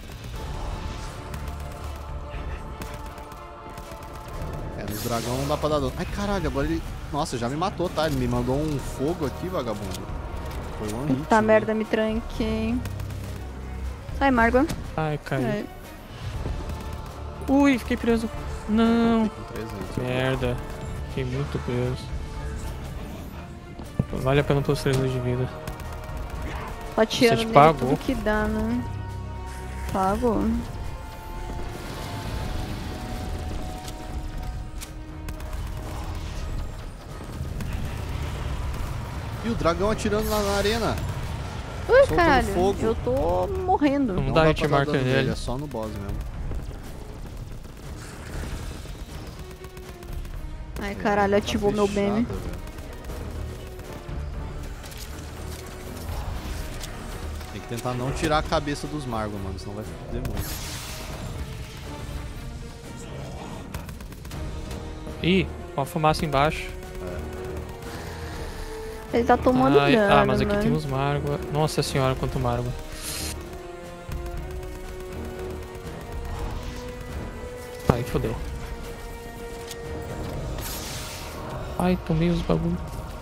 Nos dragão não dá pra dar dano. Ai, caralho, agora ele... Nossa, já me matou, tá? Ele me mandou um fogo aqui, vagabundo. Foi one hit. Puta né? merda, me tranquei. Sai, Margo. Ai, caí. É. Ui, fiquei preso. Não. Com 300. Merda. Fiquei muito preso. Vale a pena pelos 3 de vida. Tô atirando te nele pagou? tudo que dá, né? Pagou. E o dragão atirando lá na arena. Ui, Soltando caralho. fogo. Eu tô morrendo. Não Não dá dá hit pra dar marker dano nele. É só no boss mesmo. Ai, caralho, Tá ativou meu fechada, meme. velho. Tem que tentar não tirar a cabeça dos Margos, mano, senão vai foder muito. Ih, uma fumaça embaixo. Ele tá tomando Ai, dano, mas aqui mano. tem uns Margo. Nossa senhora, quanto Margo. Ai, fodeu. Ai, tomei os bagulho.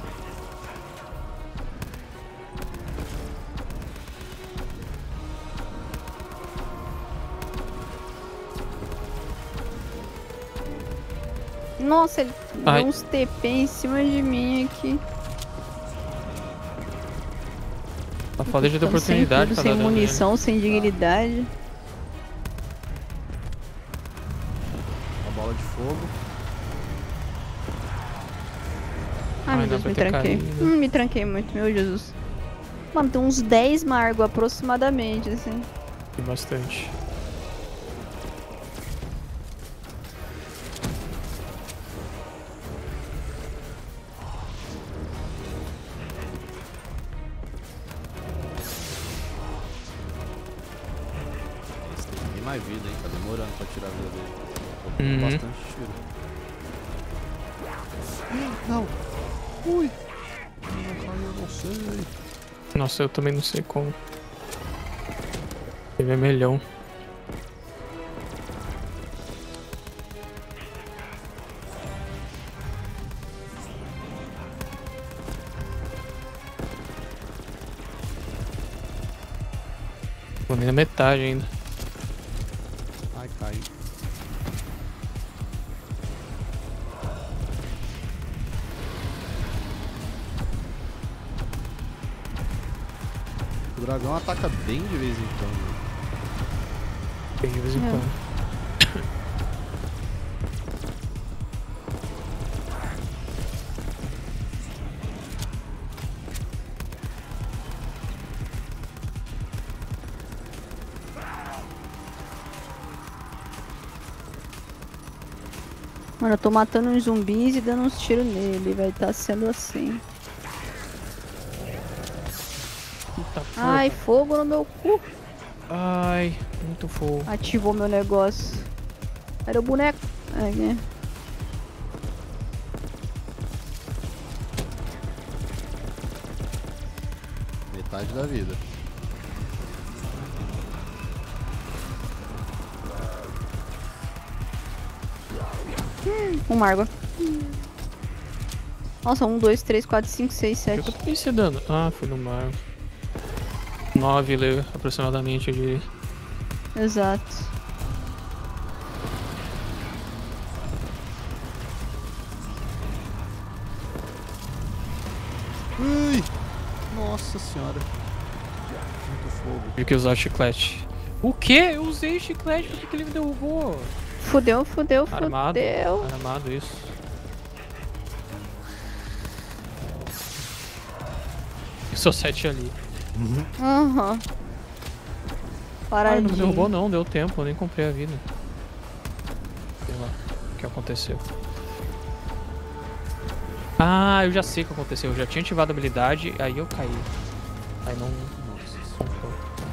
Nossa, ele Ai. deu uns TP em cima de mim aqui. A foda de ter Ficando sem oportunidade tudo, pra sem dar dano nele. munição, sem dignidade. Uma bola de fogo. Ai, Ai, meu Deus, não, me vai ter tranquei. caído. Me tranquei muito, meu Jesus. Mano, tem uns 10 Margo aproximadamente, assim. Tem bastante. Esse tem bem mais vida, hein? Tá demorando pra tirar a vida dele. Tô dando Uhum. bastante tiro. Não! Ui! Não caiu, eu não sei. Nossa, eu também não sei como. Tem vermelhão. Vou nem na metade ainda. Ai, caiu. O dragão ataca bem de vez em quando. Né? Tem de vez em É. quando. Mano, eu tô matando uns zumbis e dando uns tiros nele. Vai estar sendo assim. Puta Ai, porra. fogo no meu cu. Ai, muito fogo. Ativou meu negócio. Era o boneco. Aqui. Metade da vida. Um Margo. Nossa, 1, 2, 3, 4, 5, 6, O que 7. eu tomei esse dano? Ah, foi no mar. 9 aproximadamente de. Exato. Ui! Nossa senhora. Muito fogo. Tive que usar chiclete. O quê? Eu usei chiclete, por que ele me derrubou? Fudeu, fudeu, Armado. fudeu. Armado isso. Eu sou 7 ali. Aham. Ah, Paradinho. não me derrubou não, deu tempo, eu nem comprei a vida. Sei lá o que aconteceu. Ah, eu já sei o que aconteceu. Eu já tinha ativado a habilidade, aí eu caí. Aí não. Nossa, comprou.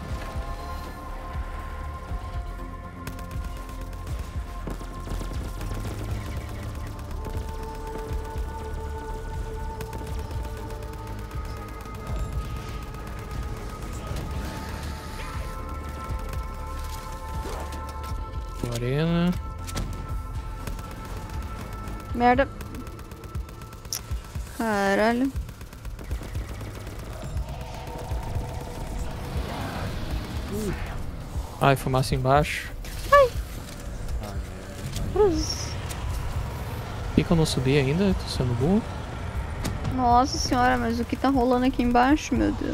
Arena. Merda. Ai, fumaça embaixo. Cruz. Por que eu não subi ainda? Tô sendo burro. Nossa senhora, mas o que tá rolando aqui embaixo, meu Deus?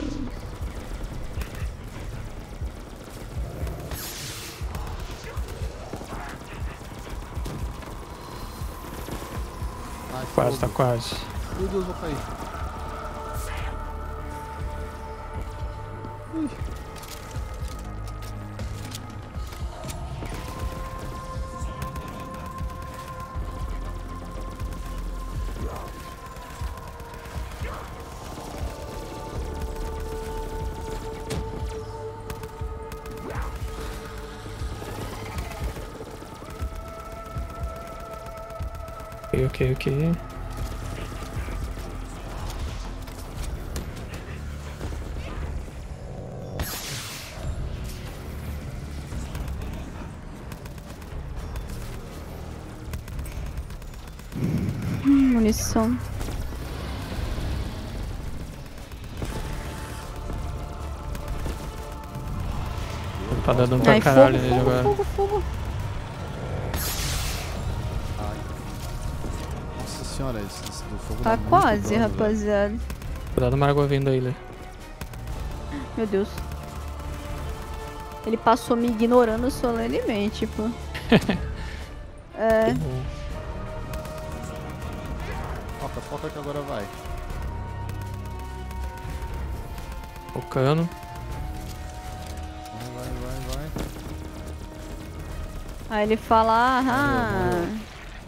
Ai, Quase, tá fogo. quase. Meu Deus, vou cair. Ok. Munição. Tá dando pra Ai, caralho fogo, nele fogo, agora. fogo, fogo. Ai. Nossa senhora, esse do fogo Tá dá muito quase, dano, velho. rapaziada. Cuidado, uma água vindo aí, Lê. Meu Deus. Ele passou me ignorando solenemente, tipo. É. Foca que agora vai. Focando. Vai. Aí ele fala, Morreu.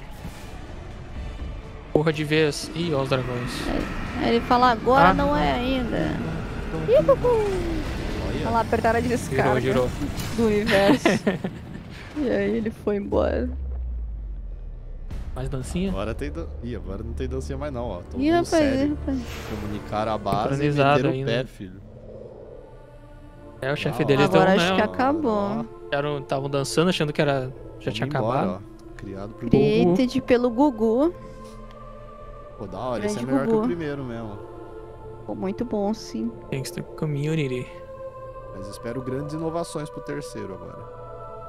Porra de vez. Ih, ó os dragões. Aí ele fala, agora Ah. não é ainda. Ih, cucu. Olha lá, apertaram a descarga Girou. do universo. E aí ele foi embora. Mais dancinha? Agora tem Ih, agora não tem dancinha mais não, ó. Todo Ih, mundo rapaz, sério. rapaz. Comunicaram a base e Sincronizado meteram o ainda. pé, filho. É, o chefe Ah, deles Agora deu, acho né? que acabou. Estavam dançando achando que era. Já tinha acabado. Ó. Criado pro Created pelo Gugu. Pô, da hora, esse é Grande melhor que Gugu. o primeiro mesmo. Pô, muito bom, sim. Gangster Community. Mas espero grandes inovações pro terceiro agora.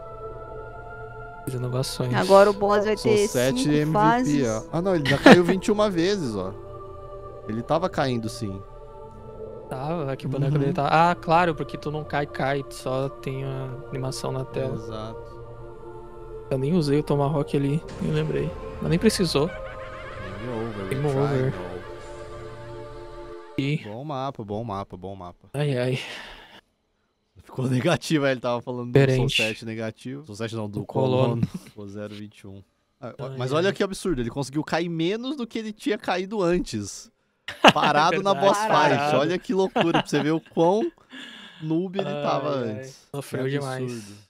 As inovações. Agora o boss vai Sou ter 7 5 MVP, fases. ó. Ah, não, ele já caiu 21 vezes, ó. Ele tava caindo, sim. Tava, aqui o boneco dele tá. Ah, claro, porque tu não cai, só tem a animação na tela. Exato. Eu nem usei o Tomahawk ali, nem lembrei. Mas nem precisou. Game over, Game retry, over. no. E. Bom mapa. Ai. Ficou negativo, aí ele tava falando Diferente. do Soul 7 negativo. Soul 7 não, do Do Colono. Colono. Ficou 0,21. Mas Ai, olha ai. que absurdo, ele conseguiu cair menos do que ele tinha caído antes. Parado na Verdade. boss fight. Parado. Olha que loucura, pra você ver o quão noob ele tava Ai, ai. antes. Sofreu Que demais. absurdo.